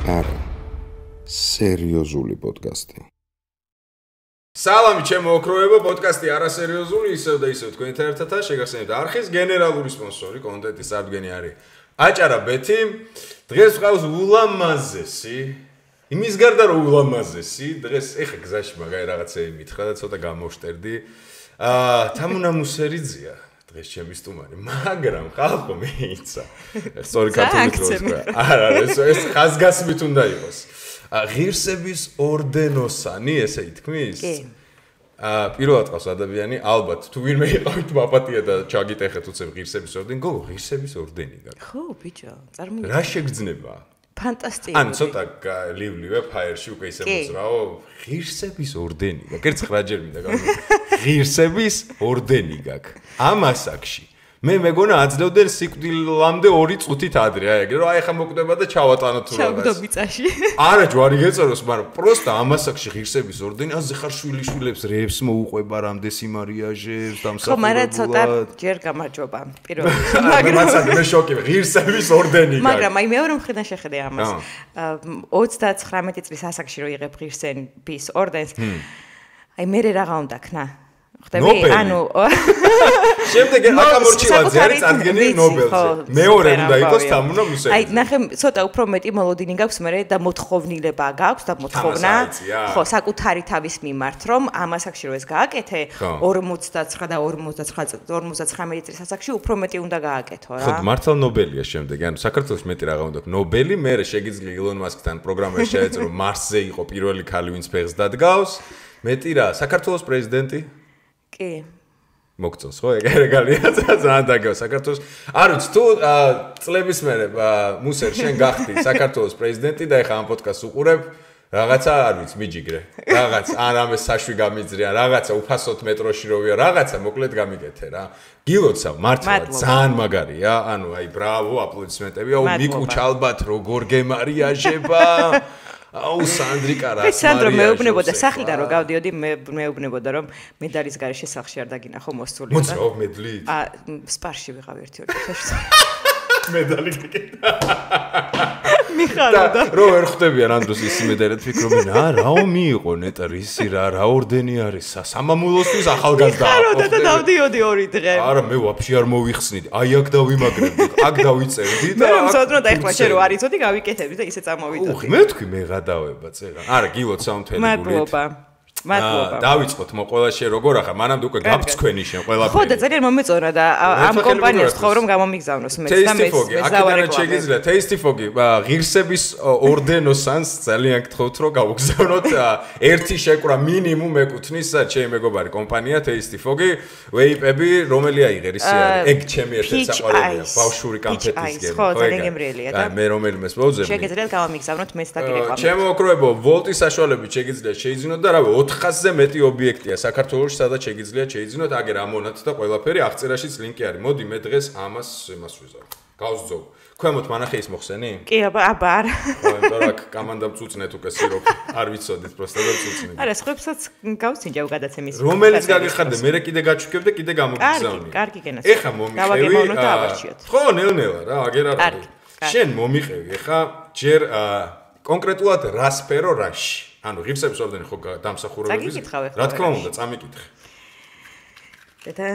არა, სერიოზული პოდკასტი. სალამი ჩემო ოქროებო, პოდკასტი არასერიოზული, ისევ და ისევ თქვენთან ერთადაა შეგახსენებთ არხის გენერალური სპონსორი, კონტენტის სარდგენი არის აჭარა ბეთი. დღეს ვყავს ულამაზესი, იმის გარდა რომ ულამაზესი, დღეს ეხა გზაში მაგარი რაღაცები მითხრა და ცოტა გამოვშტერდი. თამუნამუსერიძია დღეს ჩემი სტუმარი, მაგრამ ხალხო მეიცა. სწორი ქართული დროა. არა, ეს ხაზგასმით უნდა იყოს. ღირსების ორდენოსანი, ესე ითქმის? კი. პირველად ყავს ადამიანი, ალბათ, თუ ვინმე იყავით მაპატია და ჩაგიტეხეთ უცებ ღირსების ორდენი, გოგო, ღირსების ორდენი გაქვს. ხო, ბიჭო, წარმოვიდგინე. რა შეგრძნება? ფანტასტიკური. ან ცოტა ლივლივე ფაერში უკვე ისე მოძრაო, ღირსების ორდენი გაქვს. ერთ 9 ჯერ მინდა გავიგე. ღირსების ორდენი გაქვს. ამ ასაკში მე მეგონა აძლევდნენ სიკვდილამდე 2 წუთით ადრე, აი ეგრე რომ აი ხა მოკვდება და ჩავატანოთ თუ რაღაც. ჩავდობიცაში. არა ჯვარი გეწეროს, მაგრამ პროსტა ამ ასაკში ღირსების ორდენი, აზე ხარ შვილიშვილებს რეებს მოუყვება, რამდენ სიმარიაჟებს, დამსახურებულად. ხო, მაგრამ ცოტა ჯერ გამარჯობა პირველად. მაგრამ მე შოკი, ღირსების ორდენი გაქვს. მაგრამ აი მეორე მხრიდან შეხედე ამას. 39 წლის ასაკში რო იღებ ღირსების ორდენს, აი მე რაღა უნდა ქნა. ხდები, ანუ შემდეგ აკამორჩილაძე არის წარდგენილი ნობელზე. მეორე უნდა იყოს თამუნამუსერიძე. აი, ნახე, ცოტა უფრო მეტი მოლოდინი გაქვს მე და მოთხოვნილება გაქვს და მოთხოვნა. ხო, საკუთარი თავის მიმართ, რომ ამ ასაკში რო ეს გააკეთე, 49 და 59 წლის ასაკში უფრო მეტი უნდა გააკეთო რა. ხო, მართლა ნობელია შემდეგ. ანუ საქართველოს მეტი რაღა უნდა ნობელი, მე შეგვიძლია ილონ მასკთან პროგრამაში შეეწერო, მარსზე იყო პირველი ქალი, ვინც ფეხს დადგავს. მეტი რა, საქართველოს პრეზიდენტი? კი. მოგწონს ხო? ეგრეგალია ძალიან დაგავა საქართველოს. არ ვიცი, თუ წლების მერე მუსერ შენ გახდი საქართველოს პრეზიდენტი და ეხა ამ პოდკასტს უყურებ, რაღაცა არ ვიცი, მიჯიგრე. რაღაც ან ამას საშვი გამიძრია, რაღაცა უფასოდ მეტროში რო ვია, რაღაცა მოკლედ გამიგეთე რა. გილოცავ, მართლა ძალიან მაგარია. ანუ აი, ბრავო, აპლოდისმენტები. აუ, მიკუჩ ალბათ როგორ გემარიაჟება. აუ სანდრიკა რა. სანდრო მეუბნებოდა სახლიდან რომ გავდიოდი, მეუბნებოდა რომ მედალის გარეშე სახლში არ დაგინახო მოსწული და. მოძრავ მედლით. სპარში ვიღავ ერთი ორი. მედალი გიკეთა. მიხარდა. რო ვერ ხვდებიან ამ დროს ის მედალით ფიქრობენ, რაო მიიღო ნეტა რისი რა ორდენი არის სამამულოსთვის ახალგაზრდა. მიხარდა და დავდიოდი 2 დღე. არა, მე ვაფშე არ მოვიხსნიდი. აი აქ დავიმაგრებდი, აქ დავიწერდი და მე მზადრო და ეხლა შე რო არიცოდი გავიკეთებდი და ისე წამოვიდოდი. მე თქვი მე გადავება წერა. არა, გილოცავ მთელი გულით. მადლობა. მადლობა. დავიწყოთ მოყოლა შე როგორ ახლა მანამდე უკვე გაფცქვენი შენ ყველაფერი. ხო და ძალიან მომეწონა და ამ კომპანიას თქო რომ გამომიგზავნოს მე და მე აქედან შეგიძლია Tasty Fogi ღირსების ორდენოსანს ძალიან გთხოვთ რომ გავუგზავნოთ ერთი შეკვრა მინიმუმ ეკუთვნის ჩემი მეგობარი კომპანია Tasty Fogi ვეიპები რომელი აიღერისი არის ეგ ჩემი ერთ-ერთი საყვარელია ბავშვური კამფეტის გემი ხო ძალიან გემრიელია და მე რომელიმეს მოვძებნი შეგიძლიათ გავამიგზავნოთ მეც და გირეკლამით ჩემო ოქროებო ვოლტის საშუალებით შეგიძლია შეიძინოთ და რავი 400-ზე მეტი ობიექტია საქართველოში, სადაც შეგიძლიათ შეიძინოთ, აგერ ამონათ და ყველაფერი აღწერაშიც ლინკი არის. მოდი მე დღეს ამას ვიზავ. გავსძოვ. ქვემოთ მანახეის მოხსენი? კი, აბა არა. იმიტომ რომ კამანდამ წუწნეთ უკვე სიროფ. არ ვიცოდით, პროსტა და წუწნეთ. არა, სხვებსაც გავსინჯავ გადაცემის. რომელიც გაგეხარდა, მე კიდე გაჩვქებ და კიდე გამოგგზავნი. კარგი გენას. ეხა მომიყევი. გავაგემოვნოთ და ავარჩიოთ. ხო, ნელ-ნელა რა, აგერ არ არის. შენ მომიყევი, ეხა ჯერ კონკრეტულად რა სფერო რაში? ანუ ღირსების ორდენი ხო დამსახურებების რა თქმა უნდა წამიკითხე. და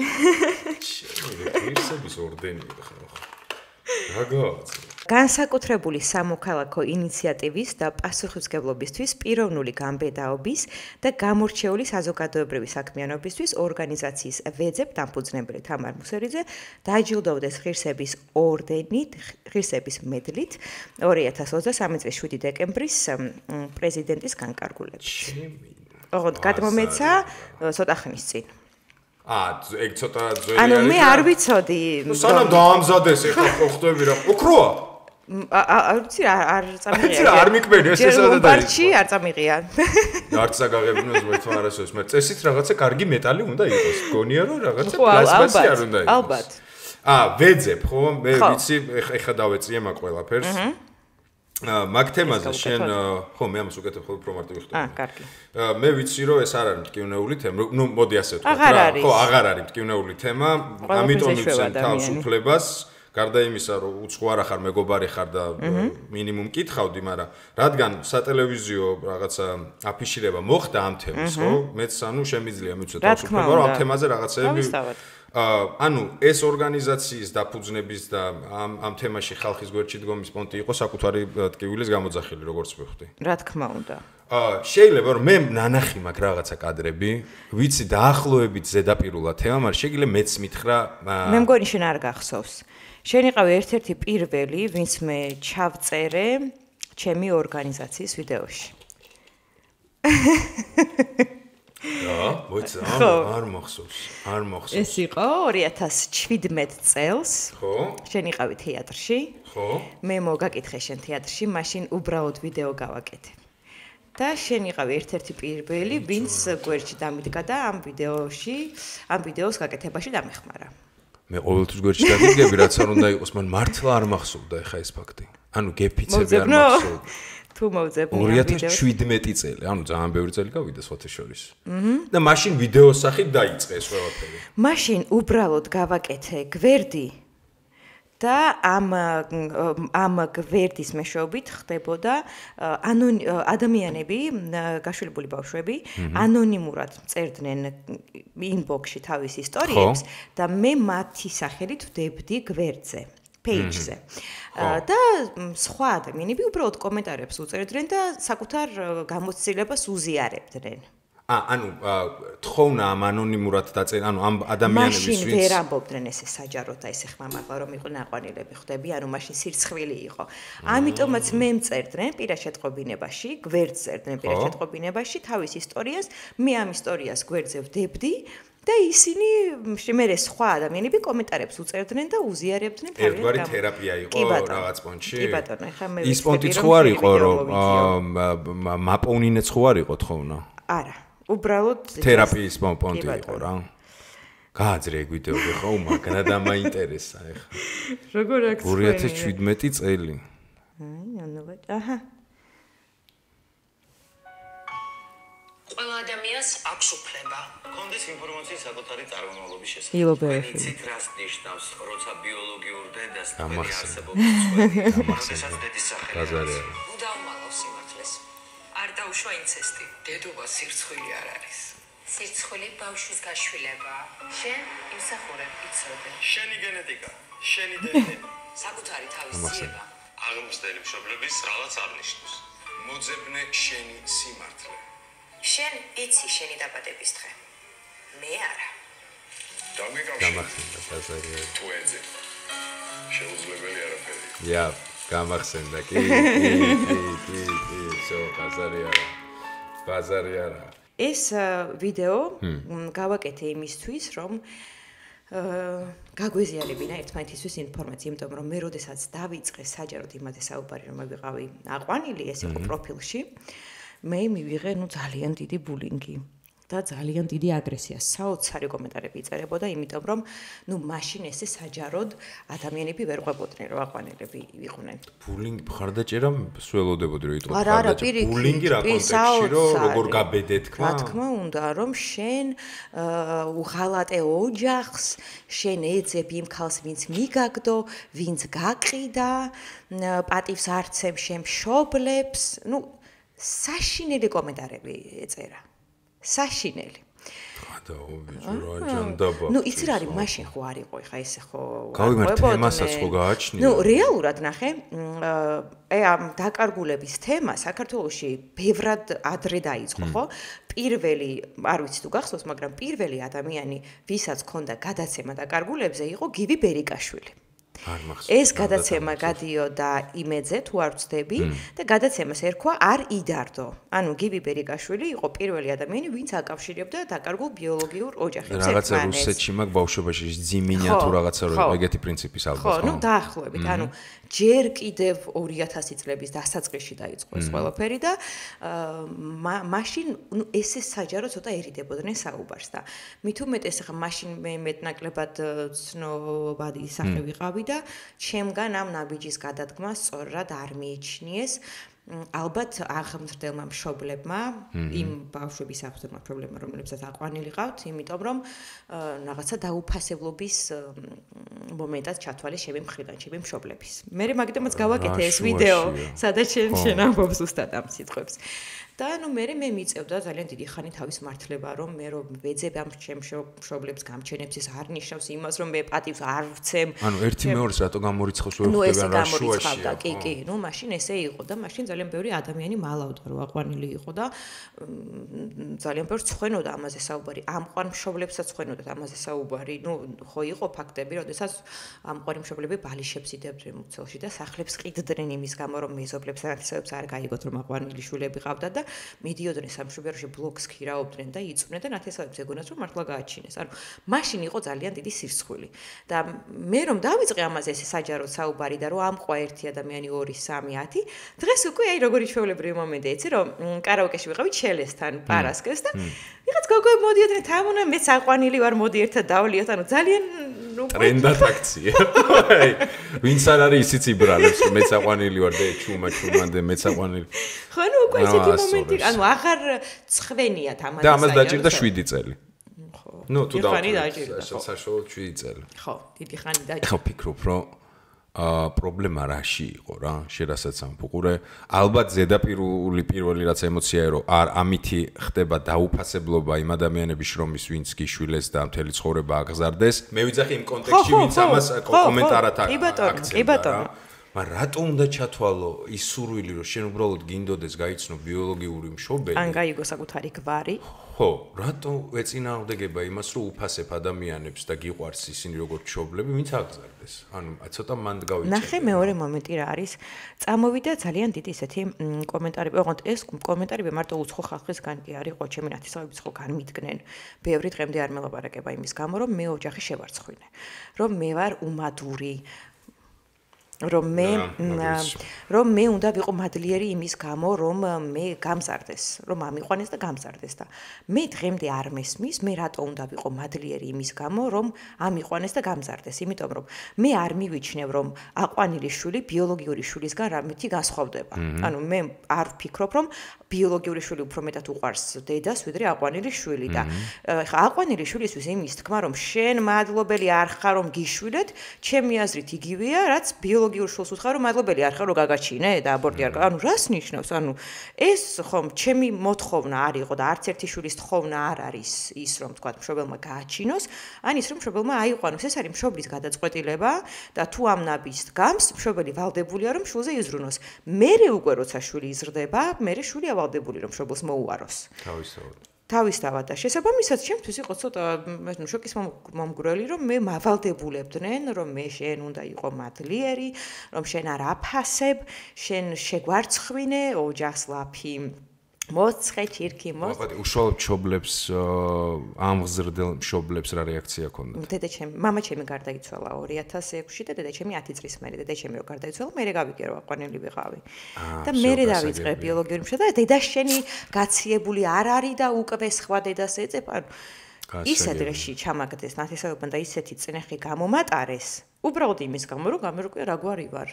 ღირსების ორდენი ხო. რა გააცხადე? განსაკუთრებული სამოქალაქო ინიციატივის და პასუხისმგებლობისთვის, პიროვნული გამბედაობის და გამორჩეული საზოგადოებრივი საქმიანობისთვის ორგანიზაციის ვეძებ დამფუძნებელი თამარ მუსერიძე დააჯილდოვდეს ღირსების ორდენით, ღირსების მედლით 2023 წლის 7 დეკემბრის პრეზიდენტის განკარგულებით. ოღონდ გადმომეცა ცოტა ხნის წინ. ეგ ცოტა ძველი არის. ანუ მე არ ვიცოდი. სანამ დაამზადეს ეხლა ხო ხვდები რა. ოქროა. არ ვიცი არ წამიღია. არ მიკმენი ეს სადაც არის. ბარჩი არ წამიღია. არც საგაღებინოს მე თვითონ არასოდეს. მე წესით რაღაცა კარგი მეტალი უნდა იყოს. გონია რომ რაღაცა პლასმასი არ უნდა იყოს. ალბათ. ვეძებ ხო? მე ვიცი ეხა დავეწიე მაგ ყველაფერს. მაგ თემაზე შენ ხო მე ამას უკეთებ ხოლმე პრომარტივი ხდება. კარგი. მე ვიცი რომ ეს არ არის მტკივნეული თემა. ნუ მოდი ასე ვთქვა რა. ხო, აღარ არის მტკივნეული თემა. ამიტომ მიცემ თავს უფლებას გარდა იმისა, რომ უცხო არ ახარ, მეგობარი ხარ და მინიმუმ კითხავდი, მაგრამ რადგან სატელევიზიო რაღაცა აფიშირება მოხდა ამ თემის, ხო? მეც შემიძლია მიცოთ თავისუფლება, რომ ამ თემაზე რაღაცები ანუ ეს ორგანიზაციის დაფუძნების და ამ თემაში ხალხის გვერდში დგომის პონტი იყო საკუთარი ტკივილის გამოძახილი, როგორც ვიხდი. რა თქმა უნდა. შეიძლება რომ მე ნანახი მაქვს რაღაცა კადრები, ვიცი დაახლოებით ზედაპირულად თემა, მაგრამ შეიძლება მეც მითხრა მე მგონი შენ არ გახსოვს. შენ იყავი ერთ-ერთი პირველი, ვინც მე ჩავწერე ჩემი ორგანიზაციის ვიდეოში. მოიცა, არ მახსოვს. ეს იყო 2017 წელს. ხო? შენ იყავი თეატრში. ხო? მე მოგაკითხე შენ თეატრში, მაშინ უბრალოდ ვიდეო გავაკეთე. და შენ იყავი ერთ-ერთი პირველი, ვინც გვერდში დამიდგა და ამ ვიდეოს გაკეთებაში დამეხმარა. მე ყოველთვის გვერდში დაგიგები, რაც არ უნდა იყოს, მან მართლა არ მახსოვდა ეხა ეს ფაქტი. ანუ გეფიცები არ მახსოვდა. თუ მოვძებნი 2017 წელი, ანუ ძალიან ბევრი წელი გავიდა სხვათა შორის. და მაშინ ვიდეოს სახით დაიწყე ეს ყველაფერი. მაშინ უბრალოდ გავაკეთე გვერდი და ამ გვერდის მეშვეობით ხდებოდა ადამიანები, გაშვილებული ბავშვები, ანონიმურად წერდნენ ინბოქსში თავის ისტორიებს და მე მათი სახელით ვდებდი გვერდზე. page-ზე. და სხვა ადამიანები უბრალოდ კომენტარებს უწერდნენ და საკუთარ გამოცდილებას უზიარებდნენ. ანუ თხოვნა ამ ანონიმურად დაწერა, ანუ ამ ადამიანების მაშინ ვერ ამბობდნენ ესე საჯაროდ და ესე ხმამაღლა რომ იყო ნაყვანილები ხდები, ანუ მაშინ სირცხვილი იყო. ამიტომაც მე მწერდნენ პირაშეტყობინებაში, გვერდს წერდნენ პირაშეტყობინებაში თავის ისტორიას, მე ამ ისტორიას გვერდზე ვდებდი და ისინი მერე სხვა ადამიანები კომენტარებს უწერდნენ და უზიარებდნენ თავის ერთგვარი თერაპია იყო რაღაც პონტში. კი ბატონო, ეხლა მე ის პონტიც ხო არ იყო რომ მაპოვნინეც ხო არ იყო თხოვნა? არა, უბრალოდ თერაპიის პონტი იყო რა. გააძრე ეგ ვიდეოები ხო, მაგრამ დამაინტერესა ეხლა. როგორ აქ 2017 წელი. აჰა. ყველა ადამიანს აქვს უფლება. კონდეს ინფორმაციის საკუთარი წარმომავლობის შესახებ. ილობერში. იცით რას ნიშნავს, როცა ბიოლოგიურ დედას თქვენი არსებობის წვეთი, როდესაც დედის სახელი. უდავმალავს სიმართლეს. არ დაუშვა ინცესტი. დედობა სირცხვილი არ არის. სირცხვილი ბავშვის გაშვილება. შენ იმსახურებ, იცოდე. შენი გენეტიკა, შენი დნმ. საკუთარი თავის ძიება. აღმზრდელი მშობლების რაღაც არ ნიშნავს. მოძებნე შენი სიმართლე. შენ იცი შენი დაბადების დღე. მე არა. გამახსენდა ბაზარია. თუ ეძე. შეუძლებელი არაფერი. ია, გამახსენდა კი. შო ბაზარია. ბაზარია. ეს ვიდეო გავაკეთე იმისთვის, რომ გაგვეზიარებინა ერთმანეთისთვის ინფორმაცია, იმიტომ რომ მე როდესაც დავიწყე საჯაროდ იმაზე საუბარი, რომ ვიყავი აყვანილი, ეს იყო პროფილში, მე მივიღე ძალიან დიდი ბულინგი და ძალიან დიდი აგრესია. საოცარი კომენტარები იწერებოდა, იმიტომ რომ მაშინ ესე საჯაროდ ადამიანები ვერ ყვებოდნენ, რომ აყვანილები იყვნენ. ბულინგი მხარდაჭერა სველოდებოდი რომ იტყო მხარდაჭერა. ბულინგი რა კონტექსტში რომ როგორ გაბედე თქვა? რა თქმა უნდა, რომ შენ უღალატე ოჯახს, შენ ეძებ იმ ქალს, ვინც მიგაგდო, ვინც გაყიდა, პატივს არცემ შენ მშობლებს, საშინელი კომენტარები ეწერა. საშინელი. იცი რა არის, მაშინ ხო არ იყო, ეხა ესე ხო გავიმართ თემასაც ხო გააჩნია. რეალურად ნახე, ამ დაკარგულების თემა საქართველოში ბევრად ადრე დაიწყო, ხო? პირველი, არ ვიცი თუ გახსოვს, მაგრამ პირველი ადამიანი, ვისაც ჰქონდა გადაცემა დაკარგულებზე, იყო გივი ბერიკაშვილი. ეს გადაცემა გადიოდა იმედზე, თუ არ ვცდები, და გადაცემას ერქვა არ იდარდო. ანუ გივი ბერიკაშვილი იყო პირველი ადამიანი, ვინც აკავშირებდა დაკარგულ ბიოლოგიურ ოჯახებს ერთმანეთს. რაღაცა რუსეთში მაგ ბავშვობაში ძიმინია თუ რაღაცა რო ეგეთი პრინციპის ალბათ. ხო, დაახლოებით. ანუ ჯერ კიდევ 2000 წლების დასაწყისში დაიწყო ეს ყველაფერი და მაშინ ესე საჯარო ცოტა ერიდებოდნენ საუბარს და მით უმეტეს ახლა მაშინ მე მეტნაკლებად ცნობადი სახე ვიყავი და ჩემგან ამ ნაბიჯის გადადგმა სწორად არ მიიჩნიეს ალბათ აღმზრდელმა მშობლებმა იმ ბავშვების აქვს ზოგადად პრობლემა, რომლებსაც აყვანილი ყავთ, იმიტომ რომ რაღაცა დაუფასებლობის მომენტად ჩათვალეს ჩემი მხრიდან, ჩემი მშობლების. მე მაგიტომაც გავაკეთე ეს ვიდეო, სადაც შენ ამბობ ზუსტად ამ სიტყვებს. და მე მიწევდა ძალიან დიდი ხანი თავის მართლება, რომ მე რომ ვეძებ ამ ჩემ მშობლებს გამჩენებს ეს არ ნიშნავს იმას, რომ მე პატივს არ ვცემ. ანუ ერთი მეორეს რატო გამორიცხავს ვერ ხვდება რა შუაშია. კი, მაშინ ესე იყო და მაშინ ძალიან ბევრი ადამიანი მალავდა, რომ აყვანილი იყო და ძალიან ბევრს ხვენოდა ამაზე საუბარი. ამყვან მშობლებსაც ხვენოდათ ამაზე საუბარი. ხო იყო ფაქტები, როდესაც ამყვანი მშობლები ბალიშებს იდებდნენ მუცელში და სახლებს ყიდდნენ იმის გამო, რომ მეზობლებს ანათესავებს არ გაიგოთ, რომ აყვანილი შვილები ყავდათ და მიდიოდნენ სამშობლოში ბლოკს ქირაობდნენ და იწვნდნენ და ნათესავებს ეგონათ, რომ მართლა გააჩინეს. ანუ მაშინ იყო ძალიან დიდი სირცხვილი. და მე რომ დავიწყე ამაზე ესე საჯაროდ საუბარი და რომ ამყვა ერთი ადამიანი 2 3 10 დღეს უკვე აი როგორი ჩვეულებრივი მომენტი იცი რომ კარაოკეში ვიყავით შელესთან პარასკევს და ვიღაც გოგო მოდიოდნენ თამუნა მეც აყვანილი ვარ მოდი ერთად დავლიოთ ანუ ძალიან ტრენდად აქცია აი ვინც არ არის ისიც იბრალებს მეც აყვანილი ვარ და ჩუმანდე მეც აყვანილი ხო ნუ უკვე ისეთი მომენტი ანუ აღარ ცხვენიათ ამაზე და ამას დაჭირდა 7 წელი ხო ნუ თუ დაჭირდა საშუალო 7 წელი ხო დიდი ხანი დაჭირდა ხო ფიქრობ რომ პრობლემა რაში იყო რა შედასაც ამბუყურე ალბათ ზედაპირული პირველი რაც ემოციაა რომ არ ამითი ხდება დაუფასებლობა იმ ადამიანების შრომის ვინც გიშვილეს და მთელი ცხოვრება აგზარდეს მე ვიძახი იმ კონტექსტში ვინც ამას კომენტარად აქცენტდა მაგრამ რატო უნდა ჩათვალო ის სურვილი რომ შენ უბრალოდ გინდოდეს გაიცნო ბიოლოგიური მშობელი ან გაიგო საკუთარი გვარი ხო რატო ეწინააღმდეგება იმას რომ უფასებ ადამიანებს და გიყვარს ისინი როგორც მშობლები ვინც აგზარდეს ანუ ცოტა მანდ გავიწერე ნახე მეორე მომენტი რა არის წამოვიდა ძალიან დიდი ისეთი კომენტარები ოღონდ ეს კომენტარები მარტო უცხო ხალხისგან კი არის ხო ჩემი ნათესავების ხო განმიდგნენ ბევრი დღემდე არ მელაპარაკება იმის გამო რომ მე ოჯახი შევარცხვინე რომ მე ვარ უმადური რომ მე უნდა ვიყო მადლიერი იმის გამო რომ მე გამზარდეს რომ ამიყვანეს და გამზარდეს და მე დღემდე არ მესმის მე რატო უნდა ვიყო მადლიერი იმის გამო რომ ამიყვანეს და გამზარდეს იმიტომ რომ მე არ მივიჩნევ რომ აყვანილი შვილი ბიოლოგიური შვილისგან რამეთი განსხვავდება ანუ მე არ ვფიქრობ რომ ბიოლოგიური შვილი უფრო მეტად უყვარს დედას ვიდრე აყვანილი შვილი და ხა აყვანილი შვილისთვის იმის თქმა რომ შენ მადლობელი არ ხარ რომ გიშვილეთ ჩემი აზრით იგივეა რაც ბიოლოგიურ შვილს უთხარ რომ მადლობელი არ ხარ რომ გაგაჩინე და აბორტი არ ანუ რას ნიშნავს ანუ ეს ხომ ჩემი მოთხოვნა არ იყო და არც ერთი შვილის თხოვნა არ არის ის რომ თქვა მშობელმა გააჩინოს ან ის რომ მშობელმა აიყვანოს ეს არის მშობლის გადაწყვეტილება და თუ ამ ნაბის დგამს მშობელი ვალდებულია რომ შვილზე იზრუნოს მერე უკვე როცა შვილი იზრდება მერე შვილი ავალდებული რომ მშობელს მოუაროს თავისთავად და შესაბამისად ჩემთვის იყო ცოტა შოკის მომგვრელი რომ მე მავალდებულებდნენ რომ მე შენ უნდა იყო მადლიერი რომ შენ არ აფასებ შენ შეგვარცხვინე ოჯახს ლაფი მოცხე ჩირქი მოხდა უშუალოდ მშობლებს ამღზრდელ მშობლებს რა რეაქცია ჰქონდათ დედაჩემი მამაჩემი გარდაიცვალა 2006-ში და დედაჩემი 10 წლის მერე დედაჩემი რო გარდაიცვალა მე გავიგე რომ აყვანილი ვიყავი და მე დავიწყე ბიოლოგიური მშობლები და დედაშენი გაციებული არ არის და უკვე სხვა დედას ეწებ ანუ ისე დღეში ჩამაგდეს ნათესავებთან და ისეთი წნეხი გამომატარეს უბრალოდ იმის გამო რომ გამერკვია რა გვარი ვარ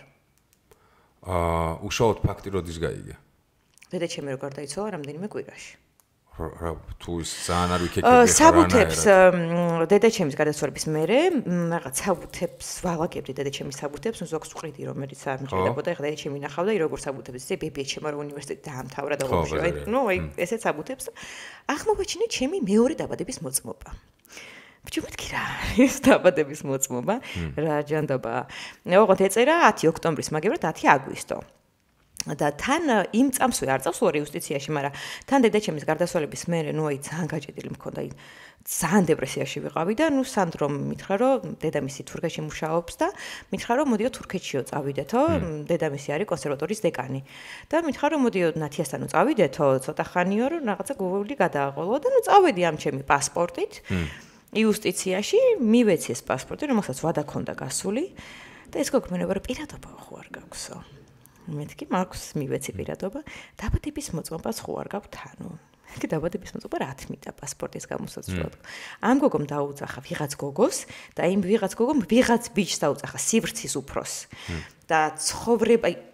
უშუალოდ ფაქტი როდის გაიგე დედაჩემი რო გარდაიცვალა რამდენიმე კვირაში რა თუ ის ძალიან არ ვიქეკები საბუთებს დედაჩემის გარდაცვალების მერე რაღაც საბუთებს ვალაგებდი დედაჩემის საბუთებს ზოგს ვყიდი რომელიც არ მიხედებოდა ეხლა დედაჩემი ნახავდა როგორ საბუთებს ზე ბებიაჩემ რო უნივერსიტეტი დაამთავრა და უბშო აი ესეც საბუთებს აღმოვაჩინე ჩემი მეორე დაბადების მოწმობა ბჭუმეთკი რა ეს დაბადების მოწმობა რა ჯანდაბაა ოღონდ ეწერა 10 ოქტომბრის მაგებრად 10 აგვისტო და თან იმ წამსვე არ წავს ორი იუსტიციაში, მაგრამ თან დედაჩემის გარდაცვალების მერე ნუ აი ძალიან გაჭედილი მქონდა, აი ძალიან დეპრესიაში ვიყავი და ნუ სანდრომ მითხრა რომ დედამისი თურქეთში მუშაობს და მითხრა რომ მოდიო თურქეთშიო წავიდეთო, დედამისი არის კონსერვატორიის დეკანი. და მითხრა რომ მოდიო ნათიასთან წავიდეთო, ცოტა ხანიო რომ რაღაცა გული გადააყოლო და ნუ წავედი ამ ჩემი პასპორტით იუსტიციაში, მივეცი ეს პასპორტი, რომელსაც ვადა ქონდა გასული და ეს გოგმენება რომ პირადობა ხო არ გაქვსო. მეთქი მაქვს მივეცი პირადობა დაბადების მოწმობაც ხო არ გაქვთ ანუ კი დაბადების მოწმობა რა თმიდა პასპორტის გამოსაცვლად ამ გოგომ დაუძახა ვიღაც გოგოს და იმ ვიღაც გოგომ ვიღაც ბიჭს დაუძახა სივრცის უფროს და ცხოვრება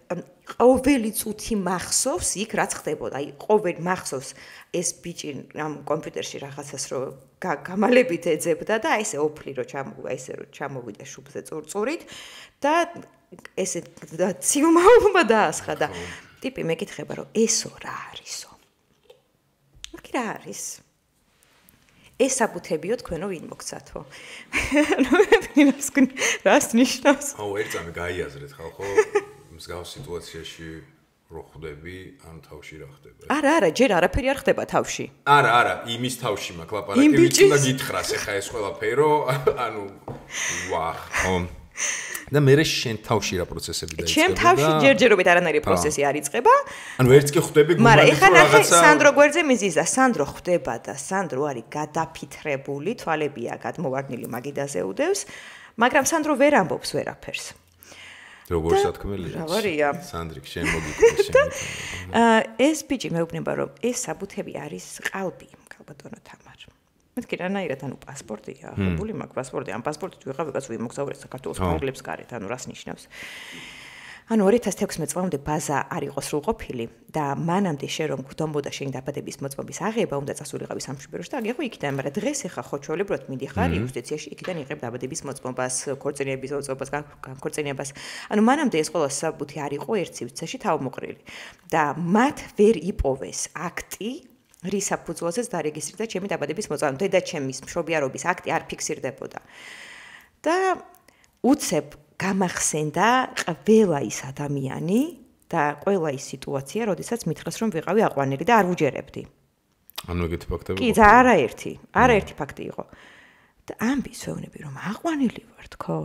ყოველი წუთი მახსოვს იქ რაც ხდებოდა. აი ყოველ მახსოვს ეს ბიჭი ამ კომპიუტერში რაღაცას რო გამალებით ეძებდა და აი ესე ოფლი რო ჩამოვიდა შუბზე წურწურით და ესე ციუმაობა დაასხა და ტიპი მეკითხება რომ ესო რა არისო? მაგ რა არის? ეს საბუთებიო თქვენო ვინ მოგცათო? ანუ მეფინავს რას ნიშნავს? აუ ერთამე გაიაზრეთ ხალხო მსგავს სიტუაციაში რო ხვდები ან თავში რა ხდება? არა, ჯერ არაფერი არ ხდება თავში. არა, იმის თავში მაქვს ლაპარაკი, ვიც უნდა გითხრას ახლა ეს ყველაფერი, ანუ ვაჰ. და მე შენ თავში რა პროცესები დაიწყება? ჩემ თავში ჯერჯერობით არანაირი პროცესი არ იწყება. ანუ ერთ კი ხვდები გუმანი მაგრამ ეხლა ნახე სანდრო გვერდზე მიზიზა, სანდრო ხვდება და სანდრო არის გადაფითრებული, თვალებია გადმოვარდნილი მაგიდაზე უდევს, მაგრამ სანდრო ვერ ამბობს ვერაფერს. როგორ სათქმელია? რავარია. სანდრიკ შენ მოგიკვირს შენ. ეს ბიჭი მეუბნება რომ ეს საბუთები არის ყალბი, ქალბატონო თამარ. მეთქი რანაირად ანუ პასპორტია, აღებული მაქვს პასპორტი, ამ პასპორტით ვიღავ ვიღაც ვიმოგზაურე საქართველოს ფარგლებს გარეთ, ანუ რას ნიშნავს? ანუ 2016 წლამდე ბაზა არ იყო სრულყოფილი და მანამდე შენ რომ გვდომბოდა შენ დაბადების მოწმობის აღება, უნდა წასულიყავი სამშობლოში და აგიღო იქიდან, მაგრამ დღეს ახლა ხო ჩვეულებრივად მიდიხარ იუსტიციაში, იქიდან იღებ დაბადების მოწმობას, ქორწინების მოწმობას, განქორწინებას. ანუ მანამდე ეს ყველა საბუთი არ იყო ერთ სივრცეში თავმოყრილი და მათ ვერ იპოვეს აქტი რის საფუძველზეც დარეგისტრირდა ჩემი დაბადების მოწმობა, დედაჩემის მშობიარობის აქტი არ ფიქსირდებოდა. და უცებ გამახსენდა ყველა ის ადამიანი და ყველა ის სიტუაცია, როდესაც მითხრეს რომ ვიყავი აყვანილი და არ ვუჯერებდი. ანუ ეგეთი ფაქტები? კი, არაერთი ფაქტი იყო. და ამბის ვეუბნები რომ აყვანილი ვარ თქო.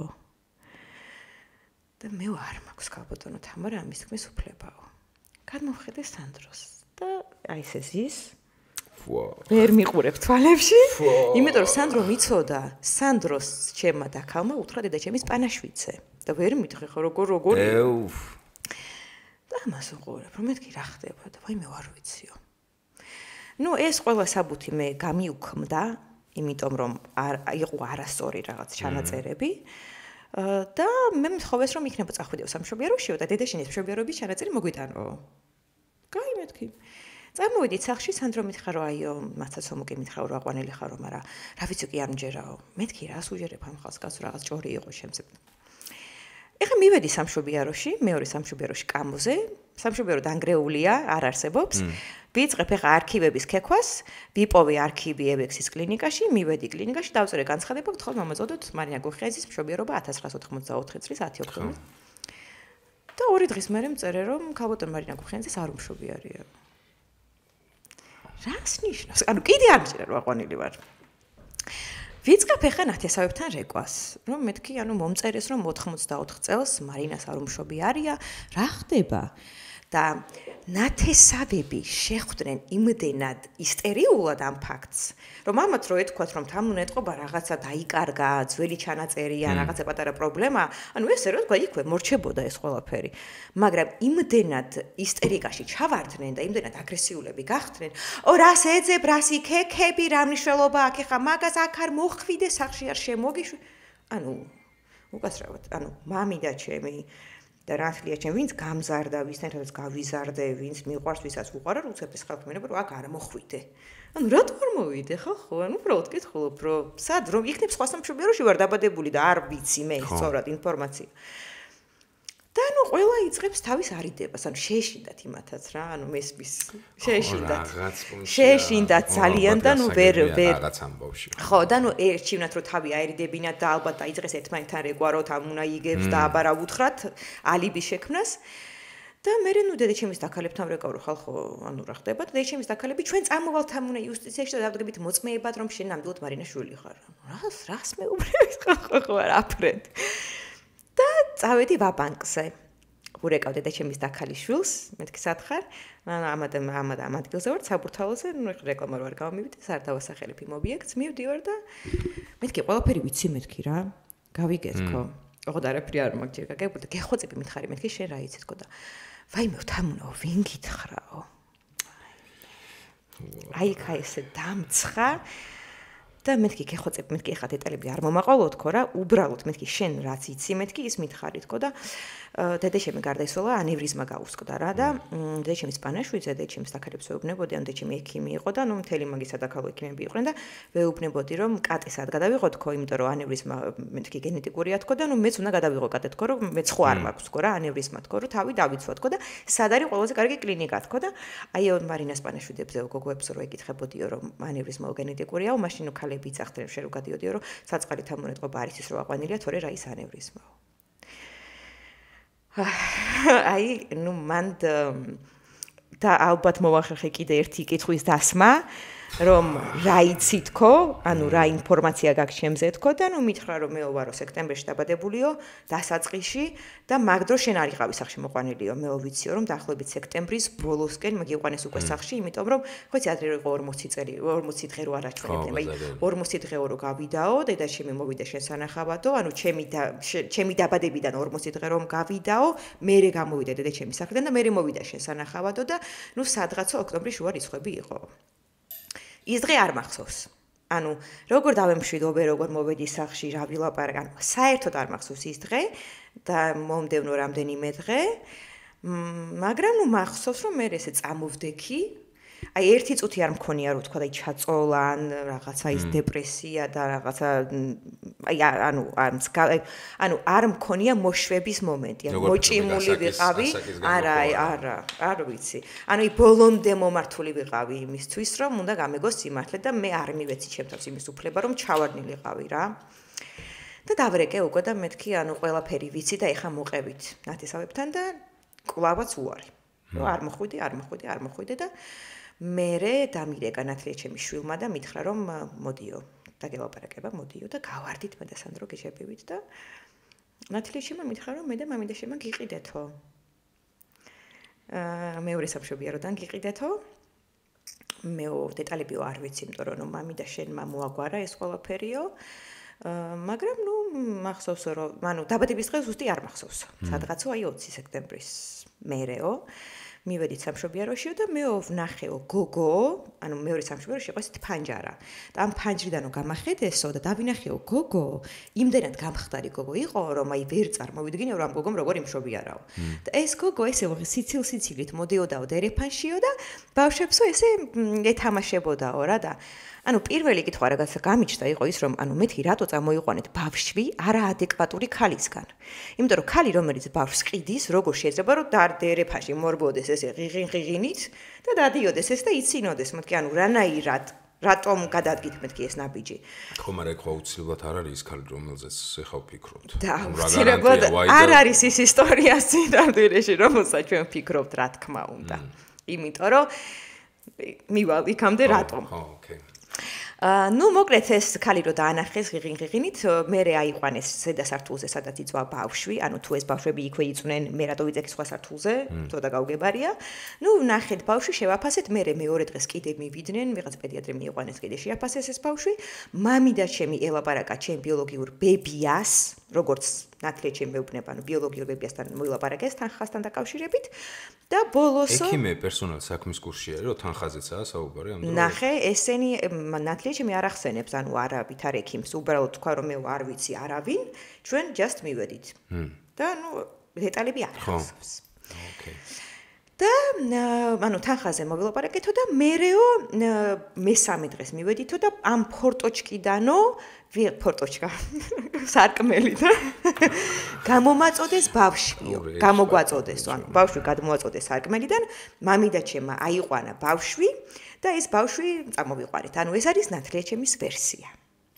და მე არ მაქვს ქალბატონო თამარ ამის თქმის უფლებაო. გადმოვხედე სანდროს და აი ეს ზის ვერ მიყურებ თვალებში, იმიტომ რომ სანდრო მიცოდა, სანდროს ჩემმა და ქალმა უთხრა დედაჩემის პანაშვიცე და ვერ მითხრე ხო როგორი. და ამას უყურებ, რომ მეთქი რა ხდება და ვაიმე ვარ ვიციო. ნუ ეს ყველა საბუთი მე გამიუქმდა, იმიტომ რომ იყო არასწორი რაღაც ჩანაწერები. და მე მთხოვეს რომ იქნება წახვიდეო სამშობიაროშიო და დედაშენის მშობიარობის ჩანაწერი მოგვიტანო. კაი მეთქი. წამოვიდით სახლში, სანდრო მითხრა რომ აიო, მაცაცო მოგე მითხრა რომ აყვანილი ხარო, მაგრამ რა ვიცი კი არ მჯერაო. მეთქი რას უჯერებ ამ ხალხს, კაცო რაღაც ჭორი იყო შემზე. ეხლა მივედი სამშობიაროში, მეორე სამშობიაროში კამოზე, სამშობიარო დანგრეულია, არ არსებობს. ვიწყებ ეხლა არქივების ქექვას, ვიპოვე არქივი ევექსის კლინიკაში, მივედი კლინიკაში, დავწერე განცხადება, ვთხოვ მომაწოდოთ მარინა გუხიაძის მშობიარობა 1994 წლის 10 ოქტომბერს. და 2 დღის მერე მწერე რომ ქალბატონ მარინა გუხიაძის არ უმშობიარია. რას ნიშნავს? ანუ კიდე არ მჭირა რომ აყვანილი ვარ. ვიწყებ ახლა ნათესავებთან რეკვას, რომ მეთქი, ანუ მომწერეს რომ 84 წელს მარინას არ უმშობიარია, რა ხდება? და ნათესავები შეხვდნენ იმდენად ისტერიულად ამ ფაქტს, რომ ამათ რო ეთქვათ, რომ თან უნდა ეთყობა რაღაცა დაიკარგა, ძველი ჩანაწერია, რაღაცა პატარა პრობლემა, ანუ ესე რო თქვა იქვე მორჩებოდა ეს ყველაფერი. მაგრამ იმდენად ისტერიკაში ჩავარდნენ და იმდენად აგრესიულები გახდნენ, რას ეძებ, რას იქექები, რა მნიშვნელობა აქვს ახლა მაგას აქ არ მოხვიდე, სახში არ შემოგიშვი. ანუ უკაცრავად, ანუ მამიდა ჩემი და რათლია ჩემ ვინც გამზარდა, ვისთანაც გავიზარდე, ვინც მიყვარს, ვისაც უყვარა, უცებ ეს ხალხი მეუბნება, რომ აქ არ მოხვიდე. ანუ რატო არ მოვიდე ხალხო? ანუ უბრალოდ კითხულობ, რომ სად რომ იქნებ სხვა სამშობიაროში ვარ დაბადებული და არ ვიცი მე სწორად ინფორმაცია. და ანუ ყველა იწყებს თავის არიდებას, ანუ შეეშინდათ იმათაც რა, ანუ მესმის შეეშინდათ ძალიან და ნუ ვერ რაღაც ამბავში. ხო, და ნუ ერჩივნათ რომ თავი აერიდებინათ და ალბათ დაიწყეს ერთმანეთთან რეკვა რომ ამ უნდა იგებს და აბარა უთხრათ ალიbi შექმნას. და მე ნუ დედაჩემის დაქალებთან ვрекავ რომ ხალხო, ანუ რა ხდება და დედაჩემის დაქალები ჩვენ წამოვალთ ამ უნდა იუსტიციაში და დავდგებით მოწმეებად რომ შენ ნამდვილად მარინას შვილი ხარ. რას მეუბნებს ხალხო არ აფრენთ. და წავედი ვაბანკზე. ვურეკავ დედაჩემის დაქალიშვილს, მეთქი სათხარ, ამ ადგილზე ვარ საბურთალოზე, ნუ რეკლამა რო არ გამომივიდეს, არ დავასახელებ იმ ობიექტს, მივდივარ და მეთქი ყველაფერი ვიცი მეთქი რა. გავიგეთქო. ოღონდ არაფერი არ მაქვს ჯერ გაგებული და გეხვეწები მითხარი მეთქი შენ რა იცით თქო და ვაიმე თამუნაო ვინ გითხრაო. აი ხა ესე დამცხა და მეთქი გეხოცებ, მეთქი ხა დეტალები არ მომაყოლო თქო რა, უბრალოდ მეთქი შენ რაც იცი, მეთქი ის მითხარი თქო და დედაჩემი გარდაიცვალა, ანევრიზმა გაუსკდა რა და დედაჩემი სპანაშვილი, დედაჩემი საქარებს ვეუბნებოდი, ან დედაჩემი ექიმი იყო და ნუ მთელი მაგის სადაქალაქო ექიმები იყვნენ და ვეუბნებოდი რომ კატესად გადავიღო თქო, იმიტომ რომ ანევრიზმა მეთქი გენეტიკურია თქო და ნუ მეც უნდა გადავიღო კატე თქო, რომ მეც ხო არ მაქვს თქო რა, ანევრიზმა თქო, რომ თავი დავიცვა თქო და სად არის ყველაზე კარგი კლინიკა თქო და აი მარინა სპანაშვიძეებზე გოგოებს რო ეკითხებოდიო რომ ანევრიზმა გენეტიკურიაო, მაშინ ქალები იცახდნენ შენ რო გადიოდიო რომ საწყალი თამონეტყობა არის ის რო აყვანილია, თორე რა ის ანევრიზმაო. აი, ნუ მან და ალბათ მოვახერხე კიდე ერთი კითხვის დასმა, რომ რა იცი თქო, ანუ რა ინფორმაცია გაქვს ჩემზე თქო და ნუ მითხრა რომ მე ვარო სექტემბერში დაბადებულიო, დასაწყისში და მაგ დროს შენ არ იყავი სახში მოყვანილიო, მე ვიციო რომ დაახლოებით სექტემბრის ბოლოსკენ მოგიყვანეს უკვე სახში, იმიტომ რომ ხო იცი ადრე იყო 40 წელი, 40 დღე რო არ აჩვენებდნენ, აი 40 დღეო რო გავიდაო, დედაჩემი მოვიდა შენ სანახავადო, ანუ ჩემი დაბადებიდან 40 დღე რომ გავიდაო, მერე გამოვიდა დედაჩემი სახლიდან და მერე მოვიდა შენ სანახავადო და ნუ სადღაცა ოქტომბრის შუა რიცხვები იყო. ის დღე არ მახსოვს. ანუ როგორ დავემშვიდობე, როგორ მოვედი სახში, რა ვილაპარაკ, ანუ საერთოდ არ მახსოვს ის დღე და მომდევნო რამდენიმე დღე, მაგრამ ნუ მახსოვს რომ მე ესე წამოვდექი. აი ერთი წუთი არ მქონია რომ თქვა და ჩაწოლა ან რაღაცა ის დეპრესია და რაღაცა აი ანუ არ მქონია მოშვების მომენტი, ანუ მოჭიმული ვიყავი, არა ვიცი. ანუ ბოლომდე მომართული ვიყავი იმისთვის რომ უნდა გამეგოს სიმართლე და მე არ მივეცი ჩემთავს იმის უფლება რომ ჩავარდნილიყავი რა. და დავრეკე უკვე და მეთქი ანუ ყველაფერი ვიცი და ეხა მოყევით ნათესავებთან და კლავაც უარი. არ მოხვიდე და მერე დამირეკა ნათლია ჩემი შვილმა და მითხრა რომ მოდიო დაგელაპარაკება მოდიო და გავარდით მე და სანდრო გეშებივით და ნათლია ჩემმა მითხრა რომ მე და მამიდა შემა გიყიდეთო. მეორე სამშობიაროდან გიყიდეთო. მე დეტალები არ ვიცი, იმიტომ რომ მამიდა შენმა მოაგვარა ეს ყველაფერიო. მაგრამ ნუ მახსოვს რომ ანუ დაბადების დღე ზუსტი არ მახსოვს. სადღაცო აი 20 სექტემბრის მერეო. მივედით სამშობიაროშიო და მე ვნახეო გოგო, ანუ მეორე სამშობიაროში იყო ესეთი ფანჯარა. და ამ ფანჯრიდანო გამახედესო და დავინახეო გოგო, იმდენად გამხდარი გოგო იყო, რომ აი ვერ წარმოვიდგინე რომ ამ გოგომ როგორ იმშობიარაო. და ეს გოგო ესე სიცილით მოდიოდაო დერეფანშიო და ბავშვებსო ესე ეთამაშებოდაო რა და ანუ პირველი კითხვა რაღაცა გამიჩნდა იყო ის რომ ანუ მეთქი რატო წამოიყვანეთ ბავშვი არაადეკვატური ქალისგან. იმიტომ რომ ქალი რომელიც ბავშვს ყიდის, როგორ შეიძლება რომ დერეფანში მორბოდეს ესე ღიღინით და დადიოდეს ეს და იცინოდეს, მეთქი ანუ რანაირად რატომ გადადგით მეთქი ეს ნაბიჯი. ხო, მაგრამ ხო უცილებლად არ არის ის ქალი რომელზეც ეხა ვფიქრობთ. უცილებლად არ არის ის ისტორია სინამდვილეში რომელსაც ჩვენ ვფიქრობთ რა თქმა უნდა. იმიტომ რომ მივალ იქამდე რატომ? ხო, ოკეი. ნუ მოკლედ ეს ქალი რო დაანახეს ღიღინით, მერე აიყვანეს ზედა სართულზე, სადაც იწვა ბავშვი, ანუ თუ ეს ბავშვები იქვე იწვნენ, მე რატო ვიწექი სხვა სართულზე, თო და გავგებარია. ნუ ნახეთ ბავშვი, შევაფასეთ, მერე მეორე დღეს კიდე მივიდნენ, ვიღაც პედიატრი მიიყვანეს კიდე შეაფასეს ეს ბავშვი. მამიდა ჩემი ელაპარაკა ჩემ ბიოლოგიურ ბებიას, როგორც ნათლია ჩემი მეუბნება, ანუ ბიოლოგიურ ბებიასთან მოილაპარაკეს თანხასთან დაკავშირებით. და ბოლოსო ექიმე პერსონალ საქმის კურსი არის, რომ თანხაზეცაა საუბარი ამ დროს. ნახე, ესენი ნათლია ჩემი არ ახსენებს, ანუ არავით არ ექიმს, უბრალოდ თქვა რომ მე არ ვიცი არავინ, ჩვენ just მივედით. და ნუ დეტალები არ ახსენებს. ოკეი. და ანუ თანხაზე მოვილაპარაკეთო და მერეო მესამე დღეს მივედითო და ამ ფორტოჩკიდანო ფორტოჩკა სარკმელი და გამომაწოდეს ბავშვიო, გამოგვაწოდეს, ანუ ბავშვი გადმოაწოდეს სარკმელიდან, მამიდა ჩემმა აიყვანა ბავშვი და ეს ბავშვი წამოვიყვანეთ. ანუ ეს არის ნათლია ჩემის ვერსია.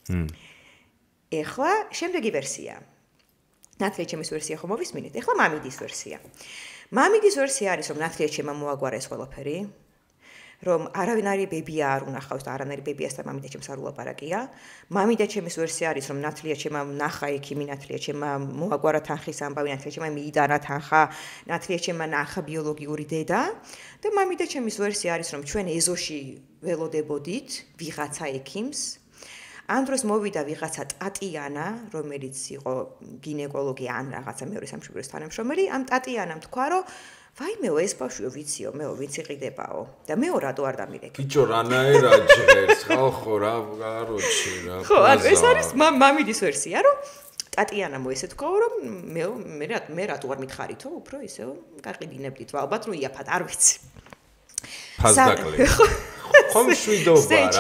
ეხლა შემდეგი ვერსია. ნათლია ჩემის ვერსია ხომ მოვისმინეთ? ეხლა მამიდის ვერსია. მამიდის ვერსია არის რომ ნათლია ჩემმა მოაგვარა ეს ყველაფერი. რომ არავინარი ბებია არ უნახავს და არანაირი ბებიასთან მამიდა ჩემს არ ულაპარაკია. მამიდა ჩემის ვერსია არის რომ ნათლია ჩემმა ნახა ექიმი, ნათლია ჩემმა მოაგვარა თანხის ამბავი, ნათლია ჩემმა მიიტანა თანხა, ნათლია ჩემმა ნახა ბიოლოგიური დედა და მამიდა ჩემის ვერსია არის რომ ჩვენ ეზოში ველოდებოდით ვიღაცა ექიმს. ამ დროს მოვიდა ვიღაცა ტატიანა, რომელიც იყო გინეკოლოგი ან რაღაცა მეორე სამშობლოს თანამშრომელი, ამ ტატიანამ თქვა, რომ ვაიმეო ეს ბავშვიო ვიციო, მეო ვიცი ყიდებაო და მეო რატო არ დამირეკე. ბიჭო რანაირად ჟღერს, ხო რა, გაროჩი რა. ხო, ეს არის მამიდის ვერსია, რომ ტატიანამ ესე თქვა, რომ მე რატო არ მითხარითო, უფრო ისე გაყიდინებდით, ალბათ რომ იაფად არ ვიცი. ფასდაკლი. ხომ შვიდობა რა.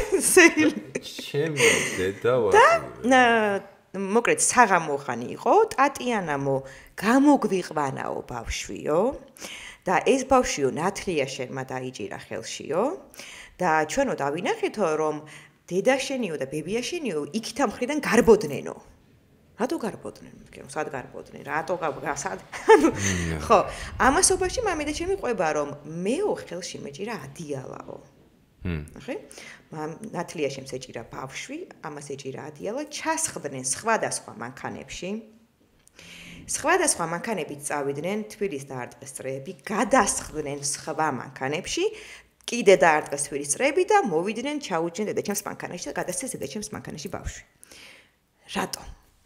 ჩემი დედა ვარ. და მოკლედ საღამო ხანი იყო, ტატიანამო გამოგვიყვანაო ბავშვიო და ეს ბავშვიო ნათლია-შენმა დაიჭირა ხელშიო და ჩვენო დავინახეთო რომ დედაშენიო და ბებიაშენიო იქით ამ მხრიდან გარბოდნენო. რატო გარბოდნენ? სად გარბოდნენ? რატო გასად? ხო, ამასობაში მამიდა ჩემი ყვება რომ მეო ხელში მეჭირა ადიალაო. ახე? ნათლია შემს ეჭირა ბავშვი, ამას ეჭირა ადიალა, ჩასხდნენ სხვადასხვა მანქანებში. სხვადასხვა მანქანებით წავიდნენ თბილის დაარტყეს წრეები, გადასხდნენ სხვა მანქანებში, კიდე დაარტყეს თბილის წრეები და მოვიდნენ ჩაუჯდნენ დედაჩემს მანქანაში და გადასცეს დედაჩემს მანქანაში ბავშვი. რატო?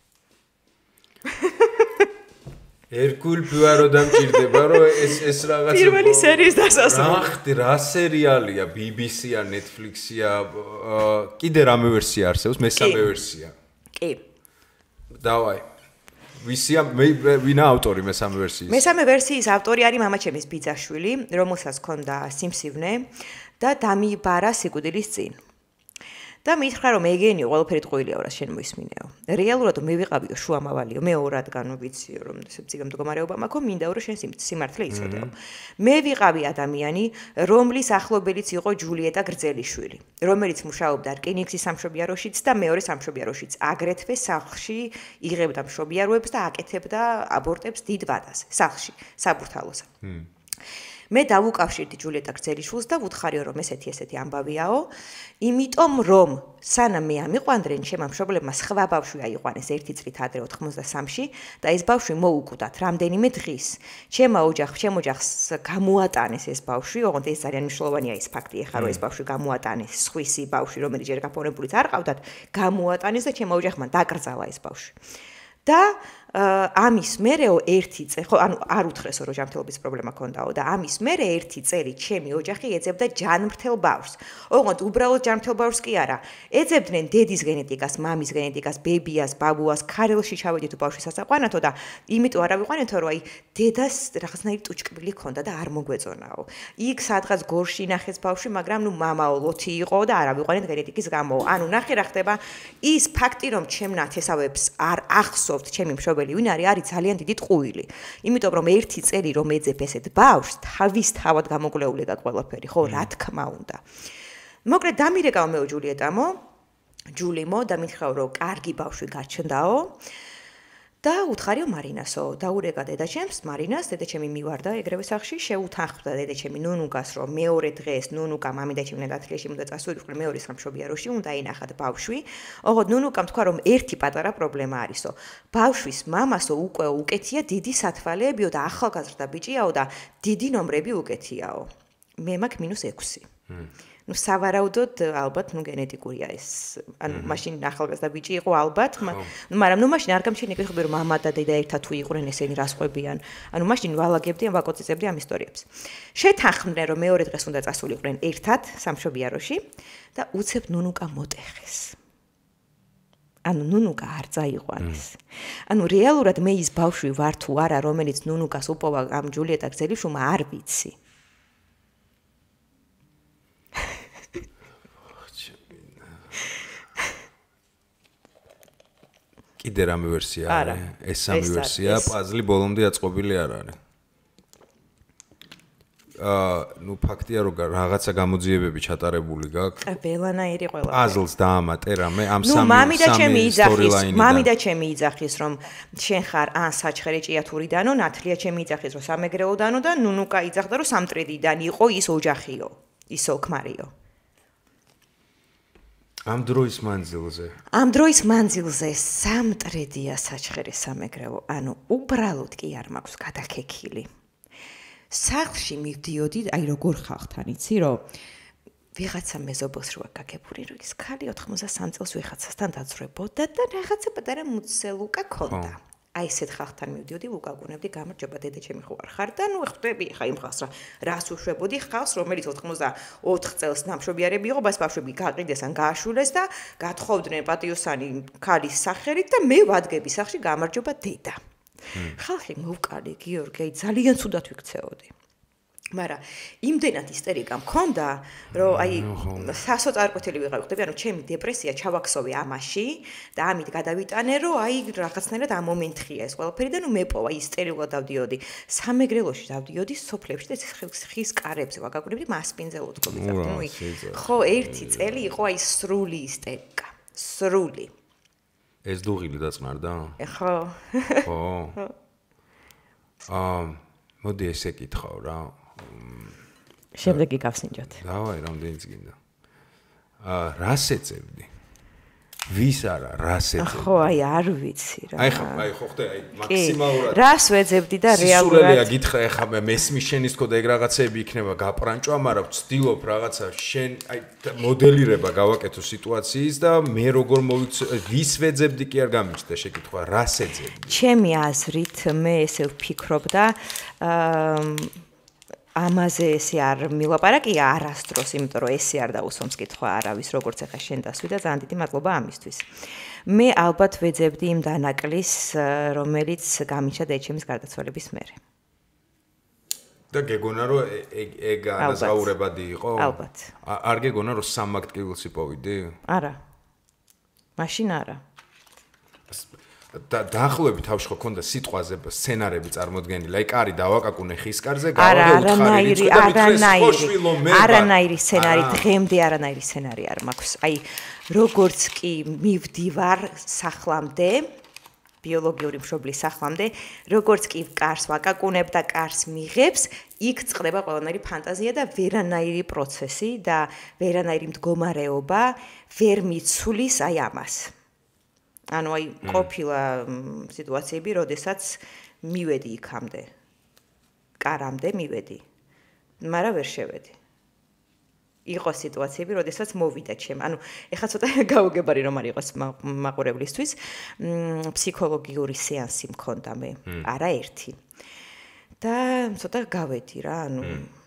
ერკულ პუარო დამჭირდება რომ ეს რაღაცა პირველი სერიის დასასრული. ახლა რა სერიალია BBC-ა, Netflix-ია, კიდე რამე ვერსია არსებობს, მესამე ვერსია. კი. დავაი. ვინა ავტორი მესამე ვერსიის? მესამე ვერსიის ავტორი არის მამაჩემის ბიძაშვილი, რომელსაც ჰქონდა სიმსივნე და დამიიბარა სიკვდილის წინ. და მითხრა რომ ეგენი ყველაფერი ტყუილია რა შენ მოისმინეო. რეალურად მე ვიყავიო შუამავალიო, მე ორ რადგან ვიციო რომ ესე ციგა მდგომარეობა მაქვს, მინდა რომ შენ სიმართლე იცოდეო. მე ვიყავი ადამიანი, რომლის ახლობელიც იყო ჯულიეტა გრძელიშვილი, რომელიც მუშაობდა რკინიგზის სამშობიაროშიც და მეორე სამშობიაროშიც, აგრეთვე სახლში იღებდა მშობიაროებს და აკეთებდა აბორტებს დიდ ვადაზე, სახლში, საბურთალოზე. მე დავუკავშირდი ჯულიეტა გრძელიშვილს და ვუთხარიო რომ ესეთი ამბავიაო, იმიტომ რომ სანამ მე ამიყვანდნენ ჩემმა მშობლებმა სხვა ბავშვი აიყვანეს 1 წლით ადრე 83-ში და ეს ბავშვი მოუკვდათ რამდენიმე დღის. ჩემ ოჯახს გამოატანეს ეს ბავშვი, ოღონდ ეს ძალიან მნიშვნელოვანია ის ფაქტი, ეხლა რომ ეს ბავშვი გამოატანეს, სხვისი ბავშვი, რომელიც ჯერ გაფორმებულიც არ ყავდათ, გამოატანეს და ჩემ ოჯახმა დაკრძალა ეს ბავშვი. და ამის მერეო 1 წელი, ხო, ანუ არ უთხრესო რომ ჯანმრთელობის პრობლემა ქონდაო და ამის მერე 1 წელი ჩემი ოჯახი ეძებდა ჯანმრთელ ბავშვს. ოღონდ უბრალოდ ჯანმრთელ ბავშვს კი არა. ეძებდნენ დედის გენეტიკას, მამის გენეტიკას, ბებიას, ბაბუას, ქარელში ჩავედით ბავშვის სასაყვანათო და იმიტომ არ ავიყვანეთო რომ აი დედას რაღაცნაირი ტუჭკბილი ქონდა და არ მოგვეწონაო. იქ სადღაც გორში ნახეს ბავშვი, მაგრამ ნუ მამაო ლოთი იყო და არ ავიყვანეთ გენეტიკის გამო. ანუ ნახე რა ხდება, ის ფაქტი რომ ჩემ ნათესავებს არ ახსოვთ ჩემი მშობელი ვინ არის ძალიან დიდი ტყუილი. იმიტომ რომ 1 წელი რომ ეძებ ესეთ ბავშვს, თავის თავად გამოგლეული და ყველაფერი, ხო, რა თქმა უნდა. მოკლედ დამირეკავ მეო ჯულიეტამო, ჯულიმო და მითხრაო რომ კარგი ბავშვი გაჩნდაო. და უთხარიო მარინასო, დაურეკა დედაჩემს, მარინას, დედაჩემი მივარდა ეგრევე სახლში, შეუთანხმდა დედაჩემი ნუნუკას, რომ მეორე დღეს ნუნუკა მამიდაჩემი ნათლიაში უნდა წასულიყო მეორე სამშობიაროში, უნდა ინახათ ბავშვი. ოღონდ ნუნუკამ თქვა რომ ერთი პატარა პრობლემა არისო. ბავშვის მამასო უკვე უკეთია დიდი სათვალეებიო და ახალგაზრდა ბიჭიაო და დიდი ნომრები უკეთიაო. მე მაქვს -6. ну სავარაუდოდ ალბათ ну გენეტიკურია ეს ანუ მაშინ ახალგაზრდა ბიჭი იყო ალბათ მაგრამ ну მაშინ არ გამჩნია იგივე რომ მამა და დედა ერთად თუ იყვნენ ესენი რას ყვებიან ანუ მაშინ ვალაგებდი ან ვაკოცებდი ამ ისტორიებს შეთანხმდნენ რომ მეორე დღეს უნდა წასულიყვნენ ერთად სამშობიაროში და უცებ ნუნუკა მოტეხეს ანუ ნუნუკა არ წაიყვანეს ანუ რეალურად მე ის ბავშვი ვარ თუ არა რომელიც ნუნუკას უპოვა ამ ჯულიეტა გრძელიშვილმა არ ვიცი კიდე რამე ვერსია არის? ეს სამი ვერსია, პაზლი ბოლომდე აწყობილი არ არის. ну ფაქტია რომ რაღაცა გამოძიებები ჩატარებული გაქვს. ყველანაირი ყველა. პაზლს დაამატე რამე ამ სამი სტორილაინიდან. მამიდა ჩემი იძახის რომ შენ ხარ ან საჩხერი ჭიათურიდანო, ნათლია ჩემი იძახის რომ სამეგრეოდანო და ნუნუკა იძახდა რომ სამტრედიდან იყო ის ოჯახიო, ისო ქმარიო. ამ დროის მანძილზე სამტრედია საჩხერის სამეგრელო, ანუ უბრალოდ კი არ მაქვს გადაქექილი. სახლში მივდიოდი, აი როგორ ხალხთან იცი, რომ ვიღაცა მეზობელს როა გაგებული, რომ ის ქალი 93 წელს ვიღაცასთან დაძვრებოდა და რაღაცა პატარა მუცელუკა ქონდა. აი ესეთ ხალხთან მივდიოდი, ვუკაგუნებდი, გამარჯობა დედა ჩემი ხო არ ხარ და ნუ ხვდები ხა იმ ხალხს რა რას უშვებოდი ხალხს, რომელიც 94 წელს ნამშრომიარები იყო, ბას ბავშვები გაყიდეს ან გააშულეს და გათხოვდნენ პატიოსანი ქალის სახელით და მე ვადგები სახში გამარჯობა დედა. ხალხი მოვკალი გიორგი, ძალიან ცუდად ვიქცეოდი. მაგრამ იმდენად ისტერიკა მქონდა, რომ აი სასოწარკვეთილი ვიყავი, ხდები, ანუ ჩემი დეპრესია ჩავაქსოვე ამაში და ამით გადავიტანე, რომ აი რაღაცნაირად ამომენთხია ეს ყველაფერი და ნუ მეპოვა ისტერიულად დავდიოდი. სამეგრელოში დავდიოდი სოფლებში და ხის კარებზე ვაგაგუნებდი მასპინძელ უთქობი და ნუ ხო ერთი წელი იყო აი სრული ისტერიკა. სრული. ეს დუღილი დაწყნარდა? ხო. ხო. მოდი ესე კითხავ რა. შემდეგი გავსინჯოთ. დავაი, რამდენიც გინდა. რას ეძებდი? ვის არა, რას ეძებდი? ხო, აი არ ვიცი რა. აი ხო ხდე, აი მაქსიმალურად. რას ვეძებდი და რეალურად. სულელია გითხრა, ეხა მესმის შენის თქო და ეგ რაღაცები იქნება გაპრანჭვა, მაგრამ ვცდილობ რაღაცა შენ აი მოდელირება გავაკეთო სიტუაციის და მე როგორ ვის ვეძებდი კი არ გამიჩნდა შეკითხვა, რას ეძებდი? ჩემი აზრით მე ესე ვფიქრობ და ამაზე ესე არ მილაპარაკია არასდროს, იმიტომ რომ ესე არ დაუსვამს კითხვა არავის, როგორც ახლა შენ დასვი და ძალიან დიდი მადლობა ამისთვის. მე ალბათ ვეძებდი იმ დანაკლის, რომელიც გამიჩა დეჩემის გარდაცვალების მერე. და გეგონა რომ ეგ არასაურებადი იყო? ალბათ. არ გეგონა რომ სამაგტკივილს იპოვიდი? არა. მაშინ არა. და დაახლოებით თავში ხო ქონდა სიტყვაზე სცენარები წარმოდგენილი. აი კარი დავაკაკუნე ხისკარზე, გავაგე უთხარი რიცხვი და მითხრეს ხოშვილო მე. არანაირი სცენარი, დღემდე არანაირი სცენარი არ მაქვს. აი როგორც კი მივდივარ სახლამდე, ბიოლოგიური მშობლის სახლამდე, როგორც კი კარს ვაკაკუნებ და კარს მიღებს, იქ წყდება ყველანაირი ფანტაზია და ვერანაირი პროცესი და ვერანაირი მდგომარეობა ვერ მიცulis აი ამას. ანუ აი ყოფილა სიტუაციები, როდესაც მივედი იქამდე. კარამდე მივედი. მაგრამ ვერ შევედი. იყო სიტუაციები, როდესაც მოვიდა ჩემ. ანუ ეხლა ცოტა გაუგებარი რომ არ იყოს მაყურებლისთვის, ფსიქოლოგიური სეანსი მქონდა მე, არა ერთი. და ცოტა გავედი რა, ანუ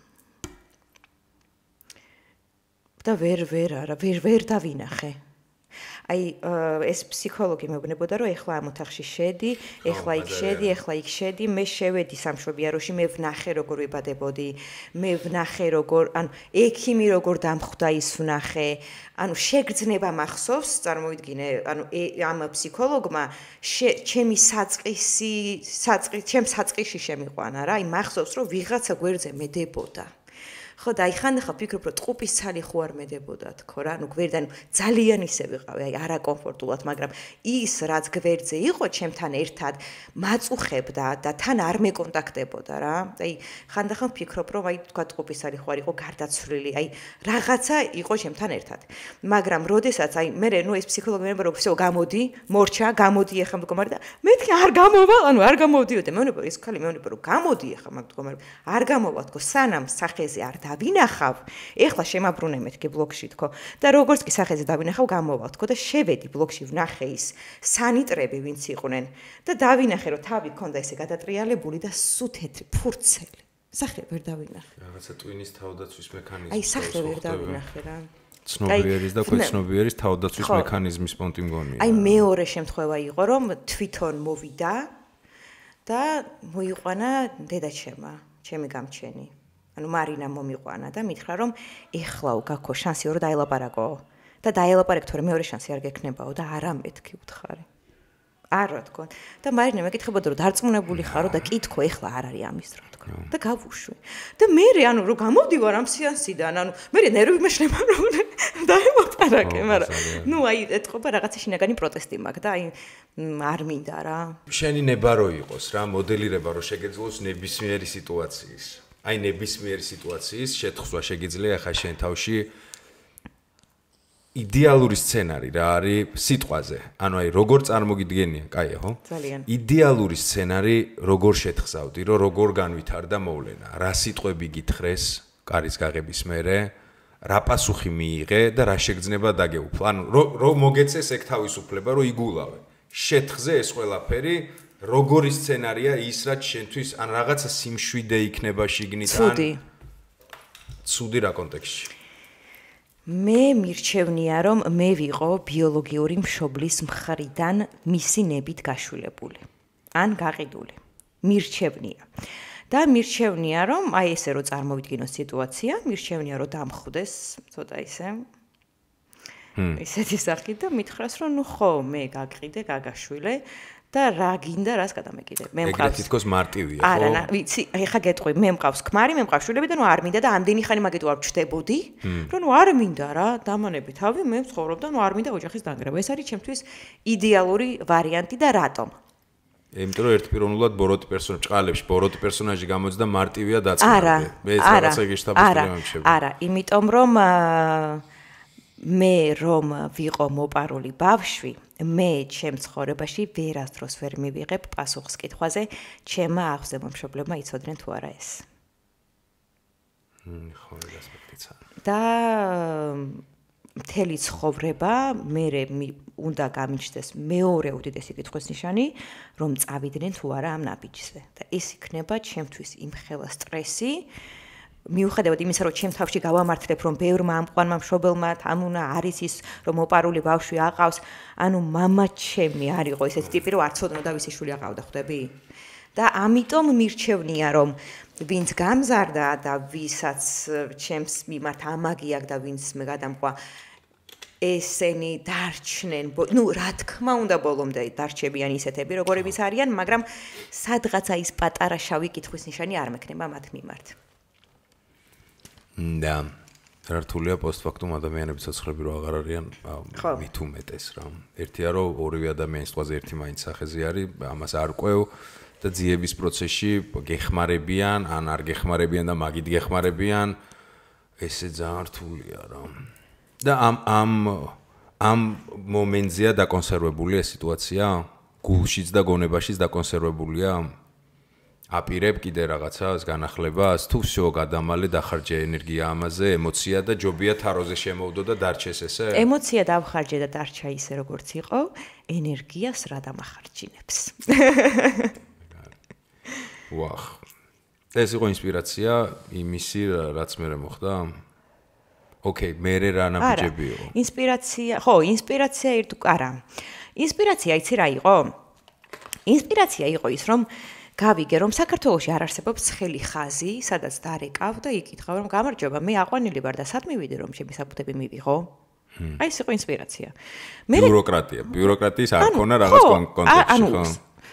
და ვერ დავინახე. აი ეს ფსიქოლოგი მეუბნებოდა რომ ეხლა ამ ოთახში შედი, ეხლა იქ შედი, მე შევედი სამშობიაროში, მე ვნახე როგორ ვიბადებოდი, მე ვნახე როგორ, ანუ ექიმი როგორ დამხვდა ის ვნახე, ანუ შეგრძნება მახსოვს, წარმოვიდგინე, ანუ ამ ფსიქოლოგმა ჩემი ჩემ საწყისში შემიყვანა რა, აი მახსოვს რომ ვიღაცა გვერდზე მედებოდა. ხო და აი ხანდახან ვფიქრობ რომ ტყუპის ცალი ხო არ მედებოდა თქო რა, ნუ გვერდან ძალიან ისე ვიყავი, აი არაკომფორტულად, მაგრამ ის რაც გვერდზე იყო ჩემთან ერთად მაწუხებდა და თან არ მეკონტაქტებოდა რა. აი ხანდახან ვფიქრობ რომ აი თქვა ტყუპის ცალი ხო არ იყო გარდაცვლილი, აი რაღაცა იყო ჩემთან ერთად. მაგრამ როდესაც აი მე ნუ ეს ფსიქოლოგი მე რომ всё გამოდი, მორჩა, გამოდი ახლა მდგომარე და მეთქი არ გამოვა, ანუ არ გამოვდიოდი, მეუბნება ეს ხალი მეუბნება რომ გამოდი ახლა მდგომარე, არ გამოვა თქო, სანამ სახეზე არ დავინახავ, ეხლა შემაბრუნე მეთქი ბლოგში თქო და როგორც კი სახეზე დავინახავ, გამოვა თქო და შევედი ბლოგში ვნახე ის სანიტრები ვინც იყვნენ და დავინახე რომ თავი ქონდა ესე გადატრიალებული და სუთეთრი ფურცელი. სახე ვერ დავინახე. რაღაცა ტვინის თავდაცვის მექანიზმი. აი სახე ვერ დავინახე რა. ცნობიერის და ქვეცნობიერის თავდაცვის მექანიზმის პონტი მგონია. აი მეორე შემთხვევა იყო რომ თვითონ მოვიდა და მოიყვანა დედაჩემა, ჩემი გამჩენი. ანუ მარინა მომიყვანა და მითხრა რომ ეხლა გაქო შანსი რომ დაელაპარაკო და დაელაპარაკ თორე მეორე შანსი არ გექნებაო და არა მეთქი უთხარი. არა თქო. და მარინა მეკითხებოდა რომ დარწმუნებული ხარო და კითხო ეხლა არ არის ამის დრო თქო. და გავუშვი. და მე ანუ რომ გამოვდივარ ამ სეანსიდან, ანუ მე ნერვები მეშლება რომ დაელაპარაკე, მაგრამ ნუ აი ეთყობა რაღაცა შინაგანი პროტესტი მაქვს და აი არ მინდა რა. შენი ნება რო იყოს რა, მოდელირება რო შეგეძლოს ნებისმიერი სიტუაციის. აი ნებისმიერი სიტუაციის შეთხსვა შეგიძლია ხა შენ თავში იდეალური სცენარი რა არის სიტყვაზე. ანუ აი როგორ წარმოგიდგენია, კაია ხო? ძალიან. იდეალური სცენარი როგორ შეთხსავდი, რომ როგორ განვითარდა მოვლენა, რა სიტყვები გითხრეს კარის გაღების მერე, რა პასუხი მიიღე და რა შეგრძნება დაგეუფლა. ანუ რომ მოგეცეს ეგ თავისუფლება, რომ იგულავე. შეთხზე ეს ყველაფერი როგორი სცენარია ის რაც შენთვის ან რაღაცა სიმშვიდე იქნება შიგნით ან ცუდი რა კონტექსტში. მე მირჩევნია რომ მე ვიყო ბიოლოგიური მშობლის მხრიდან მისი ნებით გაშვილებული ან გაყიდული. მირჩევნია. და მირჩევნია რომ აი ესე რომ წარმოვიდგინოს სიტუაცია, მირჩევნია რომ დამხვდეს ცოტა ისეთი სახით და მითხრას რომ ნუ ხო მე გაგყიდე, გაგაშვილე და რა გინდა რას გადამეკიდე. მე მყავს. ეგრე თითქოს მარტივია, ხო? არა, ვიცი, ეხა გეტყვი, მე მყავს ქმარი, მე მყავს შვილები და ნუ არ მინდა და ამდენი ხანი მაგით ვარ ჩდებოდი, რომ ნუ არ მინდა რა, დამანები თავი, მე ვცხოვრობ და ნუ არ მინდა ოჯახის დანგრევა. ეს არის ჩემთვის იდეალური ვარიანტი და რატომ? იმიტომ რომ ერთპიროვნულად ბოროტი პერსონაჟი, ჭყალებში ბოროტი პერსონაჟი გამოდის და მარტივია დაწყებული. მე ეს რაღაცა გეშტაბოსტილი მომჩები. არა, იმიტომ რომ მე რომ ვიყო მოპარული ბავშვი, მე ჩემ ცხოვრებაში ვერასდროს ვერ მივიღებ პასუხს კითხვაზე, ჩემმა აღზევამშობლებმა იცოდნენ თუ არა ეს. ხო, ეს ასპექტიც არის. და მთელი ცხოვრება მე უნდა გამიჩნდეს მეორე უდიდესი კითხვის ნიშანი, რომ წავიდნენ თუ არა ამ ნაბიჯზე. და ეს იქნება ჩემთვის იმხელა სტრესი, მიუხედავად იმისა, რომ ჩემ თავში გავამართლებ, რომ ბევრმა ამყვანმა მშობელმა თამუნა არის ის, რომ მოპარული ბავშვი აყავს, ანუ მამა ჩემი არ იყო ესეთი ტიპი, რომ არ ცოდნოდა ვისი შვილი აყავდა, ხვდები? და ამიტომ მირჩევნია, რომ ვინც გამზარდა და ვისაც ჩემს მიმართ ამაგი აქვს და ვინც მე გადამყვა ესენი დარჩნენ, ნუ რა თქმა უნდა ბოლომდე დარჩებიან ისეთები, როგორებიც არიან, მაგრამ სადღაცა ის პატარა შავი კითხვის ნიშანი არ მექნება მათ მიმართ. და რთულია პოსტფაქტუმ ადამიანები ცოცხლები რო აღარ არიან, მით უმეტეს რა. ერთია რომ ორივე ადამიანის თვალზე ერთი მაინც სახეზე არის, ამას არ ყვევ და ძიების პროცესში გეხმარებიან, ან არ გეხმარებიან და მაგით გეხმარებიან, ესე ძალიან რთულია რა. და ამ მომენტზეა დაკონსერვებული ეს სიტუაცია, გულშიც და გონებაშიც დაკონსერვებულია. აპირებ კიდე რაღაცას განახლებას, თუ всё გადამალე დახარჯე ენერგია ამაზე, ემოცია და ჯობია თაროზე შემოვდო და დარჩეს ესე? ემოცია დავხარჯე და დარჩა ისე როგორც იყო, ენერგიას რა დამახარჯინებს. ვახ. ეს იყო ინსპირაცია იმისი, რაც მე მოხდა. ოკეი, მე რა ნაბიჯები იყო? ინსპირაცია, ხო, ინსპირაცია არა. ინსპირაცია იცი რა იყო? ინსპირაცია იყო ის, რომ გავიგე, რომ საქართველოში არ არსებობს ცხელი ხაზი, სადაც დარეკავ და იკითხავ, რომ გამარჯობა, მე აყვანილი ვარ და სად მივიდე, რომ ჩემი საფუთები მივიღო? აი ეს იყო ინსპირაცია. ბიუროკრატიის არ ქონა რაღაც კონტექსტში, ხო?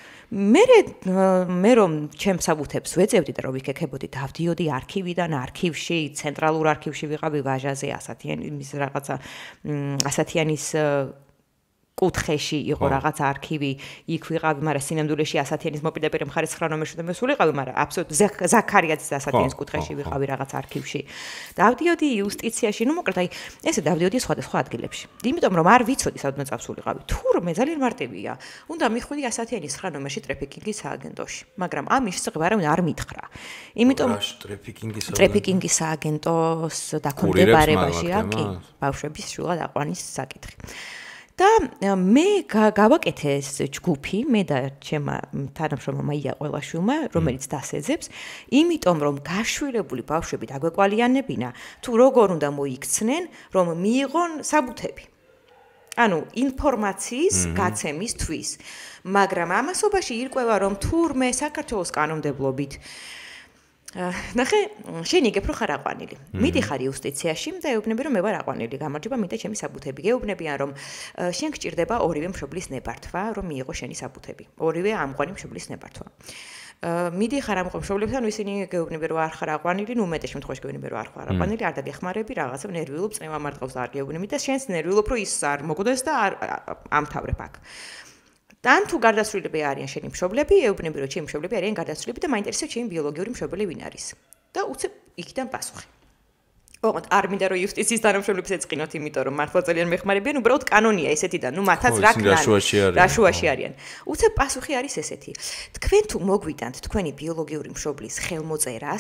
მე რომ ჩემს საბუთებს ვეწევდი და რომ ვიქექებოდი, დავდიოდი არქივიდან არქივში, ცენტრალურ არქივში ვიყავი ვაჟაზე, ასათიანის რაღაცა ასათიანის კუთხეში იყო რაღაც არქივი, იქ ვიყავი, მაგრამ სინამდვილეში ასათიანის მოპირდაპირე მხარეს 9 ნომერში და მე სულიყავი, მაგრამ აბსოლუტურად ზაქარიაძის ასათიანის კუთხეში ვიყავი რაღაც არქივში. დავდიოდი იუსტიციაში, ნუ მოკლედ აი ესე დავდიოდი სხვადასხვა ადგილებში. იმიტომ რომ არ ვიცოდი სადღაც წავსულიყავი. თურმე ძალიან მარტივია. უნდა მიხვიდი ასათიანის 9 ნომერში ტრეფიკინგის სააგენტოში, მაგრამ ამის შესახებ არავინ არ მითხრა. იმიტომ ტრეფიკინგის სააგენტოს დაქვემდებარებაშია, კი, ბავშვების შვილად აყვანის საკითხი. და მე გავაკეთე ეს ჯგუფი, მე და ჩემმა თანამშრომელმა ია ყველაშვილმა, რომელიც დასეძებს, იმიტომ რომ გაშვილებული ბავშვები დაგვეკვალიანებინა, თუ როგორ უნდა მოიქცნენ, რომ მიიღონ საბუთები. ანუ ინფორმაციის გაცემისთვის, მაგრამ ამასობაში ირკვევა, რომ თურმე საქართველოს კანონმდებლობით ნახე, შენ იგებ რომ ხარ აყვანილი. მიდიხარ იუსტიციაში და ეუბნები რომ მე ვარ აყვანილი. გამარჯობა, მინდა ჩემი საბუთები. გეუბნებიან რომ შენ გჭირდება ორივე მშობლის ნებართვა, რომ მიიღო შენი საბუთები. ორივე ამყვანი მშობლის ნებართვა. მიდიხარ ამ მშობლებთან, ისინი გეუბნები რომ არ ხარ აყვანილი, ნუ მეტეს შემთხვევაში გეუბნები რომ არ ხარ აყვანილი, არ დაგეხმარები, რაღაცა ნერვიულობ, წნევა მარტყავს და არ გეუბნები და შენს ნერვიულობ რომ ის არ მოგდეს და არ ამთავრებ აქ. თან თუ გარდაცვლილები არიან შენი მშობლები, ეუბნები რომ ჩემი მშობლები არიან გარდაცვლილები და მაინტერესებს ჩემი ბიოლოგიური მშობელი ვინ არის. და უცებ იქიდან პასუხი. ოღონდ არ მინდა რომ იუსტიციის თანამშრომლებს ეწყინოთ, იმიტომ რომ მართლა ძალიან მეხმარებიან, უბრალოდ კანონია ესეთი და ნუ მათაც რა ქნან. დაშუაში არიან. უცებ პასუხი არის ესეთი. თქვენ თუ მოგვიტანთ თქვენი ბიოლოგიური მშობლის ხელმოწერას,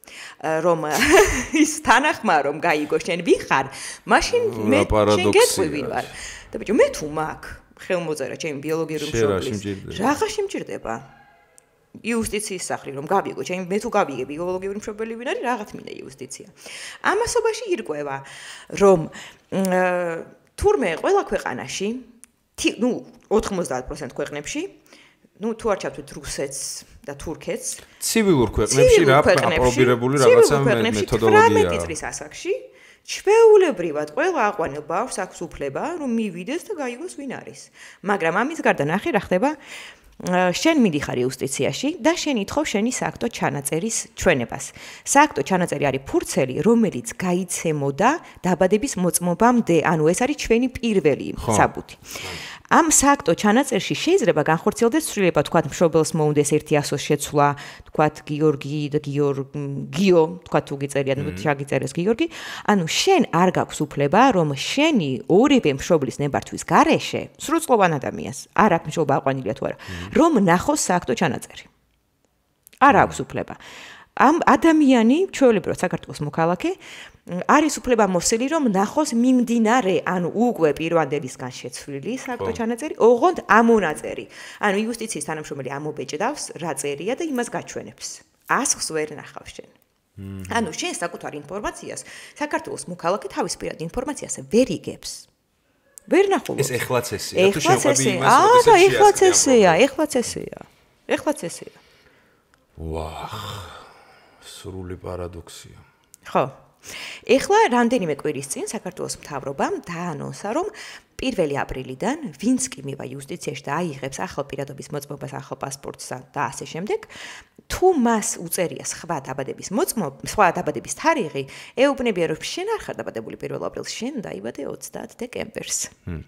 რომ ის თანახმა რომ გაიგო შენ ვიხარ, მაშინ მე შენ გეტყვი ვარ. და ბიჭო მე თუ მაგ ხელმოწერა ჩემი ბიოლოგიური მშობლის რაღაცი მჭირდება. იუსტიციის სახლი რომ გავიგო, მე თუ გავიგე ბიოლოგიური მშობელი ვინ არის, რაღაც მინდა იუსტიცია. ამასობაში ირკვევა, რომ თურმე ყველა ქვეყანაში, 90% ქვეყნებში, თუ არ ჩავთვლით რუსეთს და თურქეთს, ცივილურ ქვეყნებში რა აპრობირებული რაღაცა მეთოდოლოგია. 18 წლის ასაკში ჩვეულებრივად ყველა აყვანილ ბავშვს აქვს უფლება, რომ მივიდეს და გაიგოს ვინ არის. მაგრამ ამის გარდა ნახე რა ხდება შენ მიდიხარ იუსტიციაში და შენ ითხოვ შენი სააქტო ჩანაწერის ჩვენებას. სააქტო ჩანაწერი არის ფურცელი, რომელიც გაიცემოდა დაბადების მოწმობამდე, ანუ ეს არის ჩვენი პირველი საბუთი. ამ სააქტო ჩანაწერში შეიძლება განხორციელდეს ცვლილება, თქვათ მშობელს მოუნდეს ერთი ასოს შეცვლა, თქვათ გიორგი და გიო, თქვათ თუ გიწერიან, შეგიწერეს გიორგი, ანუ შენ არ გაქვს უფლება, რომ შენი ორივე მშობლის ნებართვის გარეშე, სრულწლოვან ადამიანს, არ აქვს მშობა აყვანილია თუ არა, რომ ნახოს სააქტო ჩანაწერი. არ აქვს უფლება. ამ ადამიანი, ჩვეულებრივად საქართველოს მოქალაქე, არის უფლება მოსილი, რომ ნახოს მიმდინარე, ანუ უკვე პირვანდებისგან შეცვლილი სააქტო ჩანაწერი, ოღონდ ამონაწერი. ანუ იუსტიციის თანამშრომელი ამობეჭდავს, რა წერია და იმას გაჩვენებს. ასხს ვერ ნახავს შენ. ანუ შენ საკუთარ ინფორმაციას, საქართველოს მოქალაქე თავის პირად ინფორმაციას ვერ იგებს. ვერ ნახულობს. ეს ეხლაც ესეა, თუ შეყვები იმას, და ეხლაც ესეა. ეხლაც ესეა. ვაჰ. სრული პარადოქსია. ხო. ეხლა რამდენიმე კვირის წინ საქართველოს მთავრობამ დაანონსა, რომ 1 აპრილიდან ვინც კი მივა იუსტიციაში და აიღებს ახალ პირადობის მოწმობას, ახალ პასპორტს და ასე შემდეგ, თუ მას უწერია სხვა დაბადების თარიღი, ეუბნებიან, რომ შენ არ ხარ დაბადებული 1 აპრილს, შენ დაიბადე 30 დეკემბერს.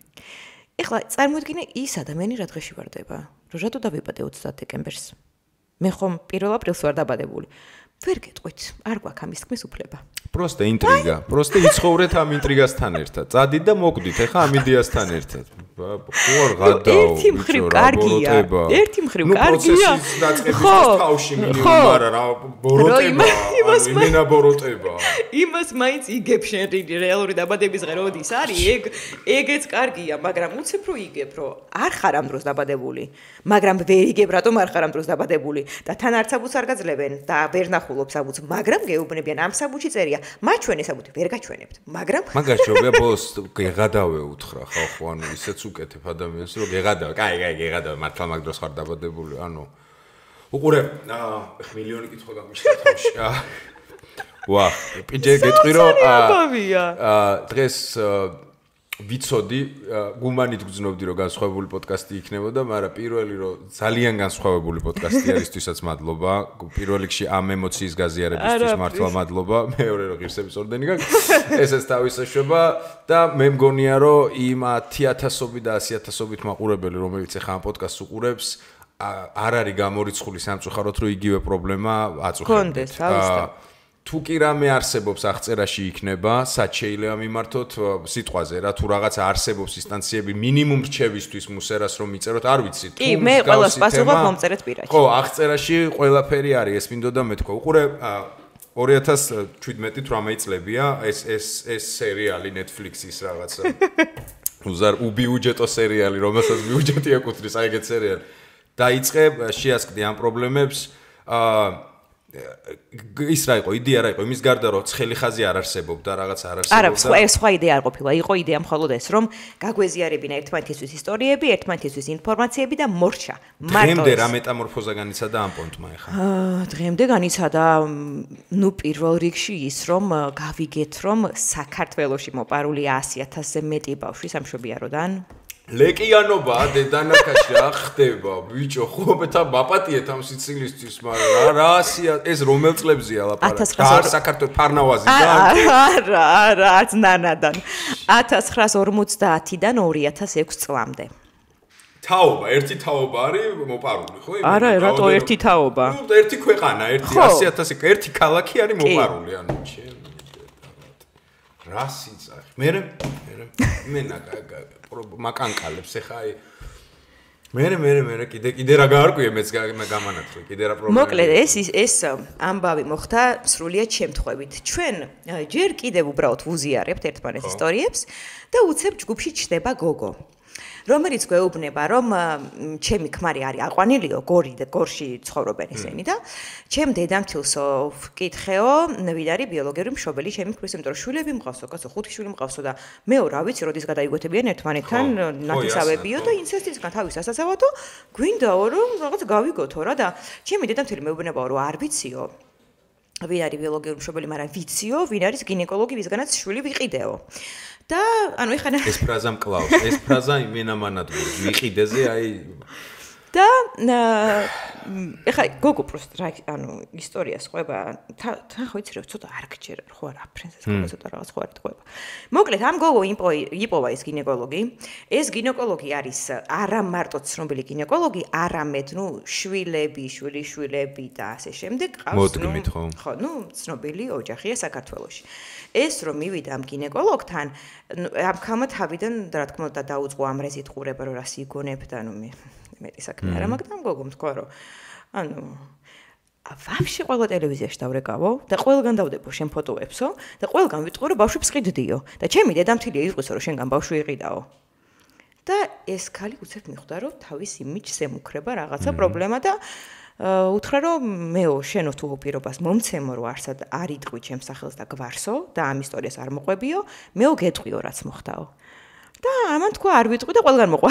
ეხლა წარმოიდგინე ის ადამიანი რა დღეში ვარდება, რომ რატო დავიბადე 30 დეკემბერს? მე ხომ 1 აპრილს ვარ დაბადებული. ვერ გეტყვით, არ გვაქვს ამის თქმის უფლება. პროსტა ინტრიგა, პროსტა იცხოვრეთ ამ ინტრიგასთან ერთად. წადით და მოგდით ახლა ამ იდეასთან ერთად. ხوار გადაო. ერთი მხრივ კარგია. ერთი მხრივ კარგია. პროცესის დაწყების თავში მინიმუმ არა რა ბოროტება. იმენა ბოროტება. იმას მაინც იგებ შენ რეალური დაბადების დღე როდის არის, ეგეც კარგია, მაგრამ უცებ რო იგებ, რომ არ ხარ ამ დროს დაბადებული, მაგრამ ვერ იგებ რატომ არ ხარ ამ დროს დაბადებული და თან არც საბუთს არ გაძლევენ და ვერ ნახულობ საბუთს, მაგრამ გეუბნებიან ამ საბუთში წერია, მაჩვენე საბუთი ვერ გაჩვენებთ, მაგრამ მაგაშობია ბოლოს გეღადავე უთხრა ხალხო, ანუ ისეც უკეთებ ადამიანს, რომ გეღადავე, კაი, გეღადავე, მართლა მაგ დროს ხარ დაბადებული, ანუ უყურე, მილიონი კითხვა გამიშთა თავში. ვა, პიჯე გეტყვი რომ დღეს ვიცოდი, გუმანით გძნობდი რომ განსხვავებული პოდკასტი იქნებოდა, მაგრამ პირველი რომ ძალიან განსხვავებული პოდკასტი არის, თვისაც მადლობა. პირველ რიგში ამ ემოციის გაზიარებისთვის მართლა მადლობა. მეორე რომ ღირსების ორდენი გაქვს. ესეც თავისეშვება და მე მგონია რომ იმ 10,000-ობით და 100,000-ობით მაყურებელი, რომელიც ახლა ამ პოდკასტს უყურებს, არ არის გამორიცხული სამწუხაროდ, რომ იგივე პრობლემა აწუხებდეთ. თუ კი რამე არსებობს აღწერაში იქნება, სად შეიძლება მიმართოთ სიტყვაზე რა, თუ რაღაცა არსებობს ინსტანციები მინიმუმ რჩევისთვის მუსერას რომ მიწეროთ, არ ვიცი. კი, მე ყველას პასუხობ მომწერეთ პირადად. ხო, აღწერაში ყველაფერი არის, ეს მინდოდა მეთქვა. უყურე 2017-18 წლებია ეს სერიალი Netflix-ის რაღაცა. უბიუჯეტო სერიალი, რომელსაც ბიუჯეტი ეკუთვნის, აი ეგეთ სერიალი. დაიწყე შეასკდი ამ პრობლემებს. ის რა იყო, იდეა რა იყო, იმის გარდა რომ ცხელი ხაზი არ არსებობდა, რაღაც არ არსებობდა. არა, სხვა იდეა არ ყოფილა, იყო იდეა მხოლოდ ეს, რომ გაგვეზიარებინა ერთმანეთისთვის ისტორიები, ერთმანეთისთვის ინფორმაციები და მორჩა. დღემდე რა მეტამორფოზა განიცადა ამ პონტმა ახლა? დღემდე განიცადა, პირველ რიგში ის, რომ გავიგეთ, რომ საქართველოში მოპარული 100,000-ზე მეტი ბავშვი სამშობიაროდან ლეკიანობა დედანაკაში რა ხდება ბიჭო ხუბეთა მაპატიეთ ამ სიცილისთვის მაგრამ რა ეს რომელ წლებზია ლაპარაკი საქართველოს ფარნავაზიდან არა არც ნანადან 1950-დან 2006 წლამდე თაობა ერთი თაობა არის მოპარული ხო არა რატო ერთი თაობა ერთი ქვეყანა ერთი 100,000 ერთი ქალაქი არის მოპარული ანუ რა სიძახი მე მაკანკალებს ეხა მე კიდე რა გაარკვიე მეც გამანათლე კიდე რა პრობლემა მოკლედ ეს ამბავი მოხდა სრულიად შემთხვევით ჩვენ ჯერ კიდევ უბრალოდ ვუზიარებთ ერთმანეთს ისტორიებს და უცებ ჯგუფში ჩდება გოგო რომელიც გვეუბნება რომ ჩემი ქმარი არის აყვანილიო გორში ცხოვრობენ ისინი და ჩემ დედამთილსო ვკითხეო ვინ არის ბიოლოგიური მშობელი ჩემი ქმრის იმიტომ რომ შვილები მყავსო კაცო 5 შვილი მყავსო და მე რა ვიცი როდის გადაიგვეთებიან ერთმანეთთან ნათესავებიო და ინცესტისგან თავის ასაცავათო გვინდაო რომ რაღაც გავიგოთო რა და ჩემი დედამთილი მეუბნებაო რომ არ ვიციო ვინ არის ბიოლოგიური მშობელი მაგრამ ვიციო ვინ არის გინეკოლოგი ვისგანაც შვილი ვიყიდეო და ანუ ეხლა ეს ფრაზა მკლავს ეს ფრაზა იმენამანადგურს ვიყიდეზე აი და ეხლა გოგო პროსტ ანუ ისტორიას ყვება თან ხო იცი რომ ცოტა არ გჯერა ხო არა ფრენზეს ყვება ცოტა რაღაც ხო არ ყვება მოკლედ ამ გოგო იპოვა ეს გინეკოლოგი ეს გინეკოლოგი არის არა მარტო ცნობილი გინეკოლოგი არამედ ნუ შვილები და ასე შემდეგ ყავს ხო ნუ ცნობილი ოჯახია საქართველოში ეს რომ მივიდა ამ გინეკოლოგთან ამ ხამა თავიდან რა თქმა უნდა დაუწყო ამ რეზით ყურება რომ რას იგონებდა ანუ მეტი საქმე არა მაგრამ გოგომ თქვა რომ ანუ ვაფშე ყველა ტელევიზიაში დავრეკავო და ყველგან დავდებო შენ ფოტოებსო და ყველგან ვიტყვი რომ ბავშვებს ყიდდიო და ჩემი დედამთილია იყვისო რომ შენგან ბავშვი იყიდაო და ეს ქალი უცებ მიხვდა რომ თავის იმიჯს ემუქრება რაღაცა პრობლემა და უთხრა რომ მეო შენო თუ უპირობას მომცემო რომ არსად არ იტყვი ჩემს სახელს და გვარსო და ამ ისტორიას არ მოყვებიო მეო გეტყვიო რაც მოხდაო და ამან თქვა არ ვიტყვი და ყველგან მოყვა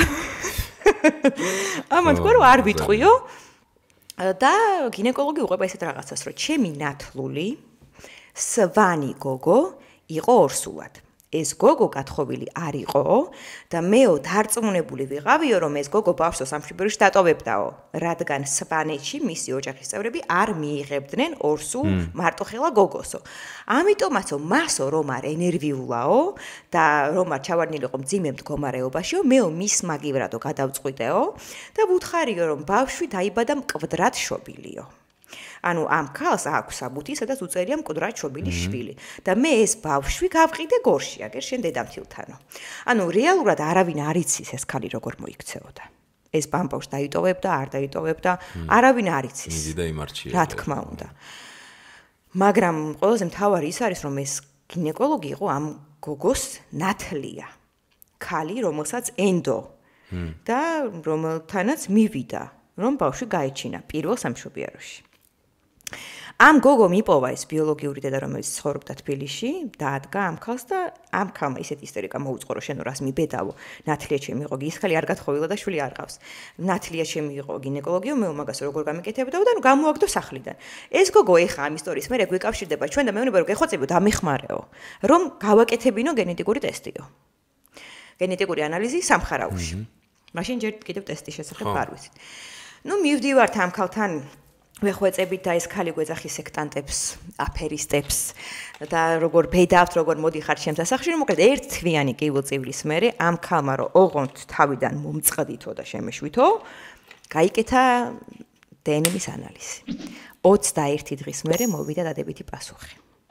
ამან თქვა რომ არ ვიტყვიო და გინეკოლოგი უყვება ესეთ რაღაცას რომ ჩემი ნათლული სვანი გოგო იყო ორსულად ეს გოგო გათხოვილი არ იყო და მეო დარწმუნებული ვიყავიო რომ ეს გოგო ბავშვს სამშობლოში დატოვებდაო რადგან სვანეთში მისი ოჯახის წევრები არ მიიღებდნენ ორსულ მარტოხელა გოგოსო ამიტომაცო მასო რომ არ ენერვიულაო და რომ არ ჩავარდნილიყო მძიმე მდგომარეობაშიო მეო მის მაგივრადო გადავწყვიტეო და ვუთხარიო რომ ბავშვი დაიბადა მკვდრად შობილიო ანუ ამ ქალს აქვს საბუთი, სადაც უწერია მკვდრად შობილი შვილი და მე ეს ბავშვი გავყიდე გორში, აგერ შენ დედამთილთანო. ანუ რეალურად არავინ არ იცის ეს ქალი როგორ მოიქცეოდა. ეს ბავშვს დაიტოვებდა, არ დაიტოვებდა, არავინ არ იცის. მიდი და იმარჩია. რა თქმა უნდა. მაგრამ ყველაზე მთავარი ის არის, რომ ეს გინეკოლოგი იყო ამ გოგოს ნათლია. ქალი, რომელსაც ენდო და რომელთანაც მივიდა, რომ ბავშვი გაეჩინა პირველ სამშობიაროში. ამ გოგომ იპოვა ეს ბიოლოგიური დედა, რომელიც ცხოვრობდა თბილისში, დაადგა ამ ქალს და ამ ქალმა ისეთი ისტორიკა მოუწყო, რომ შენ რას მიბედავო, ნათლია ჩემი იყო, ის ქალი არ გათხოვილა და შვილი არ ყავს. ნათლია ჩემი იყო გინეკოლოგიო, მე მაგას როგორ გამიკეთებდა და გამოაგდო სახლიდან. ეს გოგო ეხა ამ ისტორიის მერე გვიკავშირდება ჩვენ და მეუბნება რომ გეხოცებიო დამეხმარეო, რომ გავაკეთებინო გენეტიკური ტესტიო. გენეტიკური ანალიზი სამხარაუში. მაშინ ჯერ კიდევ ტესტის შესახებ არ ვიცით. ნუ მივდივართ ამ ქალთან ვეხვეწებით და ეს ქალი გვეძახის სექტანტებს, აფერისტებს და როგორ ბედავთ, როგორ მოდიხართ ჩემს სასახლეში, მოკლედ ერთ თვიანი კიბულწივლის მერე ამ ქალმა რომ ოღონდ თავიდან მომწყდითო და შემეშვითო, გაიკეთა დნმ-ის ანალიზი. 21 დღის მერე მოვიდა დადებითი პასუხი.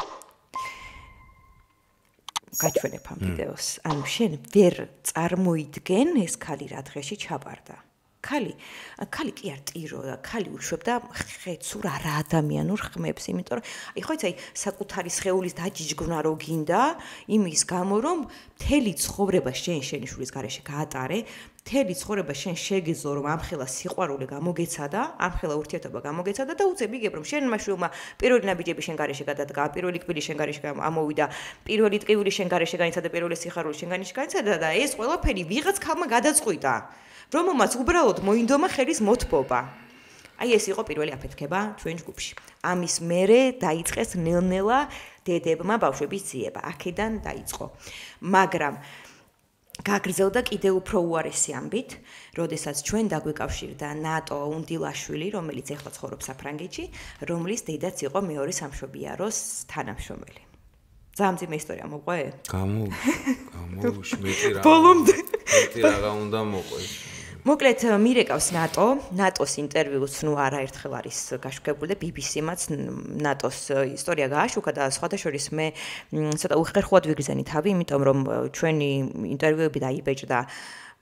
გაჩვენებ ამ ვიდეოს. ანუ შენ ვერ წარმოიდგენ ეს ქალი რა დღეში ჩაბარდა. ქალი კი არ ტირო და ქალი უშვებდა ხეცურ არა ადამიანურ ხმებს, იმიტომ რომ ხო იცი საკუთარი სხეულის დაჯიჯგნა რო გინდა, იმის გამო რომ მთელი ცხოვრება შენი შვილის გარეშე გაატარე, მთელი ცხოვრება შენ შეგეძლო რომ ამხელა სიყვარული გამოგეცადა, ამხელა ურთიერთობა გამოგეცადა და უცებ იგებ რომ შენმა შვილმა პირველი ნაბიჯები შენ გარეშე გადადგა, პირველი კვილი შენ გარეშე ამოვიდა, პირველი ტკივილი შენ გარეშე განიცადა, პირველი სიხარული შენ გარეშე განიცადა და ეს ყველაფერი ვიღაც ქალმა გადაწყვიტა. რომელმაც უბრალოდ მოინდომა ხელის მოთბობა. აი ეს იყო პირველი აფეთქება ჩვენ ჯგუფში. ამის მერე დაიწყეს ნელ-ნელა დედებმა ბავშვების ძიება. აქედან დაიწყო. მაგრამ გაგრძელდა კიდევ უფრო უარესი ამბით, როდესაც ჩვენ დაგვიკავშირდა ნატო უნდილაშვილი, რომელიც ეხლა ცხოვრობს საფრანგეთში, რომლის დედაც იყო მეორე სამშობიაროს თანამშრომელი. ძამძიმე ისტორია მოყვე? გამოვშმეტი რა. ბოლომდე. რა უნდა მოყვეს. მოკლედ მირეკავს ნატოს ინტერვიუს ნუ არაერთხელ არის გაშვებული და BBC-მაც ნატოს ისტორია გააშუქა და სხვადასხვის მე ცოტა უხერხულად ვიგრძენი თავი, იმიტომ რომ ჩვენი ინტერვიუები დაიბეჭდა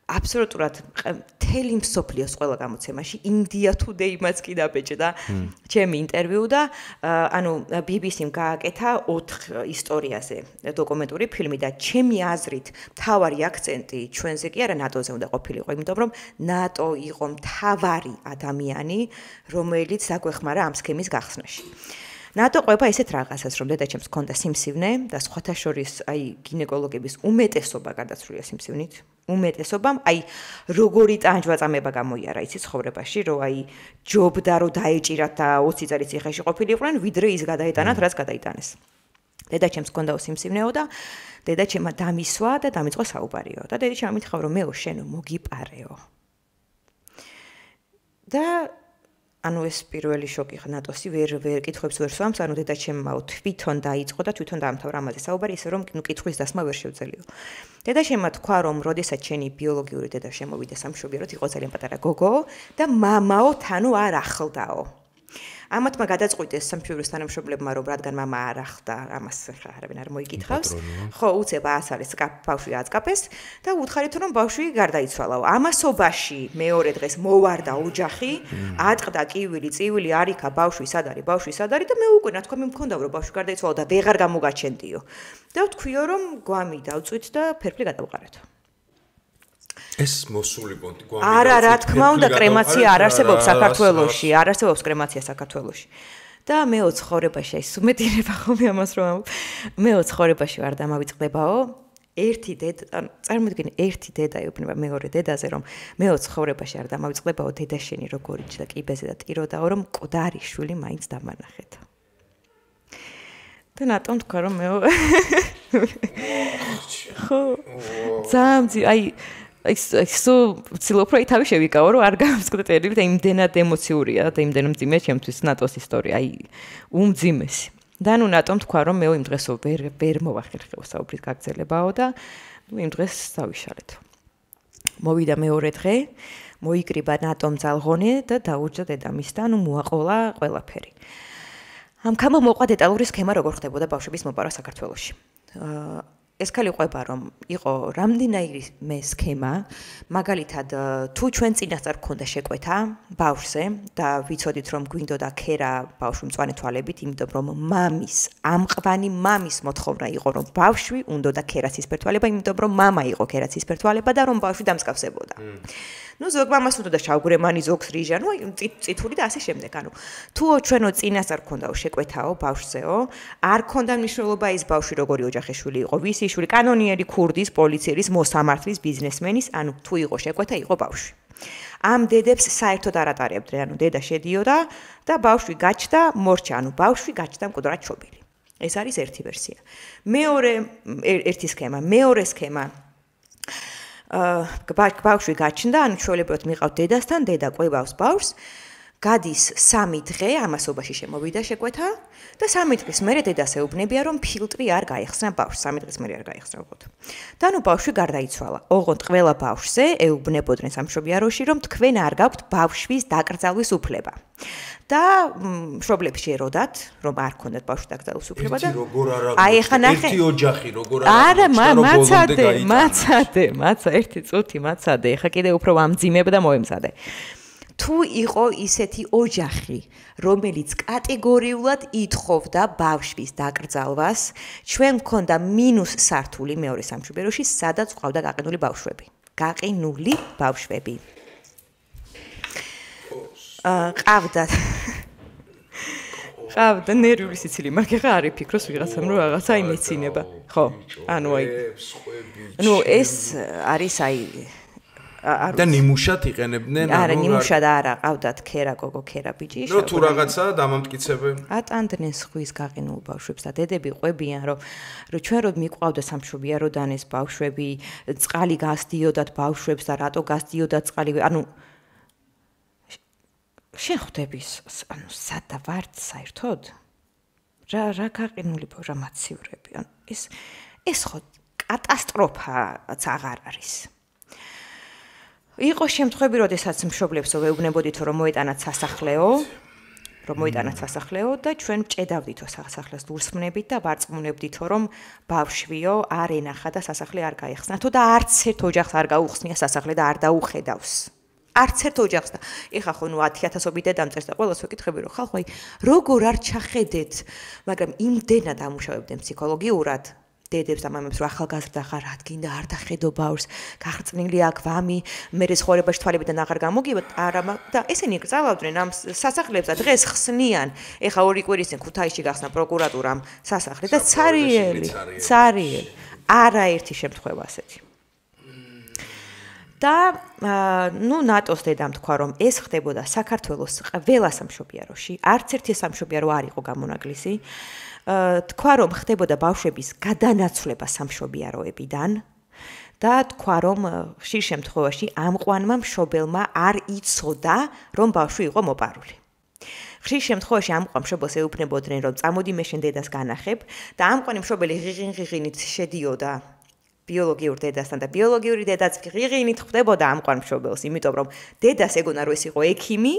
აბსოლუტურად მთელი მსოფლიოს ყველა გამოცემაში India Today-მაც კი დაბეჭდა ჩემი ინტერვიუ და ანუ BBC-მ გააკეთა 4 ისტორიაზე დოკუმენტური ფილმი და ჩემი აზრით მთავარი აქცენტი ჩვენზე კი არა ნატოზე უნდა ყოფილიყო, იმიტომ რომ ნატო იყო მთავარი ადამიანი, რომელიც დაგვეხმარა ამ სქემის გახსნაში. ნატო ყვება ესეთ რაღაცას, რომ დედაჩემს ჰქონდა სიმსივნე და სხვათა შორის აი გინეკოლოგების უმეტესობა გადაცვლია სიმსივნით. უმეტესობამ აი როგორი ტანჯვაწამება გამოიარა იცი ცხოვრებაში, რომ აი ჯობდა რომ დაეჭირათ და 20 წელი ციხეში ყოფილიყვნენ, ვიდრე ის გადაეტანათ, რაც გადაიტანეს. დედაჩემს ჰქონდა სიმსივნეო და დედაჩემა დამისვა და დამიწყო საუბარიო და დედაჩემა მითხრა რომ მეო შენ მოგიპარეო. და ანუ ეს პირველი შოკი ნატოსი ვერ კითხვებს ვერ სვამს, ანუ დედაჩემმა თვითონ დაიწყო და თვითონ დაამთავრა ამაზე საუბარი, ისე რომ კითხვის დასმა ვერ შევძლიო. დედაჩემმა თქვა, რომ როდესაც შენი ბიოლოგიური დედა შემოვიდა სამშობიაროდ, იყო ძალიან პატარა გოგო და მამაო თანუ არ ახლდაო. ამათმა გადაწყვიტეს სამშობიარო თანამშრომლებმა, რომ რადგან მამა არ ახლდა, ამას არავინ არ მოიკითხავს. ხო, უცებ აასალეს ბავშვი აწყაფეს და უთხარით რომ ბავშვი გარდაიცვალაო. ამასობაში მეორე დღეს მოვარდა ოჯახი, ატყდა კივილი, წივილი, არიქა, ბავშვი სად არის და მე უკვე ნათქვამი მქონდა რომ ბავშვი გარდაიცვალა და ვეღარ გამოგაჩენდიო. და ვთქვიო რომ გვამი დავწვით და ფერფლი გადავყარეთ. ეს მოსული პონტი გვამი. არა, რა თქმა უნდა, კრემაცია არ არსებობს საქართველოში, არ არსებობს კრემაცია საქართველოში. და მეო ცხოვრებაში აი სუმეტირება ხომ ამას რომ მეო ცხოვრებაში ვარ და მავიწყდებაო. ერთი დედა, წარმოიდგინე, ერთი დედა ეუბნება მეორე დედაზე, რომ მეო ცხოვრებაში არ დამავიწყდებაო, დედა შენი როგორ იჯდა კიბეზე და ტიროდაო, რომ მკვდარი შვილი მაინც დამანახეთ. და ნატომ თქვა რომ მეო ხო ძამძი აი ისო ცდილობ რომ თავი შევიკავო რომ არ გამსკდა წერილი და იმდენად ემოციურია და იმდენ მძიმე ჩემთვის ნატოს ისტორია აი უმძიმესი და ნუ ნატომ თქვა რომ მე იმ დღესო ვერ მოვახერხეო საუბრის გაგრძელებაო და იმ დღეს დავიშალეთ. მოვიდა მეორე დღე, მოიკრიბა ნატომ ძალღონე და დაუჯდა დედამისთან, ნუ მოაყოლა ყველაფერი. ამ კამო მოყვა დეტალური სქემა როგორ ხდებოდა ბავშვების მოპარვა საქართველოში. ეს ხალი ყვება რომ იყო რამდენიმე სქემა, მაგალითად თუ ჩვენ წინასწარ გქონდა შეკვეთა ბავშვზე და ვიცოდით რომ გვინდოდა ქერა ბავშვი მწვანე თვალებით, იმიტომ რომ მამის, ამყვანი მამის მოთხოვნა იყო რომ ბავშვი უნდოდა ქერას ისფერთვალება, იმიტომ რომ მამა იყო ქერას ისფერთვალება და რომ ბავშვი დამსკავსებოდა. ნუ ზოგ მამას უნდა შავგრემანი, ზოგს რიჟა, ნუ წითური და ასე შემდეგ. ანუ თუ ჩვენო წინასწარ გქონდაო შეკვეთაო ბავშვზეო, არ გქონდა მნიშვნელობა ის ბავშვი როგორი ოჯახიშვილი იყო, ვისი შვილი, კანონიერი, ქურდის, პოლიციის, მოსამართლის, ბიზნესმენის, ანუ თუ იყო შეკვეთა, იყო ბავშვი. ამ დედებს საერთოდ არ ატარებდნენ, ანუ დედა შედიოდა და ბავშვი გაჩნდა, მორჩა, ანუ ბავშვი გაჩნდა მკვდრად ჩობილი. ეს არის ერთი ვერსია. ერთი სქემა, მეორე სქემა ბავშვი გაჩნდა, ანუ ჩვეულებრივად მიყავთ დედასთან, დედა ყვევავს ბავშვს, გადის 3 დღე, ამასობაში შემოვიდა შეკვეთა და 3 დღის მერე დედას ეუბნებია, რომ ფილტრი არ გაიხსნა ბავშვს, 3 დღის მერე არ გაიხსნა უღოთ. და ნუ ბავშვი გარდაიცვალა. ოღონდ ყველა ბავშვზე ეუბნებოდნენ სამშობიაროში, რომ თქვენ არ გაქვთ ბავშვის დაკრძალვის უფლება. და მშობლებს შეეროდათ, რომ არ ქონდათ ბავშვის დაკრძალვის უფლება და აი ეხა ნახე ერთი ოჯახი როგორ არა მაცადე, ერთი წუთი მაცადე, ეხა კიდე უფრო ვამძიმებ და მოემზადე. თუ იყო ისეთი ოჯახი, რომელიც კატეგორიულად ითხოვდა ბავშვის დაკრძალვას, ჩვენ მქონდა მინუს სართული მეორე სამშობიაროში, სადაც ყავდა გაყინული ბავშვები. გაყინული ბავშვები. ყავდა ნერვული სიცილი, მაგ ახლა არ იფიქროს ვიღაცამ რომ რაღაცა იმეცინება. ხო, ანუ აი ნუ ეს არის აი და ნიმუშად იყენებდნენ არა ნიმუშად არა ყავდათ ქერა გოგო ქერა ბიჭი ნუ თუ რაღაცა დამამტკიცებენ ატანდნენ სხვის გაყინულ ბავშვებს და დედები ყვებიან რომ ჩვენ რომ მიყვავდა სამშობიაროდან ეს ბავშვები წყალი გასდიოდათ ბავშვებს და რატო გასდიოდათ წყალი ანუ შენ ხვდები ანუ სადა ვარ საერთოდ რა გაყინული რა მაცივრები ანუ ეს ხო კატასტროფაც აღარ არის იყო შემთხვევები, როდესაც მშობლებს ვეუბნებოდით, რომ მოეტანათ სასახლეო რომ მოიტანათ სასახლეო და ჩვენ ჭედავდითო სასახლეს დურსმნებით და ვარწმუნებდითო რომ ბავშვიო არ ენახა და სასახლე არ გაიხსნათო და არც ერთ ოჯახს არ გაუხსნია სასახლე და არ დაუხედავს. არც ერთ ოჯახს და ეხა ხო 10,000-ობით დედამწერს და ყველას ვეკითხები რომ ხალხო როგორ არ ჩახედეთ, მაგრამ იმდენად ამუშავებდნენ ფსიქოლოგიურად დედებს და მამებს რომ ახალგაზრდა ხარ, ადგინდა არ დახედო ბავშვს, გახრწნილი აქ ვამი, მე ცხოვრებაში თვალებიდან აღარ გამოგივარ, არა და ესენი გწავლავდნენ ამ სასახლეებს და დღეს ხსნიან. ეხა 2 კვირის წინ ქუთაისში გახსნა პროკურატურამ სასახლე და ცარიელი. არაერთი შემთხვევა ასეთი. და ნატოს დედამ თქვა რომ ეს ხდებოდა საქართველოს ყველა სამშობიაროში, არც ერთი სამშობიარო არ იყო გამონაკლისი. თქვა რომ ხდებოდა ბავშვების გადანაცვლება სამშობიაროებიდან და თქვა რომ ხშირ შემთხვევაში ამყვანმა მშობელმა არ იცოდა რომ ბავშვი იყო მოპარული. ხშირ შემთხვევაში ამყვან მშობელს ეუბნებოდნენ რომ წამოდი მე შენ დედას განახებ და ამყვანი მშობელი ღიღინით შედიოდა ბიოლოგიურ დედასთან და ბიოლოგიური დედაც ღიღინით ხვდებოდა ამყვან მშობელს, იმიტომ რომ დედას ეგონა რომ ეს იყო ექიმი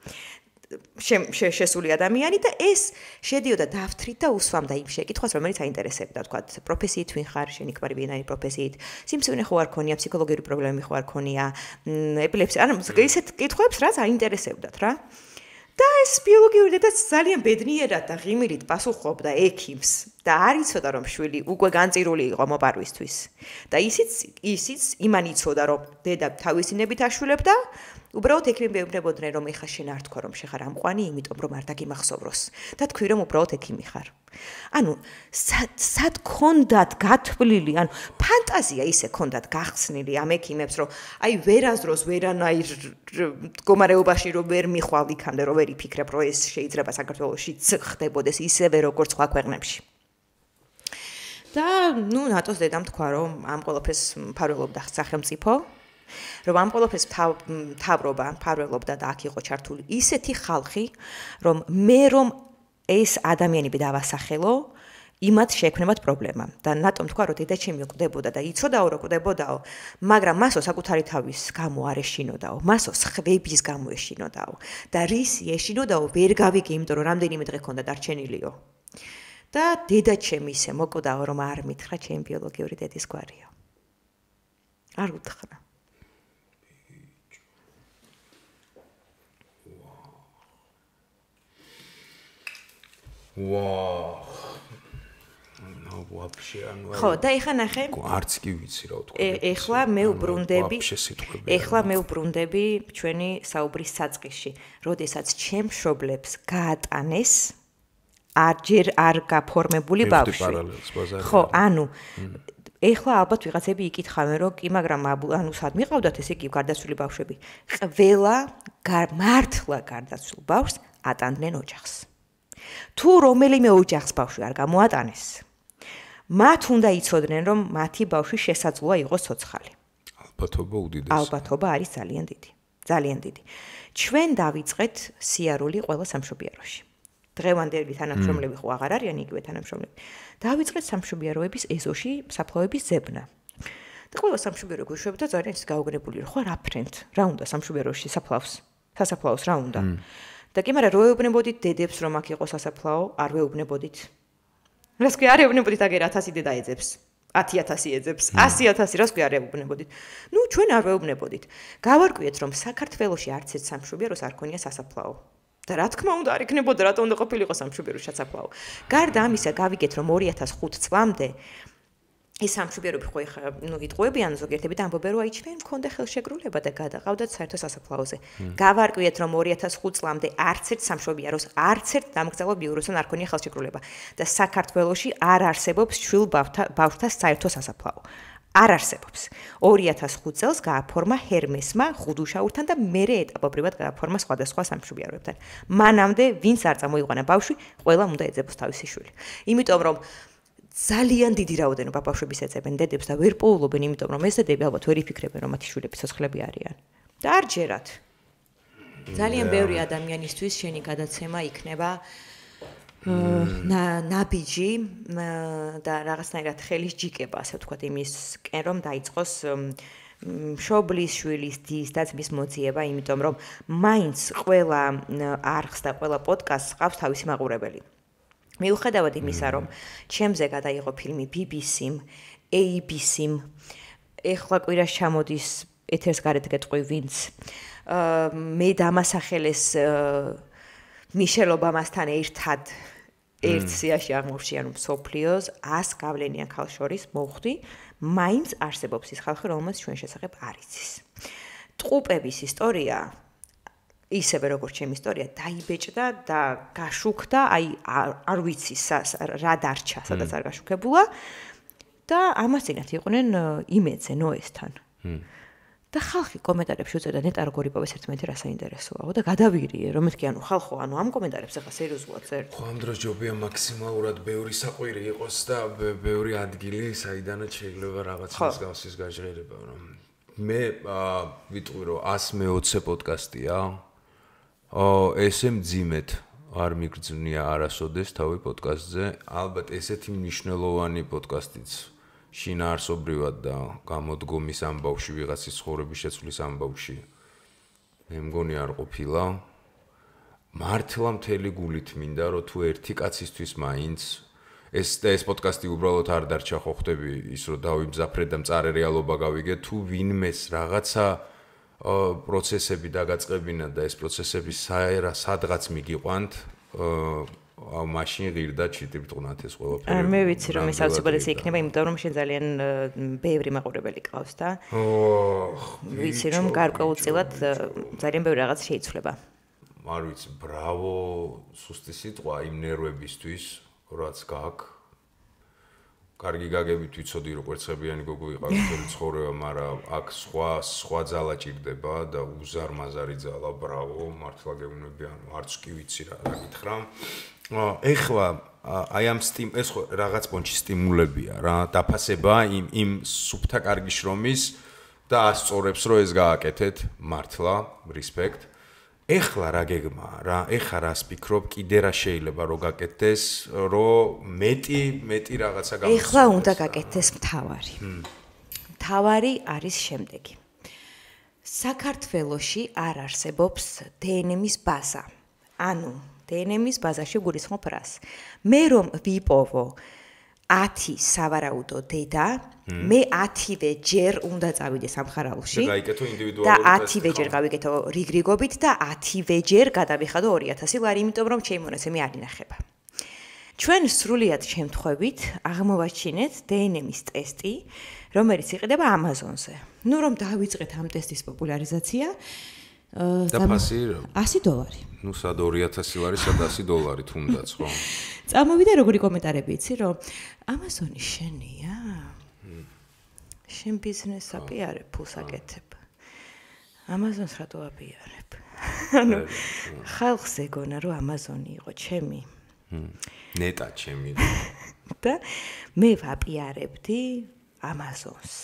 შესული ადამიანი და ეს შედიოდა დავთრით და უსვამდა იმ შეკითხვას, რომელიც აინტერესებდა, თქვათ, პროფესიით ვინ ხარ, შენი ქმარი ვინარი პროფესიით, სიმსივნე ხო არ ქონია, ფსიქოლოგიური პრობლემები ხო არ ქონია, ეპილეფსია, ანუ ისეთ კითხვებს რაც აინტერესებდათ რა. და ეს ბიოლოგიური დედაც ძალიან ბედნიერად და ღიმილით პასუხობდა ექიმს და არ იცოდა რომ შვილი უკვე განწირული იყო მოპარვისთვის. და ისიც იმან იცოდა რომ დედა თავისინებით აშულებდა, უბრალოდ ექიმები ეუბნებოდნენ რომ ეხა შენ არ თქვა რომ შეხარ ამყვანი, იმიტომ რომ არ დაგიმახსოვროს და თქვი რომ უბრალოდ ექიმი ხარ. ანუ სად ქონდათ გათვლილი, ანუ ფანტაზია ისე ქონდათ გახსნილი ამ ექიმებს რომ აი ვერაზროს ვერანაირ მდგომარეობაში რომ ვერ მიხვალ იქამდე რომ ვერ იფიქრებ რომ ეს შეიძლება საქართველოშიც ხდებოდეს ისევე როგორც სხვა ქვეყნებში. და ნატოს დედამ თქვა რომ ამ ყველაფერს მფარველობდა სახელმწიფო, რომ ამ ყველაფერს მფარველობდა და აქ იყო ჩართული ისეთი ხალხი, რომ ეს ადამიანები დავასახელო, იმათ შეექმნებათ პრობლემა. და ნატომ თქვა რომ დედაჩემი კვდებოდა და იცოდაო რომ კვდებოდაო, მაგრამ მასო საკუთარი თავის გამო არ ეშინოდაო, მასო ხვების გამო ეშინოდაო და რისი ეშინოდაო ვერ გავიგე, იმიტომ რომ რამდენიმე დღე ქონდა დარჩენილიო. და დედაჩემი ისე მოკვდაო რომ არ მითხრა ჩემი ბიოლოგიური დედის გვარიო. არ უთხრა. ვაუ. ვაფშე ანუ ხო, და ეხლა ნახე. არც კი ვიცი რა ვთქვა. ეხლა მე ვბრუნდები ჩვენი საუბრის საწყისში, როდესაც ჩემ მშობლებს გაატანეს ჯერ არ გაფორმებული ბავშვი. ხო, ანუ ეხლა ალბათ ვიღაცები იკითხავენ რომ კი, მაგრამ ანუ სად მიყავდათ ესე კი გარდაცვლილი ბავშვები? ყველა მართლა გარდაცვლილ ბავშვს ატანდნენ ოჯახს. თუ რომელიმე ოჯახს ბავშვი არ გამოატანეს, მათ უნდა იცოდნენ, რომ მათი ბავშვი შესაძლოა იყოს ცოცხალი. ალბათობა უდიდესი. ალბათობა არის ძალიან დიდი. ძალიან დიდი. ჩვენ დავიწყეთ სიარული ყველა სამშობიაროში. დღევანდელი თანამშრომლები ხო აღარ არიან იგივე თანამშრომლები. დავიწყეთ სამშობიაროების ეზოში საფლავების ზებნა. და ყველა სამშობიარო გვიშვებოდა ძალიან ის გაუგრებული, რომ ხო რა ფრენთ, რა უნდა სამშობიაროში სასაფლაოს რა უნდა. და კი, მაგრამ რო ეუბნებოდით დედებს რომ აქ იყო სასაფლაო, არ ვეუბნებოდით. რას კი არ ეუბნებოდით აგერ 1000 დედა ეძებს, 10,000 ეძებს, 100,000 რას კი არ ეუბნებოდით. ჩვენ არ ვეუბნებოდით. გავარკვიეთ რომ საქართველოში არც ერთ სამშობიაროს არ ქონია სასაფლაო. და რა თქმა უნდა არ იქნებოდა, რატომ უნდა ყოფილიყო სამშობიაროს სასაფლაო. გარდა ამისა გავიგეთ რომ 2005 წლამდე ეს სამშობიაროები ხო იტყუებიან ზოგიერთები და ამბობენ რომ აი ჩვენ მქონდა ხელშეკრულება და გადაყავდათ საერთო სასაფლაოზე. გავარკვიეთ რომ 2005 წლამდე არც ერთ სამშობიაროს, არც ერთ დამკრძალულ ბიუროსთან არ ქონია ხელშეკრულება და საქართველოში არ არსებობს შვილ ბავშვთა საერთო სასაფლაო. არ არსებობს. 2005 წელს გააფორმა ჰერმესმა ხუდუშაურთან და მერე ეტაპობრივად გააფორმა სხვადასხვა სამშობიაროებთან. მანამდე ვინც არ წამოიყვანა ბავშვი, ყველა უნდა ეძებოს თავისი შვილი. იმიტომ რომ ძალიან დიდი რაოდენობა ბავშვების ეძებენ დედებს და ვერ პოულობენ, იმიტომ რომ ეს დედები ალბათ ვერ იფიქრებენ, რომ მათი შვილები ცოცხლები არიან. და არ ჯერათ. ძალიან ბევრი ადამიანისთვის შენი გადაცემა იქნება ნაბიჯი და რაღაცნაირად ხელის ჯიკება, ასე ვთქვათ, იმისკენ რომ დაიწყოს მშობლის შვილის დის და ძმის მოძიება, იმიტომ რომ მაინც ყველა არხს და ყველა პოდკასტს ყავს თავისი მაყურებელი. მიუხედავად იმისა, რომ ჩემზე გადაიღო ფილმი BBC-მ, ABC-მ, ეხლა კვირას ჩამოდის ეთერს გარეთ გეტყვი ვინც. მე დამასახელეს მიშელ ობამასთან ერთად ერთ სიაში აღმოჩნდა, რომ სოფლიოს 100 გავლენიან ხალხს შორის მოვხვდი, მაინც არსებობს ის ხალხი, რომელსაც ჩვენ შესახებ არ იცის. ტყუპების ისტორია, ისევე როგორც ჩემი ისტორია, დაიბეჭდა და გაშუქდა, აი არ ვიცი რა დარჩა, სადაც არ გაშუქებულა და ამას წინათ იყვნენ იმედზე, ნოესთან. და ხალხი კომენტარებში უწევდა ნეტა როგორ იპოვეს ერთმანეთი რა საინტერესოა და გადავირიე რომ მეთქი ანუ ხალხო ანუ ამ კომენტარებს ახლა სერიოზულად წერთ ხო ამ დროს ჯობია მაქსიმალურად ბევრი საყვირი იყოს და ბევრი ადგილი საიდანაც შეიძლება რაღაც მსგავსის გაჟღერება რომ მე ვიტყვი რომ 120 პოდკასტია ესე მძიმედ არ მიგრძნია არასოდეს თავი პოდკასტზე ალბათ ესეთი მნიშვნელოვანი პოდკასტიც შინაარსობრივად და გამოდგომის ამბავში ვიღაცის ცხოვრების შეცვლის ამბავში მე მგონი არ ყოფილა მართლა მთელი გულით მინდა რომ თუ ერთი კაცისთვის მაინც ეს პოდკასტი უბრალოდ არ დარჩა ხო ხვდები ის რომ დავიმზაფრე და მწარე რეალობა გავიგე თუ ვინმეს რაღაცა პროცესები დაგაწყებინა და ეს პროცესები სადღაც მიგიყვანთ მაშინ ღირდა ჩიტირთუნათ ეს ყველაფერი. მე ვიცი რომ ეს აუცილებლად იქნება, იმიტომ რომ შენ ძალიან ბევრი მაყურებელი ყავს და ვიცი რომ გარკვეულწილად ძალიან ბევრი რაღაც შეიცვლება. არ ვიცი, ბრავო, სუსტი სიტყვა იმ ნერვებისთვის, რაც გაქვს. კარგი გაგებით ვიცოდი რომ კვერცხებიანი გოგო იყავი მთელი ცხოვრება, მაგრამ აქ სხვა ძალა ჭირდება და უზარმაზარი ძალა, ბრავო, მართლა გეუბნები, ანუ არც კი ვიცი რა გითხრა. ეხლა აი ამ ეს ხო რაღაც პონჩი სტიმულებია რა დაფასება იმ სუფთა კარგი შრომის და ასწორებს რომ ეს გააკეთეთ მართლა რესპექტ ეხლა რა გეგმა რა ეხლა რას ფიქრობ კიდე რა შეიძლება რომ გაკეთდეს რომ მეტი რაღაცა გამოსცეს ეხლა უნდა გაკეთდეს მთავარი არის შემდეგი საქართველოში არ არსებობს დნმ-ის ბაზა ანუ დნმ-ის ბაზაში გულისხმობ რას? მე რომ ვიპოვო 10 სავარაუდო დედა, მე 10-ვე ჯერ უნდა წავიდე სამხარალოში და 10-ვე ჯერ გავიკეთო რიგრიგობით და 10-ვე ჯერ გადავიხადო 2000 ლარი, იმიტომ რომ ჩემი მონაცემი არ ინახება. ჩვენ სრულიად შემთხვევით აღმოვაჩინეთ დნმ-ის ტესტი, რომელიც იყიდება Amazon-ზე. ნუ რომ დავიწყეთ ამ ტესტის პოპულარიზაცია $100. ნუ სად 2000 ლარი, სად $100 თუნდაც, ხო? წამოვიდა როგორი კომენტარები იცი, რომ Amazon-ი შენია? შენ ბიზნესს აპიარებ, ფულს აკეთებ. Amazon-ს რატო აპიარებ? ანუ ხალხს ეგონა, რომ Amazon-ი იყო ჩემი. ნეტა ჩემი. და მე ვაპიარებდი Amazon-ს.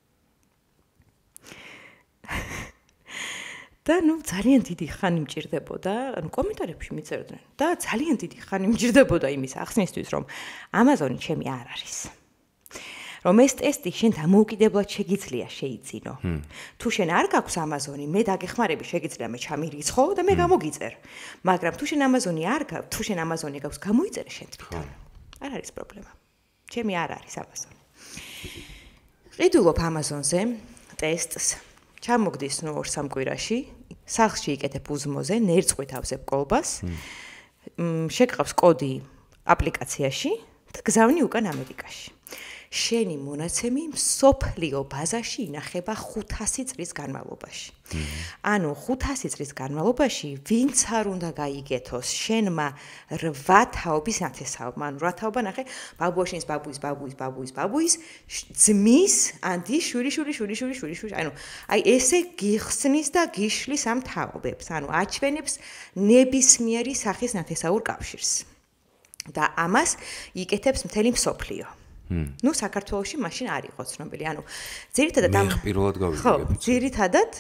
და ნუ ძალიან დიდი ხანი მჭირდებოდა, ანუ კომენტარებში მიწერდნენ და ძალიან დიდი ხანი მჭირდებოდა იმის ახსნისთვის, რომ Amazon-ი ჩემი არ არის. რომ ეს ტესტი შენ დამოუკიდებლად შეგიძლია შეიძინო. თუ შენ არ გაქვს Amazon-ი, მე დაგეხმარები შეგიძლია მე ჩამირიცხო და მე გამოგიწერ. მაგრამ თუ შენ Amazon-ი არ გაქვს, თუ შენ Amazon-ი გაქვს, გამოიწერე შენ თვითონ. არ არის პრობლემა. ჩემი არ არის Amazon-ი. ყიდულობ Amazon-ზე ტესტს ჩამოგდის ნუ 2-3 კვირაში, სახლში იკეთებ უზმოზე, ნერწყვით ავზებ კოლბას, შეგყავს კოდი აპლიკაციაში და გზავნი უკან ამერიკაში. შენი მონაცემი მსოფლიო ბაზაში ინახება 500 წლის განმავლობაში. ანუ 500 წლის განმავლობაში ვინც არ უნდა გაიგეთოს შენმა 8 თაობის ნათესავმა. ანუ 8 თაობა ნახე, ბაბუაშენის ბაბუის, ძმის, ანდის, შვილი. ანუ აი ესე გიხსნის და გიშლის ამ თაობებს. ანუ აჩვენებს ნებისმიერი სახის ნათესაურ კავშირს. და ამას იკეთებს მთელი მსოფლიო. ნუ საქართველოში მაშინ არ იყო ცნობილი. ანუ ძირითადად მე პირველად გავიგებ. ძირითადად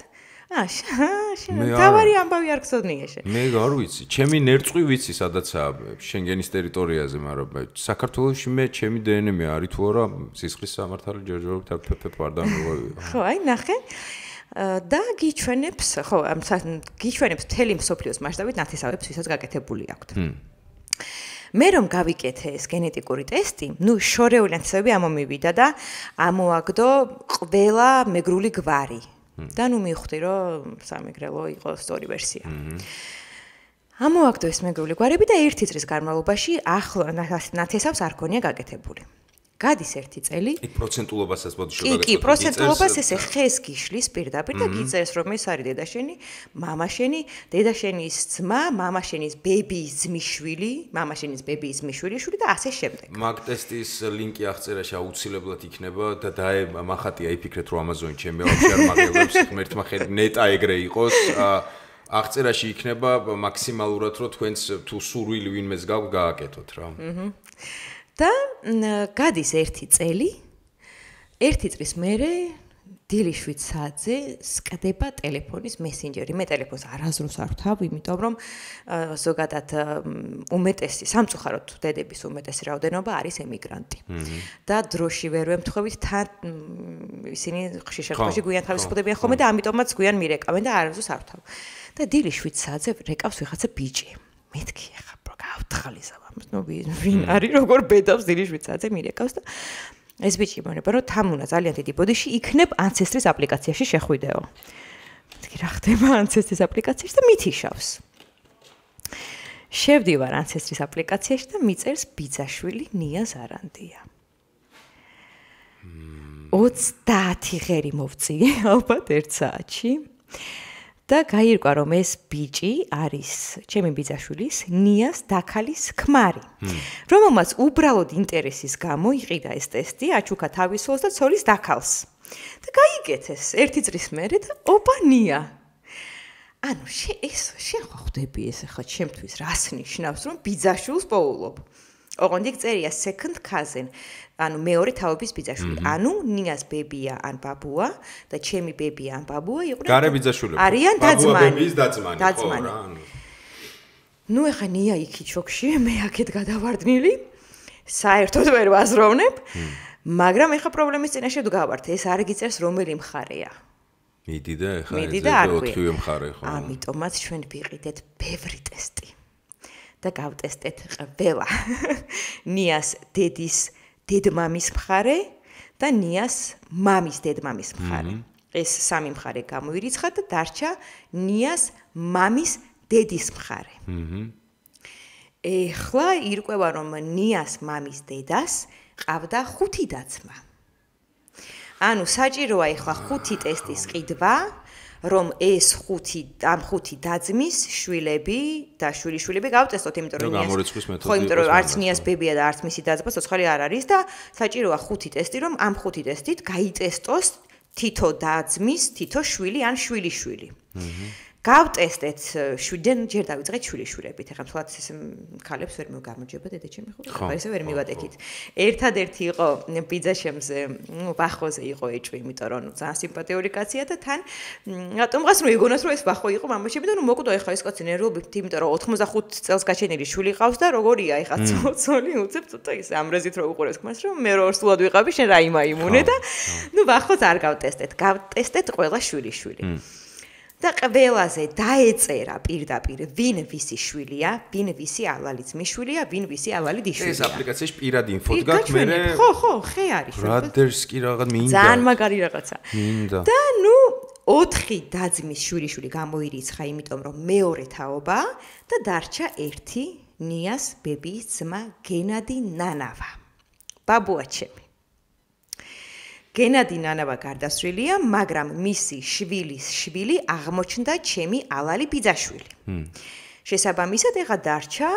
თავარი ამბავი არ გწოდნია შენ. მე არ ვიცი, ჩემი ნერწყვი ვიცი სადაცაა შენგენის ტერიტორიაზე, მაგრამ საქართველოში მე ჩემი დნმ არის თუ არა სისხლის სამართალი ჯერჯერობით არ ფეფე პარდამოვი. ხო, აი ნახე. და გიჩვენებს, ხო, გიჩვენებს მთელი მსოფლიოს მასშტაბით ნათესავებს, ვისაც გაკეთებული აქვთ. მე რომ გავიკეთე ეს გენეტიკური ტესტი, შორეული ნათესავები ამომივიდა და ამოაგდო ყველა მეგრული გვარი. და მივხვდი, რომ სამეგრელო იყო სწორი ვერსია. ამოაგდო ეს მეგრული გვარები და 1 წლის განმავლობაში ახლა ნათესავს არ ქონია გაკეთებული. გადის 1 წელი. იქ პროცენტულობასაც ბოდიშობა კი, პროცენტულობას ესე ხეს გიშლის პირდაპირ და გიწერს რომ ეს არის დედაშენი, მამაშენი, დედაშენის ძმა, მამაშენის ბებიის ძმისშვილი, მამაშენის ბებიის ძმისშვილი და ასე შემდეგ. მაგ ტესტის ლინკი აღწერაში აუცილებლად იქნება და მახატია იფიქრეთ რომ Amazon-ი ჩემი ვაფშე არ მაგელებს, ღმერთმა ხელი ნეტა ეგრე იყოს. აღწერაში იქნება მაქსიმალურად რომ თქვენს თუ სურვილი ვინმეს გაქვთ გააკეთოთ რა. და გადის 1 წელი. 1 წლის მერე დილის 7 საათზე სკდება ტელეფონის მესენჯერი. მე ტელეფონს არასდროს არ ვთავ, იმიტომ რომ ზოგადად უმეტესი სამწუხაროდ დედების უმეტესი რაოდენობა არის ემიგრანტი. და დროში ვერ ვემთხვევით თან ისინი ხშირ შემთხვევაში გვიან თავისუფლებიან ხოლმე და ამიტომაც გვიან მირეკავენ და არასდროს არ ვთავ. და დილის 7 საათზე რეკავს ვიღაცა ბიჭი. მეთქი ახლა გავთხალისავ ამას, ვინ არის როგორ ბედავს დილის 7 საათზე მირეკავს და ეს ბიჭი იმენება რომ თამუნა ძალიან დიდი ბოდიში იქნებ Ancestry-ს აპლიკაციაში შეხვიდეო. მეთქი რა ხდება Ancestry-ს აპლიკაციაში და მithიშავს. შევდივარ Ancestry-ს აპლიკაციაში და მიწერს ბიძაშვილი ნია ზარანდია. 30 ღერი მოვწიე ალბათ 1 საათში. და გაირკვა რომ ეს ბიჭი არის ჩემი ბიძაშვილის ნიას დაქალის ქმარი. რომელმაც უბრალოდ ინტერესის გამო იყიდა ეს ტესტი, აჩუქა თავისოლს და ცოლის დაქალს. და გაიგეთეს 1 წლის მერე და ოპა ნია. ანუ შენ ხო ხვდები ეს ახლა ჩემთვის რას ნიშნავს რომ ბიძაშვილს პოულობ. ოღონდ იქ წერია second cousin. ანუ მეორე თავების ბიძაშვილი. ანუ ნიას ბებია ან ბაბუა და ჩემი ბებია ან ბაბუა იყვნენ. გარე ბიძაშვილები. არიან დაძმანი. ბაბუა ბებიის დაძმანი. დაძმანი. ახლა ნია იქით შოქში, მე აქეთ გადავარდნილი. საერთოდ ვერ ვაზროვნებ. მაგრამ ახლა პრობლემის წინაშე ვდგავართ. ეს არ გიწერს რომელი მხარეა. მიდი და ახლა მიდი და არ გვი. 4-ვე მხარე ხო. ამიტომაც ჩვენ ვიყიდეთ ბევრი ტესტი. და გავტესტეთ ყველა. ნიას დედის დედმამის მხარე და ნიას მამის დედმამის მხარე. ეს სამი მხარე გამოირიცხა და დარჩა ნიას მამის დედის მხარე. ეხლა ირკვევა რომ ნიას მამის დედას ყავდა 5 დაძმა. ანუ საჭიროა ეხლა 5 ტესტის ყიდვა, რომ ეს 5 დაძმის შვილები და შვილიშვილები გავტესტოთ, იმიტომ რომ ხო, იმიტომ რომ არც ნიას ბებია და არც მისი დაძმა ცოცხალი არ არის და საჭიროა 5 ტესტი, რომ ამ 5 ტესტით გაიტესტოს თითო დაძმის, თითო შვილი ან შვილიშვილი. გავტესტეთ შვიდენ ჯერ დავიწყეთ შვილიშვილებით. ახლა თქვათ ეს ქალებს ვერ მოგამოჯება დედაჩემი ხო? ესე ვერ მივატეთით. ერთადერთი იყო ბიძაშემზე, ბახოზე იყო ეჭვი, იმიტომ რომ ძალიან სიმპათიური კაცია და თან რატომღაც რომ იგონოს რომ ეს ბახო იყო მამაშები და მოკვდო ახლა ეს კაცი ნერვობით, იმიტომ რომ 85 წელს გაჩენილი შვილი ყავს და როგორია ახლა ცოლი უცებ ცოტა ის ამრაზით რო უყურეს ხმას რომ მე რო სულად ვიყავი შენ რა იმაიმუნე და ბახოც არ გავტესტეთ. გავტესტეთ ყველა შვილიშვილი. და ყველაზე დაეწერა პირდაპირ ვინ ვისი შვილია, ვინ ვისი ალალი ძმისშვილია, ვინ ვისი ალალი დიშვილია. ეს აპლიკაციაში პირად ინფოთ გაქვს მე. ხო, ხე არის. ბრადერსკი რაღაც მინდა. ძალიან მაგარი რაღაცა. მინდა. და 4 დაძმის შვილიშვილი გამოირიცხა, იმიტომ რომ მეორე თაობა და დარჩა 1 ნიას ბებიის ძმა გენადი ნანავა. ბაბუა ჩემი. გენადი ნანავა გარდაცვლილია, მაგრამ მისი შვილის შვილი აღმოჩნდა ჩემი ალალი ბიძაშვილი. შესაბამისად, ეხა დარჩა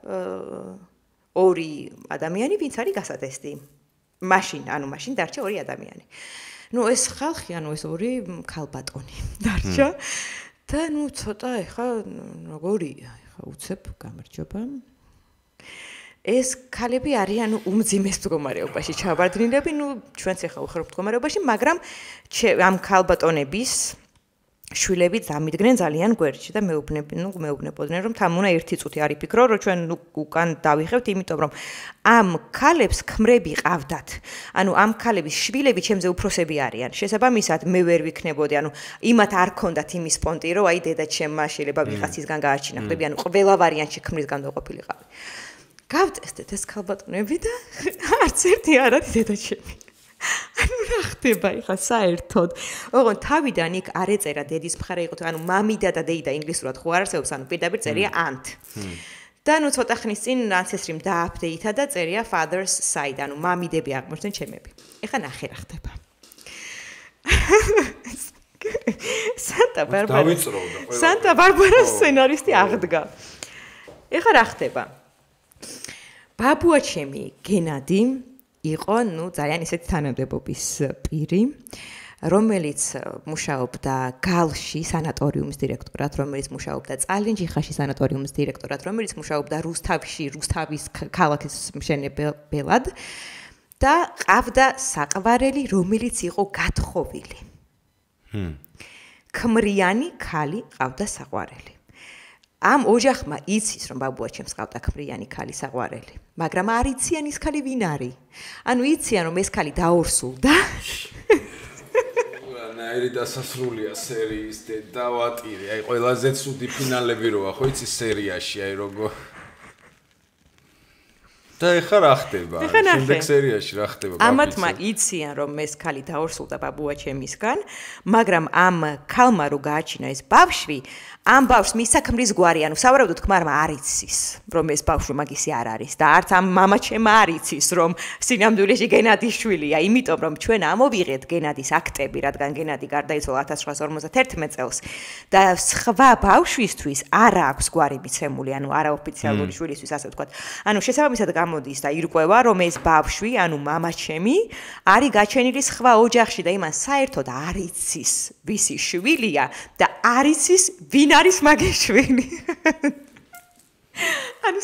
2 ადამიანი, ვინც არის გასატესტი. მაშინ დარჩა 2 ადამიანი. ეს ხალხი, ეს 2 ქალბატონი დარჩა და ცოტა ეხა როგორია, ეხა უცებ გამარჯობა. ეს ქალები არიან უმძიმეს მდგომარეობაში ჩავარდნილები, ჩვენც ახლა უხერხ მდგომარეობაში, მაგრამ ამ ქალბატონების შვილები დამიდგნენ ძალიან გვერდში და მეუბნებოდნენ რომ თან უნდა 1 წუთი არ იფიქრო რომ ჩვენ უკან დავიხევთ იმიტომ რომ ამ ქალებს ქმრები ყავდათ ანუ ამ ქალების შვილები ჩემზე უფროსები არიან შესაბამისად მე ვერ ვიქნებოდი ანუ იმათ არ ქონდათ იმის პონტი რომ აი დედა ჩემმა შეიძლება ვიღაცისგან გააჩინა ხდები ანუ ყველა ვარიანტში ქმრისგან დაყოფილიყავი გავწესდეთ ეს ქალბატონები და არც ერთი არ არის დედა ჩემი ანუ რა ხდება ეხლა საერთოდ? ოღონდ თავიდან იქ არ ეწერა დედის მხარე იყო, ანუ მამიდა და დეიდა ინგლისურად ხო არ არსებობს, ანუ პირდაპირ წერია aunt. და ნუ ცოტა ხნის წინ ancestry-მ დააპდეიტა და წერია father's side, ანუ მამიდები აღმოჩნდნენ ჩემები. ეხლა ნახე რა ხდება. Santa Barbara სცენარისტი აღდგა. ეხლა რა ხდება? ბაბუა ჩემი გენადი იყო, ნუ ძალიან ისეთი თანამდებობის პირი, რომელიც მუშაობდა გალში სანატორიუმის დირექტორად, რომელიც მუშაობდა წალენჯიხაში სანატორიუმის დირექტორად, რომელიც მუშაობდა რუსთავის ქალაქის მშენებელად და ყავდა საყვარელი, რომელიც იყო გათხოვილი. ქმრიანი ქალი ყავდა საყვარელი. ამ ოჯახმა იცის რომ ბაბუა ჩემს ყავდა ქმრიანი ქალი საყვარელი, მაგრამ არ იციან ის ქალი ვინ არის. ანუ იციან რომ ეს ქალი დაორსულდა. ნაირი დასასრულია სერიის დავატირე. აი ყველაზე ცუდი ფინალები როა ხო იცი სერიაში, აი როგორ და ეხლა რა ხდება? შემდეგ სერიაში რა ხდება? ამათმა იციან რომ ეს ქალი დაორსულდა ბაბუა ჩემისგან, მაგრამ ამ ქალმა რო გააჩინა ეს ბავშვი, ამ ბავშვს მის საქმრის გვარი, ანუ სავარაუდოდ ქმარმა არ იცის, რომ ეს ბავშვი მაგისი არ არის და არც ამ მამაჩემ არ იცის, რომ სინამდვილეში გენადის შვილია, იმიტომ რომ ჩვენ ამოვიღეთ გენადის აქტები, რადგან გენადი გარდაიცვალა 1951 წელს და სხვა ბავშვისთვის არ აქვს გვარი მიცემული, ანუ არაოფიციალური შვილისთვის, ასე ვთქვათ. ანუ შესაბამისად გამოდის და ირკვევა, რომ ეს ბავშვი, ანუ მამაჩემი, არის გაჩენილი სხვა ოჯახში და იმან საერთოდ არ იცის, ვისი შვილია და არ იცის ვინ არის მაგის შვილი. ანუ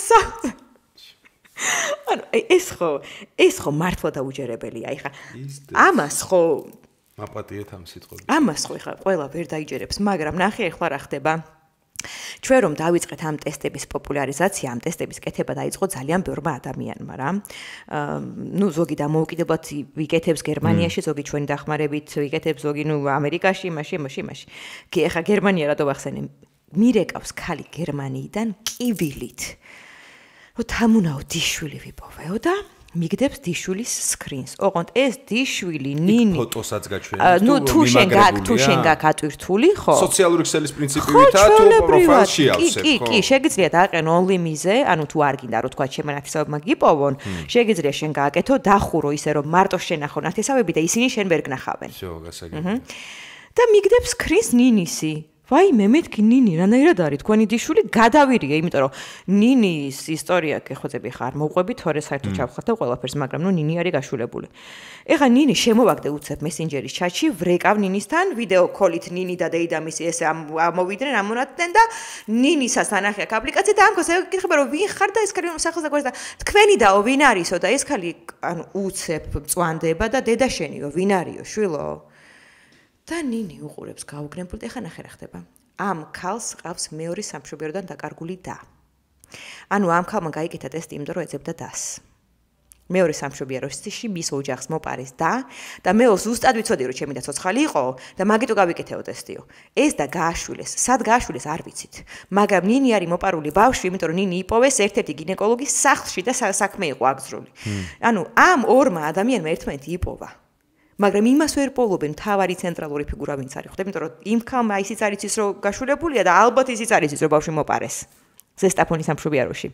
ეს ხო მართლა დაუჯერებელია, ეხა. ამას ხო მაპატიეთ ამ სიტყვებს. ამას ხო ეხა ყველა ვერ დაიჯერებს, მაგრამ ნახე ეხლა რა ხდება. ჩვენ რომ დავიწყეთ ამ ტესტების პოპულარიზაცია, ამ ტესტების კეთება დაიწყო ძალიან ბევრმა ადამიანმა რა. ნუ ზოგი დამოუკიდებლად ვიკეთებს გერმანიაში, ზოგი ჩვენი დახმარებით ვიკეთებს, ზოგი ნუ ამერიკაში, იმაში. კი, ეხა გერმანია რატო ვახსენე? მირეკავს ქალი გერმანიიდან კივილით. რომ თამუნაო დიშვილი ვიპოვეო და მიგდებს დიშვილის სკრინს. ოღონდ ეს დიშვილი ნინი ფოტოსაც გაჩვენებს. ნუ თუ შენ გაქვს ატვირთული, ხო? სოციალური ქსელის პრინციპივითაა თუ პროფაილში ავსებ, ხო? კი, შეგიძლია დააყენო only-mise, ანუ თუ არ გინდა რომ თქვა ჩემ ნათესავებმა გიპოვონ, შეგიძლია შენ გააკეთო, დახურო ისე რომ მარტო შენახო ნათესავები და ისინი შენ ვერ გნახავენ. всё, გასაგებია. და მიგდებს სკრინს ნინისი. ვაიმე, მეთქი ნინი, რანაირად არის თქვენი დიშვილი? გადავირია, იმიტომ რომ ნინის ისტორია გეხოცები ხარ, მოყვებით, თორე საერთოდ ჩავხარდა ყველაფერს, მაგრამ ნუ ნინი არის გაშულებული. ეხა ნინი შემოვაგდე უცებ მესენჯერის ჩატში, ვრეკავ ნინისთან, ვიდეო კოლით ნინი და დეიდამისი ესე ამოვიდნენ, ამონათდნენ და ნინისაც ანახე აქ აპლიკაცია და ამქოს ეკითხება რომ ვინ ხარ და ეს ქალი სახელს დაგვარდა და თქვენი დაო ვინ არისო და ეს ქალი ანუ უცებ წვანდება და დედა შენიო ვინ არისო შვილო? და ნინი უყურებს გაუგნებლად, ეხა ნახე რა ხდება. ამ ქალს ყავს მეორე სამშობლოდან დაკარგული და. ანუ ამ ქალმა გაიკეთა ტესტი იმიტომ რომ ეძებდა დას. მეორე სამშობლოში მის ოჯახს მოპარეს და მე ზუსტად ვიცოდი რომ ჩემი და ცოცხალი იყო და მაგიტო გავიკეთეო ტესტიო. ეს და გააშვილეს, სად გააშვილეს არ ვიცით. მაგრამ ნინი არის მოპარული ბავშვი, იმიტომ რომ ნინი იპოვეს ერთ-ერთი გინეკოლოგის სახლში და საქმე იყო აგზრული. ანუ ამ ორმა ადამიანმა ერთმანეთი იპოვა. მაგრამ იმას ვერ პოულობენ თავარი ცენტრალური ფიგურა ვინც არის, ხდება, იმიტომ რომ იმ ქალმა ისიც არ იცის რომ გაშულებულია და ალბათ ისიც არ იცის რომ ბავშვი მოპარეს. ზესტაფონის სამშობიაროში.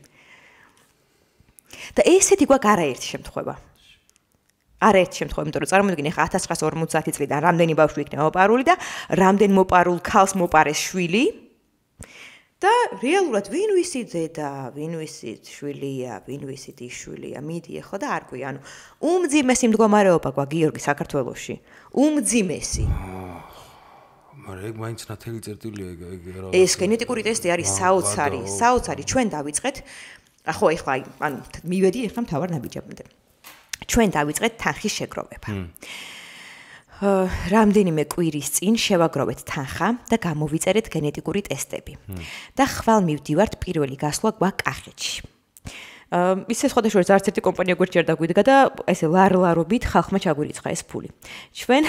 და ესეთი გვაქვს არაერთი შემთხვევა. არაერთი შემთხვევა, იმიტომ რომ წარმოვიდგინე ხა 1950 წლიდან რამდენი ბავშვი იქნება მოპარული და რამდენ მოპარულ ქალს მოპარეს შვილი. და რეალურად ვინ ვიცი დედა, ვინ ვიცი შვილია, ვინ ვიცი დიშვილია, მიდი ხო და არ ყვი, ანუ უმძიმესი მდგომარეობა გვა გიორგი საქართველოში. უმძიმესი. მაგრამ ეგ მაინც ნათელი წერტილია ეგ რა. ეს გენეტიკური ტესტი არის საოცარი, ჩვენ დავიწყეთ. ხო, ეხლა ანუ მივედი ეხლა მთავარ ნაბიჯამდე. ჩვენ დავიწყეთ თანხის შეგროვება. რამდენიმე კვირის წინ შევაგროვეთ თანხა და გამოვიწერეთ გენეტიკური ტესტები. და ხვალ მივდივართ პირველი გასვლა გვაქვს კახეთში. ისე სხვადასხვა არც ერთი კომპანია გვერდჩერდა გვიდგა და ესე ლარლარობით ხალხმა ჩაგვირიცხა ეს ფული. ჩვენ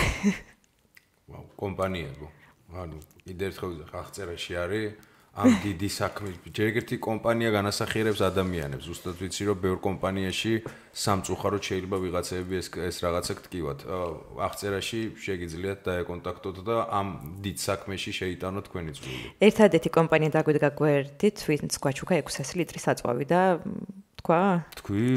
კომპანიებო. ანუ კიდევ ერთხელ აღწერაში არის ამ დიდი საქმის ჯერ ერთი კომპანია განასახიერებს ადამიანებს. ზუსტად ვიცი რომ ბევრ კომპანიაში სამწუხაროდ შეიძლება ვიღაცები ეს რაღაცა გტკივათ. აღწერაში შეგიძლიათ დაეკონტაქტოთ და ამ დიდ საქმეში შეიტანოთ თქვენი წვლილი. ერთადერთი კომპანია დაგვიდგა გვერდით, ვინც გვაჩუქა 600 ლიტრის აწვავი და თქვა? თქვი?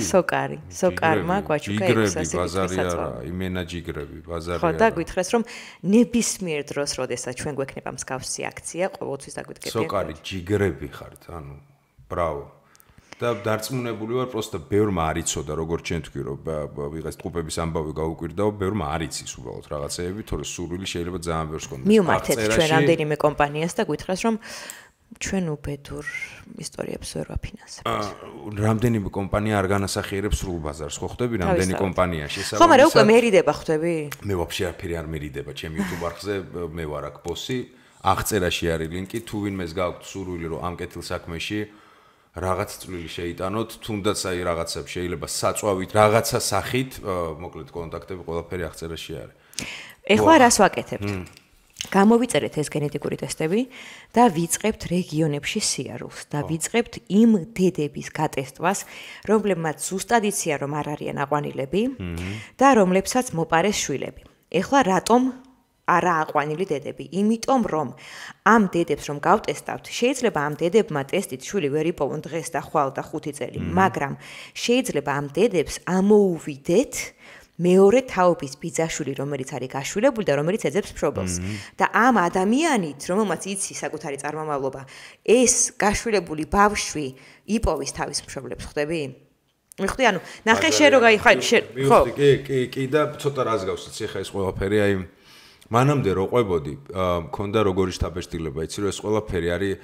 სოკარმა გვაჩუქა 600 ლიტრის აწვავი. იმენა ჯიგრები, ბაზარი. ხო და გითხრეს რომ ნებისმიერ დროს, როდესაც ჩვენ გვექნება მსგავსი აქცია, ყოველთვის დაგვიდგებიან. სოკარი ჯიგრები ხართ, ანუ ბრავო. და დარწმუნებული ვარ, პროსტა ბევრმა არ იცოდა, როგორც ჩვენ თქვი, რომ ვიღაც ტყუპების ამბავი გაუკვირდაო, ბევრმა არ იცის უბრალოდ რაღაცეები, თორე სურვილი შეიძლება ძალიან ბევრს ქონდეს. მივმართეთ ჩვენ რამდენიმე კომპანიას და გითხრეს რომ ჩვენ უბედურ ისტორიებს ვერ ვაფინანსებთ. რამდენიმე კომპანია არ განასახიერებს სრულ ბაზარს, ხო ხდები რამდენი კომპანია შესაძლოა. ხო, მაგრამ უკვე მერიდება ხდები? მე ვაფშე არაფერი არ მერიდება, ჩემ YouTube არხზე მე ვარ აქ ბოსი. აღწერაში არის ლინკი, თუ ვინმეს გააქვთ სურვილი, რომ ამ კეთილ საქმეში რაღაც წვლილი შეიტანოთ, თუნდაც აი რაღაცებს შეიძლება საწვავით, რაღაცა სახით, მოკლედ კონტაქტები ყველაფერი აღწერაში არის. ეხლა რას ვაკეთებთ? გამოვიწერეთ ეს გენეტიკური ტესტები და ვიწყებთ რეგიონებში სიარულს და ვიწყებთ იმ დედების გატესტვას, რომლებმაც ზუსტად იციან, რომ არ არიან აყვანილები და რომლებსაც მოპარეს შვილები. ეხლა რატომ არა აყვანილი დედები? იმიტომ რომ ამ დედებს რომ გავტესტავთ, შეიძლება ამ დედებმა ტესტით შვილი ვერ იპოვონ დღეს და ხვალ და 5 წელი, მაგრამ შეიძლება ამ დედებს ამოუვიდეთ მეორე თაობის ბიძაშვილი, რომელიც არის გაშვილებული და რომელიც ეძებს მშობელს. და ამ ადამიანით, რომელმაც იცის საკუთარი წარმომავლობა, ეს გაშვილებული ბავშვი იპოვის თავის მშობლებს, ხდები? მიხდი, ანუ ნახე შე რო გაიხარ, ხო. კი და ცოტა რას გავსიც ხა ეს ყველაფერი, აი მანამდე რო ყვებოდი, მქონდა როგორი შთაბეჭდილება, იცი რომ ეს ყველაფერი არის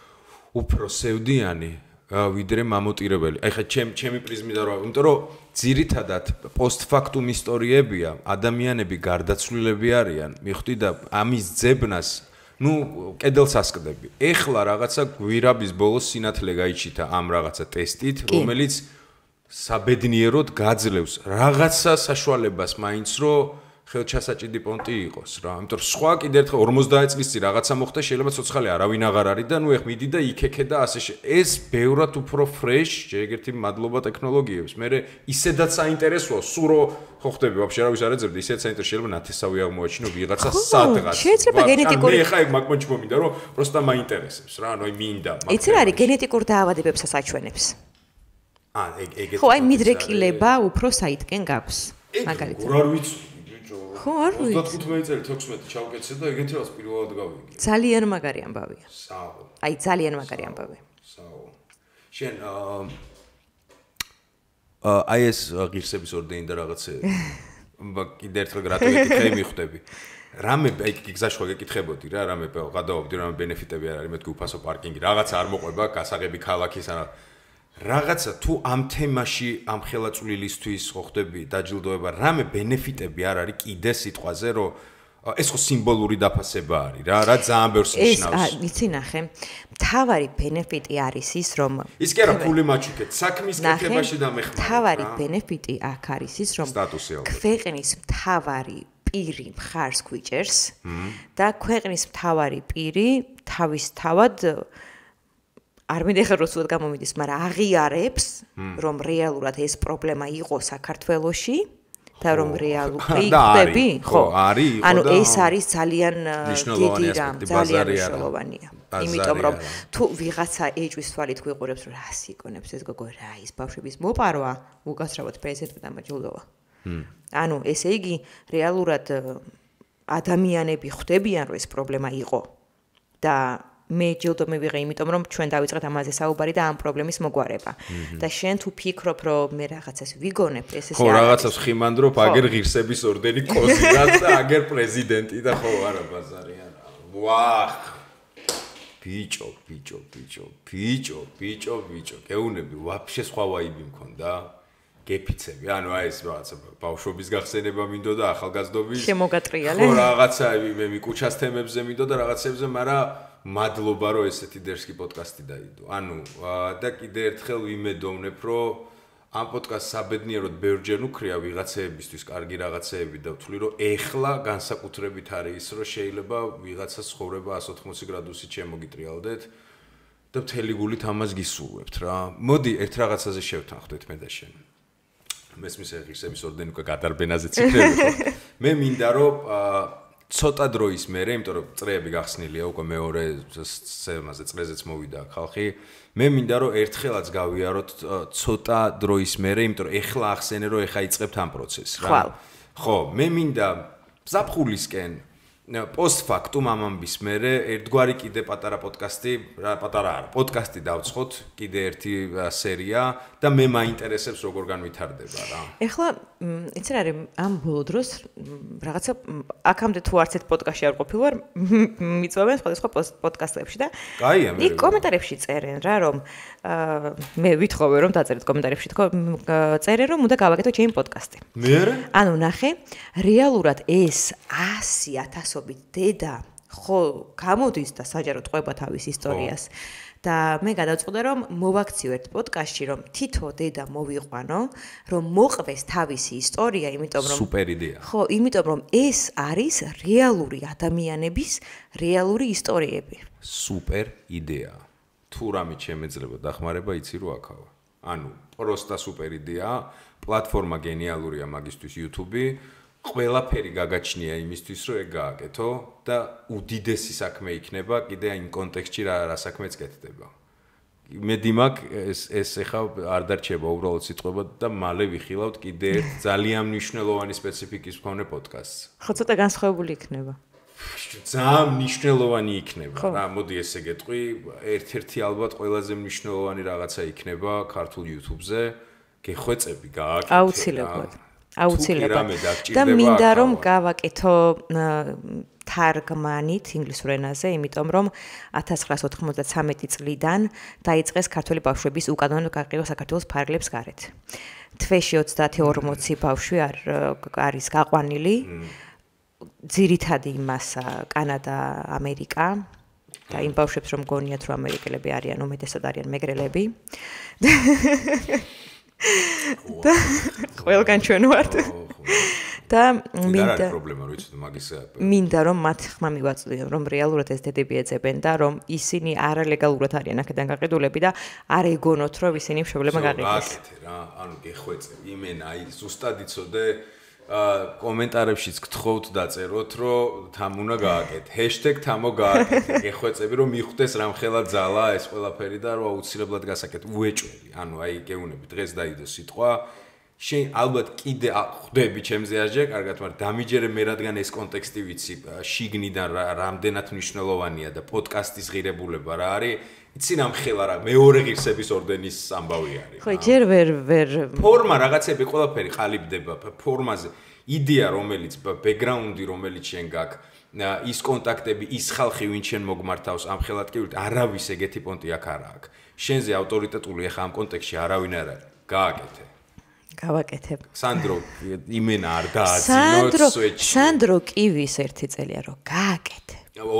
უფრო სევდიანი ვიდრე მამოტირებელი. აი ხა ჩემი პრიზმიდან რა, იმიტომ რომ ძირითადად პოსტფაქტუმ ისტორიებია, ადამიანები გარდაცვლილები არიან, მიხვდი და ამის ძებნას, ნუ კედელს ასკდები. ეხლა რაღაცა გვირაბის ბოლოს სინათლე გაიჩითა ამ რაღაცა ტესტით, რომელიც საბედნიეროდ გაძლევს რაღაცა საშუალებას მაინც რომ ხელჩასაჭიდი პონტი იყოს რა. იმიტომ რომ სხვა კიდევ ერთხელ 50 წლის წინ რაღაცა მოხდა, შეიძლება ცოცხალი არავინ აღარ არის და ნუ ეხ მიდი და იქექე და ასე ეს ბევრად უფრო ფრეშ, ჯერგერთი მადლობა ტექნოლოგიებს. მე ისედაც საინტერესოა, სურო ხო ხდები, ვაფშე არავის არ ეძებდა, ისედაც საინტერესო შეიძლება ნათესავი აღმოაჩინო ვიღაცა სადღაც. შეიძლება გენეტიკური. მე ხა ეგ მაგმოჩი მომინდა რომ პროსტა მაინტერესებს რა, ანუ აი მინდა. იცი რა არის გენეტიკურ დაავადებებსაც აჩვენებს. ეგ ხო, აი მიდრეკილება უფრო საიტკენ გაქვს. მაგალითად. რა ვიცი ხო, არ ვიცი. 35 წელი 16 ჩავკეთე და ეგეთი რაც პირველად გავიგე. ძალიან მაგარი ამბავია. საო. აი, ძალიან მაგარი ამბავია. საო. შენ აი ეს ღირსების ორდენი და რაღაცეები. კიდე ერთხელ რატო ეკითხები მიხვდები. რამე აი გიგზაშხვა გეკითხებოდი რა, რამე გადავობდი, რამე ბენეფიტები არ არის, მეთქი უფასო პარკინგი, რაღაცა არ მოყვება, გასაღები ქალაქის არა. რაღაცა თუ ამ თემაში ამ ხელაწვლილისთვის ხო ხდები დაჯილდოება, რამე ბენეფიტები არ არის კიდე სიტყვაზე, რომ ეს ხო სიმბოლური დაფასება არის რა, რა ძალიან ბევრს ნიშნავს. ეს იცი ნახე, მთავარი ბენეფიტი არის ის, რომ ის კი არა ფული მაჩუქეთ, საქმის კეთებაში დამეხმარება. მთავარი ბენეფიტი აქ არის ის, რომ ქვეყნის მთავარი პირი მხარს გვიჭერს და ქვეყნის მთავარი პირი თავისთავად არ მინდა ხარ როსულად გამომიდის, მაგრამ აღიარებს, რომ რეალურად ეს პრობლემა იყო საქართველოში და რომ რეალური ხდები, ხო, არის, ანუ ეს არის ძალიან დიდი რამ, ძალიან მნიშვნელოვანია. იმიტომ რომ თუ ვიღაცა ეჭვის თვალით გვიყურებს, რომ რას იკონებს ეს გოგო, რა ის ბავშვების მოპარვა, უკაცრავად პრეზიდენტმა დაჯილდოვა. ანუ ესე იგი რეალურად ადამიანები ხვდებიან, რომ ეს პრობლემა იყო და მე ჯილდო მივიღე, იმიტომ რომ ჩვენ დავიწყეთ ამაზე საუბარი და ამ პრობლემის მოგვარება. და შენ თუ ფიქრობ, რომ მე რაღაცას ვიგონებ, ეს ხო, რაღაცას ხიმანდრობ, აგერ ღირსების ორდენი კოზირად და აგერ პრეზიდენტი და ხო, არა ბაზარი არა. ვაჰ! ბიჭო. გეუნები, ვაფშე სხვა ვაიბი მქონდა. გეფიცები. ანუ აი ეს რაღაცა ბავშვობის გახსენება მინდოდა, ახალგაზრდობის. შემოგატრიალე. ხო, რაღაცა მე მიკუჩას თემებზე მინდოდა რაღაცებზე, მაგრამ მადლობა რომ ესეთი დერსკი პოდკასტი დაიდო. ანუ და კიდე ერთხელ ვიმედოვნებ, რომ ამ პოდკასტს საბედნიეროდ ბევრჯერ უქრია ვიღაცეებისთვის კარგი რაღაცეები და ვთვლი რომ ეხლა განსაკუთრებით არის ის რომ შეიძლება ვიღაცას ცხოვრება 180 გრადუსით შემოგიტრიალდეთ და მთელი გულით ამას გისურვებთ რა. მოდი ერთ რაღაცაზე შევთანხმდეთ მე და შენ. მესმის ღირსების ორდენი უკვე გადარბენაზე ციფრები ხო? მე მინდა რომ ცოტა დროის მერე, იმიტომ რომ წრეები გახსნილია უკვე მეორე სემაზე წრეზეც მოვიდა ხალხი. მე მინდა რომ ერთხელაც გავიაროთ ცოტა დროის მერე, იმიტომ რომ ეხლა ახსენე რომ ეხა იწყებთ ამ პროცესს რა. ხო, მე მინდა ზაფხულისკენ პოსტფაქტუმ ამამბის მერე ერთგვარი კიდე პატარა პოდკასტი, რა პატარა არა, პოდკასტი დავცხოთ, კიდე ერთი სერია და მე მაინტერესებს როგორ განვითარდება რა. ეხლა იცი რა არის ამ ბოლო დროს რაღაცა აქამდე თუ არც ერთ პოდკასტში არ ყოფილი ვარ, მიწვევენ სხვადასხვა პოდკასტებში და კაია მე. იქ კომენტარებში წერენ რა რომ მე ვითხოვე რომ დაწერეთ კომენტარებში თქო წერენ რომ უნდა გავაკეთო ჩემი პოდკასტი. მე? ანუ ნახე, რეალურად ეს 100,000-ობით დედა ხო გამოდის და საჯაროდ ყვება თავის ისტორიას. და მე გადავწყვიტე რომ მოვაქციო ერთ პოდკასტში რომ თითო დედა მოვიყვანო, რომ მოყვეს თავისი ისტორია, იმიტომ რომ სუპერ იდეა. ხო, იმიტომ რომ ეს არის რეალური ადამიანების რეალური ისტორიები. სუპერ იდეა. თუ რამე შემეძლება დახმარება, იცი რო აქავა. ანუ პროსტა სუპერ იდეა, პლატფორმა გენიალურია მაგისთვის YouTube. ყველაფერი გაგაჩნია იმისთვის, რომ ეგ გააკეთო და უდიდესი საქმე იქნება, კიდე იმ კონტექსტში რა საქმეც კეთდება. იმედი მაქვს ეს ეხა არ დარჩება უბრალოდ სიტყვა და მალე ვიხილავთ კიდე ერთ ძალიან მნიშვნელოვანი სპეციფიკის მქონე პოდკასტს. ხო, ცოტა განსხვავებული იქნება. ძალიან მნიშვნელოვანი იქნება რა, მოდი ესე გეტყვი, ერთ-ერთი ალბათ ყველაზე მნიშვნელოვანი რაღაცა იქნება ქართულ YouTube-ზე, გეხვეწები გააკეთე. აუცილებლად. აუცილებლად. და მინდა რომ გავაკეთო თარგმანით ინგლისურ ენაზე, იმიტომ რომ 1993 წლიდან დაიწყეს ქართველი ბავშვების უკანონო გაყიდვა საქართველოს ფარგლებს გარეთ. თვეში 30-40 ბავშვი არის გაყვანილი. ძირითადი მასა კანადა, ამერიკა და იმ ბავშვებს რომ გონიათ რომ ამერიკელები არიან, უმეტესად არიან მეგრელები. და ყველგან ჩვენ ვართ. და მინდა პრობლემა რო იცით მაგის მინდა რომ მათ ხმა მივაწვდიონ რომ რეალურად ეს დედები ეძებენ და რომ ისინი არალეგალურად არიან აქედან გაყიდულები და არ ეგონოთ რომ ისინი მშობლებმა გაყიდეს. გააკეთე რა, ანუ გეხვეწე იმენ აი ზუსტად იცოდე კომენტარებშიც გთხოვთ დაწეროთ რომ თამ უნდა გააკეთე #თამო გააკეთე გეხვეწები რომ მიხვდეს რამხელა ძალა ეს ყველაფერი და რომ აუცილებლად გასაკეთო უეჭველი ანუ აი გეუნები დღეს დაიდო სიტყვა შენ ალბათ კიდე ხვდები ჩემზე ასჯერ კარგად მაგრამ დამიჯერე მე რადგან ეს კონტექსტი ვიცი შიგნიდან რამდენად მნიშვნელოვანია და პოდკასტის ღირებულება რა არის იცი რამხელა რა მეორე ღირსების ორდენის ამბავი არის ხო ჯერ ვერ ფორმა რაღაცები ყველაფერი ყალიბდება ფორმაზე იდეა რომელიც ბექგრაუნდი რომელიც შენ გაქვს ის კონტაქტები ის ხალხი ვინ შენ მოგმართავს ამ ხელად კი არავის ეგეთი პონტი აქ არა აქვს შენზე ავტორიტეტული ახლა ამ კონტექსტში არავინ არ არის გააკეთე გავაკეთებ სანდრო იმენა არ დააძინო სანდრო კივის ერთი წელია რომ გააკეთე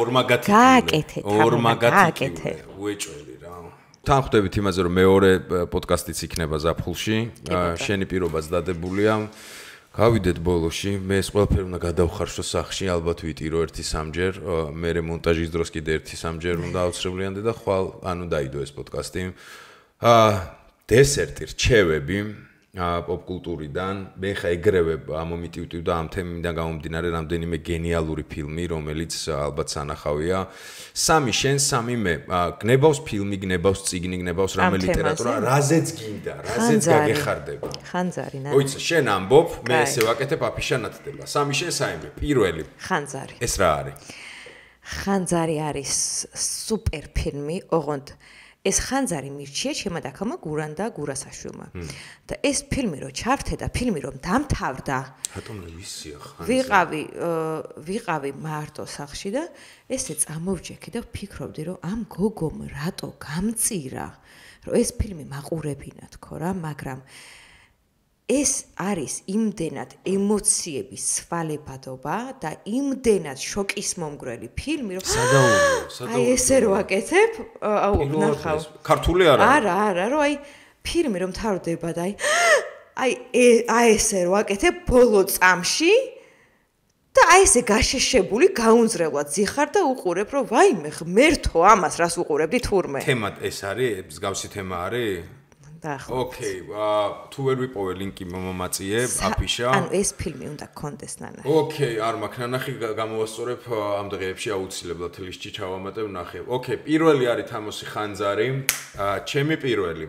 ორმაგათი უეჭველი რა თან ხვდებით იმაზე რომ მეორე პოდკასტიც იქნება ზაფხულში შენი პირობაც დადებულია გავიდეთ ბოლოში მე ეს ყველაფერი უნდა გადავხარშო სახში ალბათ ვიტირო 1-3ჯერ მე მონტაჟის დროს კიდე 1-3ჯერ უნდა აუცილებლიანდი და ხვალ ანუ დაიდო ეს პოდკასტი დესერტი რჩევები პოპკულტურიდან მე ხა ეგრევე ამომიტივტივ და ამ თემიდან გამომდინარე რამდენიმე გენიალური ფილმი რომელიც ალბათ სანახავია სამი შენ სამი მე გნებავს ფილმი გნებავს წიგნი გნებავს რამე ლიტერატურა რაზეც გინდა რაზეც გაგეხარდება ხანძარი ნა ოიცი შენ ამბობ მე ესე ვაკეთებ აფიშანათდება სამი შენ სამი პირველი ხანძარი ეს რა არის ხანძარი არის სუპერ ფილმი ოღონდ ეს ხანძარი მირჩია ჩემად აქამა გურან და გურასაშვილმა. და ეს ფილმი რო ჩავთე და ფილმი რომ დამთავრდა. რატომ ვისია ხანძარი? ვიყავი მარტო სახში და ესე წამოვჭექი და ვფიქრობდი რომ ამ გოგომ რატო გამწირა, რომ ეს ფილმი მაყურებინა თქო რა, მაგრამ ეს არის იმდენად ემოციების სვალებადობა და იმდენად შოკის მომგვრელი ფილმი, რომ აი ესე რო აკეთებ, აუ ნახავ. ქართული არა, რომ აი ფილმი რომ თავდება და აი ესე რო აკეთებ ბოლო წამში და აი ესე გაშეშებული გაუნძრევლად ზიხარ და უყურებ რომ ვაიმე ღმერთო ამას რას უყურებდი თურმე. თემა ეს არის, მსგავსი თემა არის? ოკეი, თუ ვერ ვიპოვე ლინკი მომამაწიე, აფიშა. ანუ ეს ფილმი უნდა გქონდეს ნანა. ოკეი, არ მაქვს ნანახი, გამოვასწორებ ამ დღეებში აუცილებლად ლისტში ჩავამატებ ნახე. ოკეი, პირველი არის თამოსი ხანძარი, ჩემი პირველი.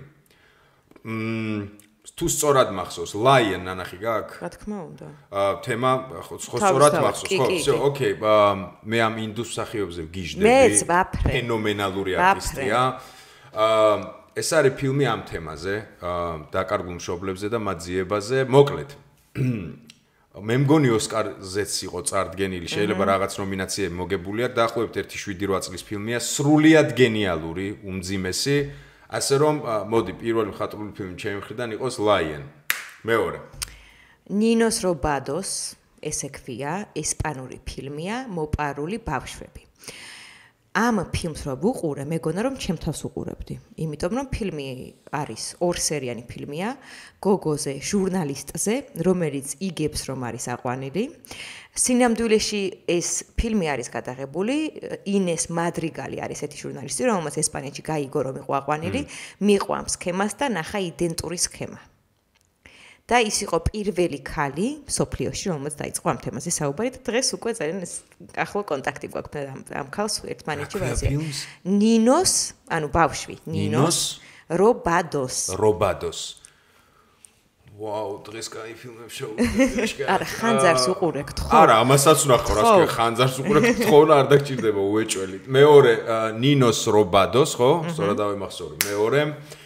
თუ სწორად მახსოვს, Lion ნანახი გაქვს? რა თქმა უნდა. თემა ხო სწორად მახსოვს, ხო? всё, ოკეი, მე ამ ინდუს მსახიობზე ვგიჟდები. ფენომენალური არტისტია. ეს არის ფილმი ამ თემაზე, დაკარგულ მშობლებზე და მათ ძიებაზე. მოკლედ, მე მგონი ოსკარზეც იყო წარდგენილი, შეიძლება რაღაც ნომინაციები მოგებული აქვს, დაახლოებით 1-7 წლის ფილმია, სრულიად გენიალური, უმძიმესი, ასე რომ მოდი პირველი მხატვრული ფილმი ჩემი მხრიდან იყოს Lion. მეორე. ნინოს რობადოს, ესე ქვია, ესპანური ფილმია, მოპარული ბავშვები. ამ ფილმს რო ვუყურე, მეგონა რომ ჩემ თავს უყურებდი. იმიტომ რომ ფილმი არის ორსერიანი ფილმია, გოგოზე, ჟურნალისტზე, რომელიც იგებს რომ არის აყვანილი. სინამდვილეში ეს ფილმი არის გადაღებული, ინეს მადრიგალი არის ესეთი ჟურნალისტი, რომელმაც ესპანეთში გაიგო რომ იყო აყვანილი, მიყვამ სქემას და ნახა იდენტური სქემა. და ის იყო პირველი ქალი სოფლიოში, რომელმაც დაიწყო ამ თემაზე საუბარი და დღეს უკვე ძალიან ახლო კონტაქტი გვაქვს ამ ქალს ერთმანეთში ვაზია. ნინოს, ანუ ბავშვი, ნინოს რობადოს. ვაუ, დღეს кай ფილმებს შევუდგე. არა, ხანძარს უყურებთ ხო? არა, ამასაც ვნახავ, რა თქმა უნდა, ხანძარს უყურებთ ხო, არ დაგჭირდება უეჭველი. მეორე, ნინოს რობადოს, ხო? სწორად დავიმახსოვრე. მეორე,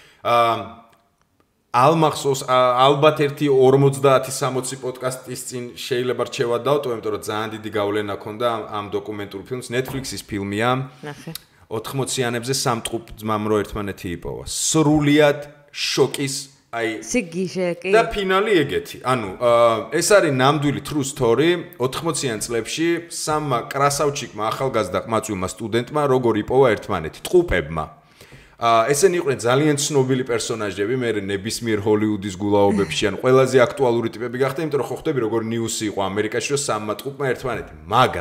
ალმახსოვს ალბათ ერთი 50-60 პოდკასტის წინ შეიძლება რჩევა დავტოვე, იმიტომ რომ ძალიან დიდი გავლენა ჰქონდა ამ დოკუმენტურ ფილმს. Netflix-ის ფილმია. ნახე. 80-იანებზე სამწყუპ ძმამ რო ერთმანეთი იპოვა. სრულიად შოკის, აი სიგიჟეკი. და ფინალი ეგეთი. ანუ ეს არის ნამდვილი true story 80-იან წლებში სამმა კრასავჩიკმა ახალგაზრდა ყმაწვილმა სტუდენტმა როგორ იპოვა ერთმანეთი ტყუპებმა. ესენი იყვნენ ძალიან ცნობილი პერსონაჟები, მე ნებისმიერ ჰოლივუდის გულაობებში ან ყველაზე აქტუალური ტიპები გახდა, იმიტომ რომ ხო ხვდები როგორ ნიუსი იყო ამერიკაში, რომ სამმა ტყუპმა ერთმანეთი.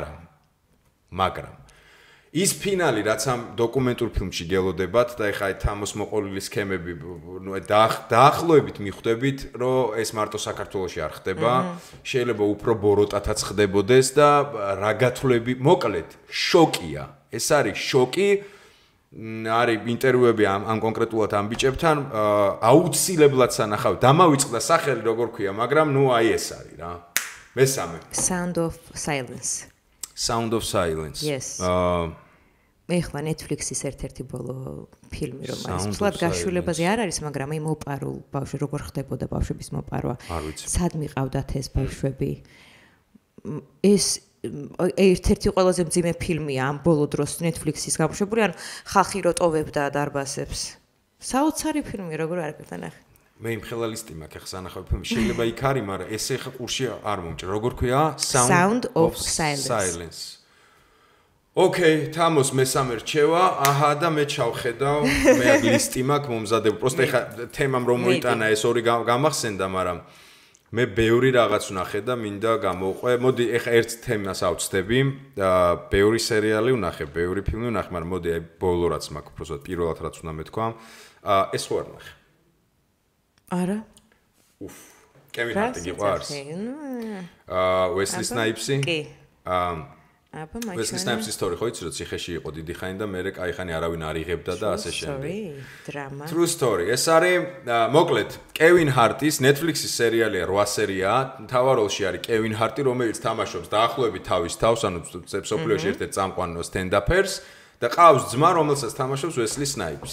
მაგრამ ის ფინალი, რაც ამ დოკუმენტურ ფილმში გელოდებათ და ეხლა აი თამოს მოყოლილი სქემები, ნუ დაახლოებით მიხვდებით, რომ ეს მარტო საქართველოში არ ხდება, შეიძლება უფრო ბოროტათაც ხდებოდეს და რა გათვლები, მოკლედ, შოკია. ეს არის შოკი. არის ინტერვიუები ამ კონკრეტულად ამ ბიჭებთან, აუცილებლად სანახავ. დამავიწყდა სახელი როგორ ქვია, მაგრამ ნუ აი ეს არის რა. მესამე. Sound of Silence. Sound of Silence. Yes. მე ხმა Netflix-ის ერთ-ერთი ბოლო ფილმი რომ არის. ფლად გაშულებაზე არ არის, მაგრამ აი მოპარულ ბავშვი როგორ ხდებოდა ბავშვების მოპარვა. სად მიყავდათ ეს ბავშვები? ეს ერთ-ერთი ყველაზე მძიმე ფილმია ამ ბოლო დროს Netflix-ის გამოშვებული, ან ხალხი როტოვებდა დარბაზებს. საოცარი ფილმი, როგორ არ აკეთა ნახე. მე იმ ხელალისტი მაქვს ახლა სანახავ ფილმი, შეიძლება იქ არის, მაგრამ ესე ხა ყურში არ მომჭრა. როგორ ქვია? Sound of Silence. ოკეი, თამოს მესამე რჩევა. აჰა და მე ჩავხედავ, მე აქ ლისტი მაქვს მომზადებული. პროსტა ეხა თემამ რომ მოიტანა ეს ორი გამახსენდა, მაგრამ მე ბევრი რაღაც ვნახე და მინდა გამოვყვე. მოდი ეხა ერთ თემას ავწდები. ბევრი სერიალი ვნახე, ბევრი ფილმი ვნახე, მაგრამ მოდი აი ბოლო რაც მაქვს, უბრალოდ პირველად რაც უნდა მეთქვა. ეს ხო არ ვნახე. არა. კევინ ჰარტი გიყვარს? Wesley Snipes-ი? კი. Wesley Snipes-ის ისტორია ხო იცი, რომ ციხეში იყო დიდი ხანი და მე კაი ხანი არავინ არ იღებდა და ასე შემდეგ. დრამა. True story. ეს არის მოკლედ კევინ ჰარტის Netflix-ის სერიალია 8 სერია. მთავარ როლში არის კევინ ჰარტი, რომელიც თამაშობს დაახლოებით თავის თავს, ანუ სოფლიოში ერთ-ერთ წამყვან სტენდაპერს და ყავს ძმა, რომელსაც თამაშობს Wesley Snipes.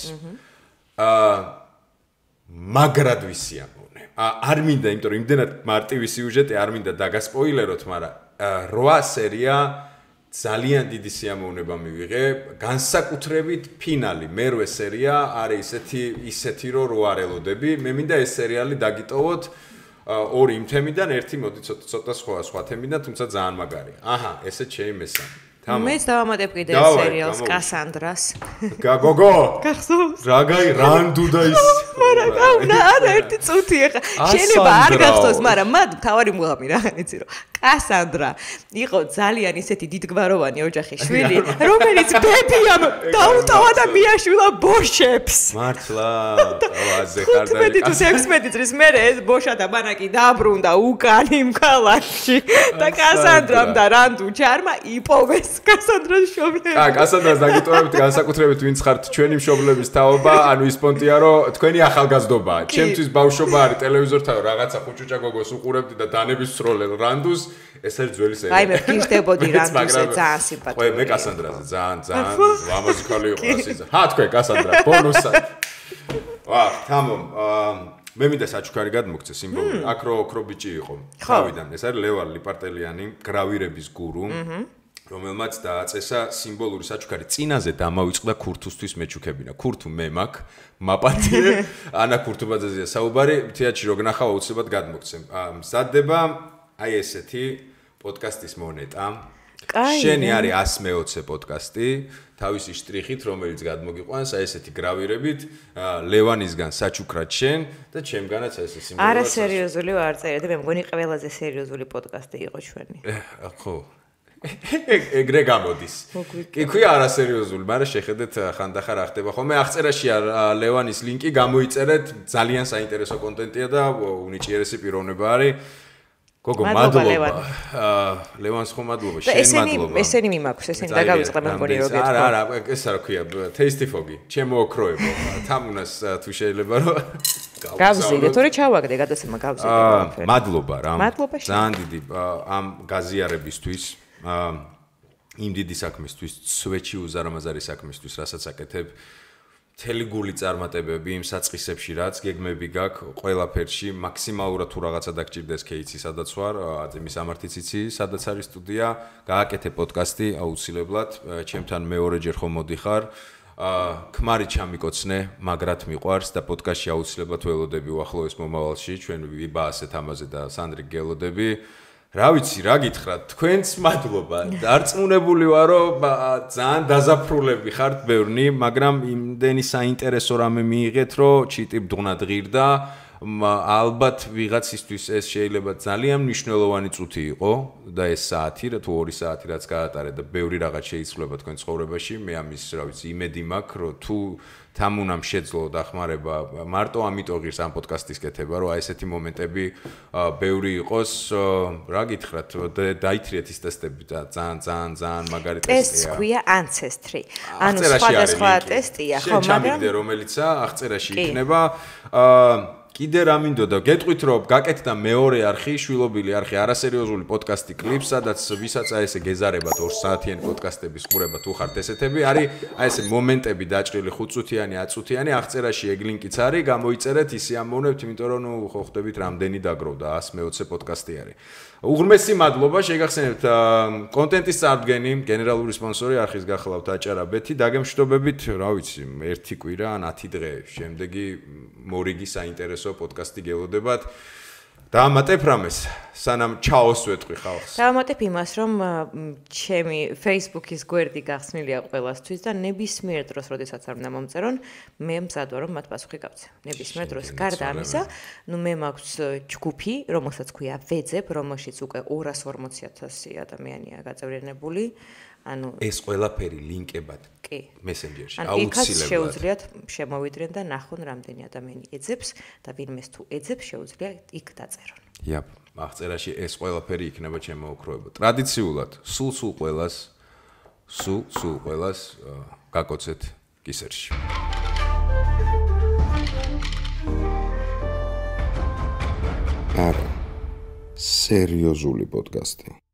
მაგრად ვისიამოვნე. არ მინდა, იმიტომ რომ იმდენად მარტივი სიუჟეტი არ მინდა დაგასპოილეროთ, მაგრამ 8 სერია ძალიან დიდი სიამოვნება მივიღე, განსაკუთრებით ფინალი, მერვე სერია არის ისეთი რომ რო არ ელოდები. მე მინდა ეს სერიალი დაგიტოვოთ. ორი იმ თემიდან, ერთი მოდი ცოტა სხვა თემიდან, თუმცა ძალიან მაგარია. აჰა, ესეც ჩემი მესამე. მეც დავამატებ კიდე სერიალს კასანდრას. გოგო. გახსოვს? რანდუ და ის. არა, ერთი წუთი ახლა. შეიძლება არ გახსოვს, მაგრამ მათ თავარი მუღამი რა, იცი რომ კასანდრა იყო ძალიან ისეთი დიდგვაროვანი ოჯახის შვილი, რომელიც ბებიამ დაუტოვა და მიაშვილა ბოშებს. მართლა? აზე ხარდალი. 15 წლის მერე ეს ბოშა და ბანაკი დაბრუნდა უკან იმ ქალაქში და კასანდრამ და რანდუ ჩარმა იპოვეს კასანდრას მშობლები. კასანდრას დაგიტოვებთ განსაკუთრებით ვინც ხართ ჩვენი მშობლების თაობა, ანუ ის პონტია რომ თქვენი ახალგაზრდობაა. ჩემთვის ბავშვობა არის ტელევიზორთან რაღაცა ხუჭუჭა გოგოს უყურებდი და დანების სროლელ რანდუს, ეს არის ძველი სერიალი. აი მე გიჟდებოდი რანდუსზე ძალიან სიმპათურია. მე კასანდრაზე ძალიან ლამაზი ქალი იყო ასიზე. თქვენ კასანდრა ბონუსად. თამომ მე მინდა საჩუქარი გადმოგცე სიმბოლური. აქ რო ბიჭი იყო. თავიდან ეს არის ლევან ლიპარტელიანი, გრავირების გურუ. რომელმაც დააწესა სიმბოლური საჩუქარი წინაზე დამავიწყდა ქურთუსთვის მეჩუქებინა. ქურთუ მე მაქვს, მაპატიე, ანა ქურთუბაძეა საუბარი, თეატრში რო გნახავ აუცილებლად გადმოგცემ. მზადდება აი ესეთი პოდკასტის მონეტა. შენი არის 120 პოდკასტი, თავისი შტრიხით, რომელიც გადმოგიყვანს, აი ესეთი გრავირებით, ლევანისგან საჩუქრად შენ და ჩემგანაც ესე სიმბოლური. არა სერიოზული ვარ წერდი, მე მგონი ყველაზე სერიოზული პოდკასტი იყო ჩვენი. ხო. ეგრე გამოდის. კი ქვია არასერიოზული, მაგრამ შეხედეთ ხანდახან რა ხდება. ხოლმე აღწერაშია ლევანის ლინკი, გამოიწერეთ, ძალიან საინტერესო კონტენტია და უნიჭიერესი პიროვნება არის. გოგო, მადლობა. ლევანს ხო მადლობა, შენ მადლობა. ესენი მიმაქვს, ესენი დაგავიწყდა მე მგონი რომ გეტყვი. არა, ეს რა ქვია, tasty fogi, ჩემო ოქროებო. თამუნას თუ შეიძლება რომ გავზიდე, თორე ჩავაგდე, გადაცემა გავზიდე. მადლობა რა. მადლობა შენ. ძალიან დიდი ამ გაზიარებისთვის. იმ დიდი საქმისთვის, სვეჩი უზარმაზარი საქმისთვის, რასაც აკეთებ, მთელი გული წარმატებები იმ საწყისებში, რაც გეგმები გაქვს, ყველაფერში, მაქსიმალურად თუ რაღაცა დაგჭირდეს კეიცი, სადაც ვარ, აწმის ამართიც იცი, სადაც არის სტუდია, გააკეთე პოდკასტი, აუცილებლად, ჩემთან მეორეჯერ ხომ მოდიხარ. ქმარი ჩამიკოცნე, მაგრად მიყვარს და პოდკასტში აუცილებლად ველოდები უახლოეს მომავალში, ჩვენ ვიბაასეთ ამაზე და სანდრი გელოდები. რა ვიცი, რა გითხრათ, თქვენს მადლობა. დარწმუნებული ვარ, რომ ძალიან დაზაფრულები ხართ ბევრნი, მაგრამ იმდენი საინტერესო რამე მიიღეთ, რომ ჩიტი ბდღნად ღირდა. ალბათ ვიღაცისთვის ეს შეიძლება ძალიან მნიშვნელოვანი წუთი იყო და ეს საათი, თუ 2 საათი რაც გაატარე და ბევრი რაღაც შეიცვლება თქვენ ცხოვრებაში, მე ამის, რა ვიცი, იმედი მაქვს, რომ თუ თამუნამ შეძლო დახმარება, მარტო ამიტომ ღირს ამ პოდკასტის კეთება, რომ აი ესეთი მომენტები ბევრი იყოს, რა გითხრათ, დაითრიეთ ის ტესტები და ძალიან მაგარი ტესტია. ტესტს ქვია ancestry. ანუ სხვადასხვა ტესტია, ხო, მაგრამ რომელიცა აღწერაში იქნება. კიდე რა მინდოდა, გეტყვით რომ გაკეთდა მეორე არხი, შვილობილი არხი, არასერიოზული პოდკასტი კლიპს, სადაც ვისაც აი ესე გეზარებათ 2 საათიანი პოდკასტების ყურება თუ ხართ ესეთები, არის აი ესე მომენტები დაჭრილი 5 წუთიანი, 10 წუთიანი, აღწერაში ეგ ლინკიც არის, გამოიწერეთ, ისი ამოვნებთ, იმიტომ რომ ნუ ხო ხვდებით რამდენი დაგროვდა, 120 პოდკასტი არის. უღრმესი მადლობა, შეგახსენებთ კონტენტის წარდგენი, გენერალური სპონსორი არხის გახლავთ აჭარა ბეთი, დაგემშვიდობებით, რა ვიცი, 1 კვირა ან 10 დღე, შემდეგი მორიგი საინტერესო პოდკასტი გელოდებათ. დავამატებ რამეს, სანამ ჩაოს ვეტყვი ხალხს. დავამატებ იმას, რომ ჩემი Facebook-ის გვერდი გახსნილია ყველასთვის და ნებისმიერ დროს, როდესაც არ უნდა მომწერონ, მე მზად ვარ, რომ მათ პასუხი გავცე. ნებისმიერ დროს. გარდა ამისა, მე მაქვს ჯგუფი, რომელსაც ქვია ვეძებ, რომელშიც უკვე 240,000 ადამიანია გაწევრიანებული. ანუ ეს ყველაფერი ლინკებად კი მესენჯერში აუცილებლად შეუძლიათ შემოვიდნენ და ნახონ რამდენი ადამიანი ეძებს და ვინმეს თუ ეძებს შეუძლია იქ დაწერონ. იაპ, აღწერაში ეს ყველაფერი იქნება ჩემო ოქროებო. ტრადიციულად სულ ყველას გაკოცეთ კისერში. არა სერიოზული პოდკასტი.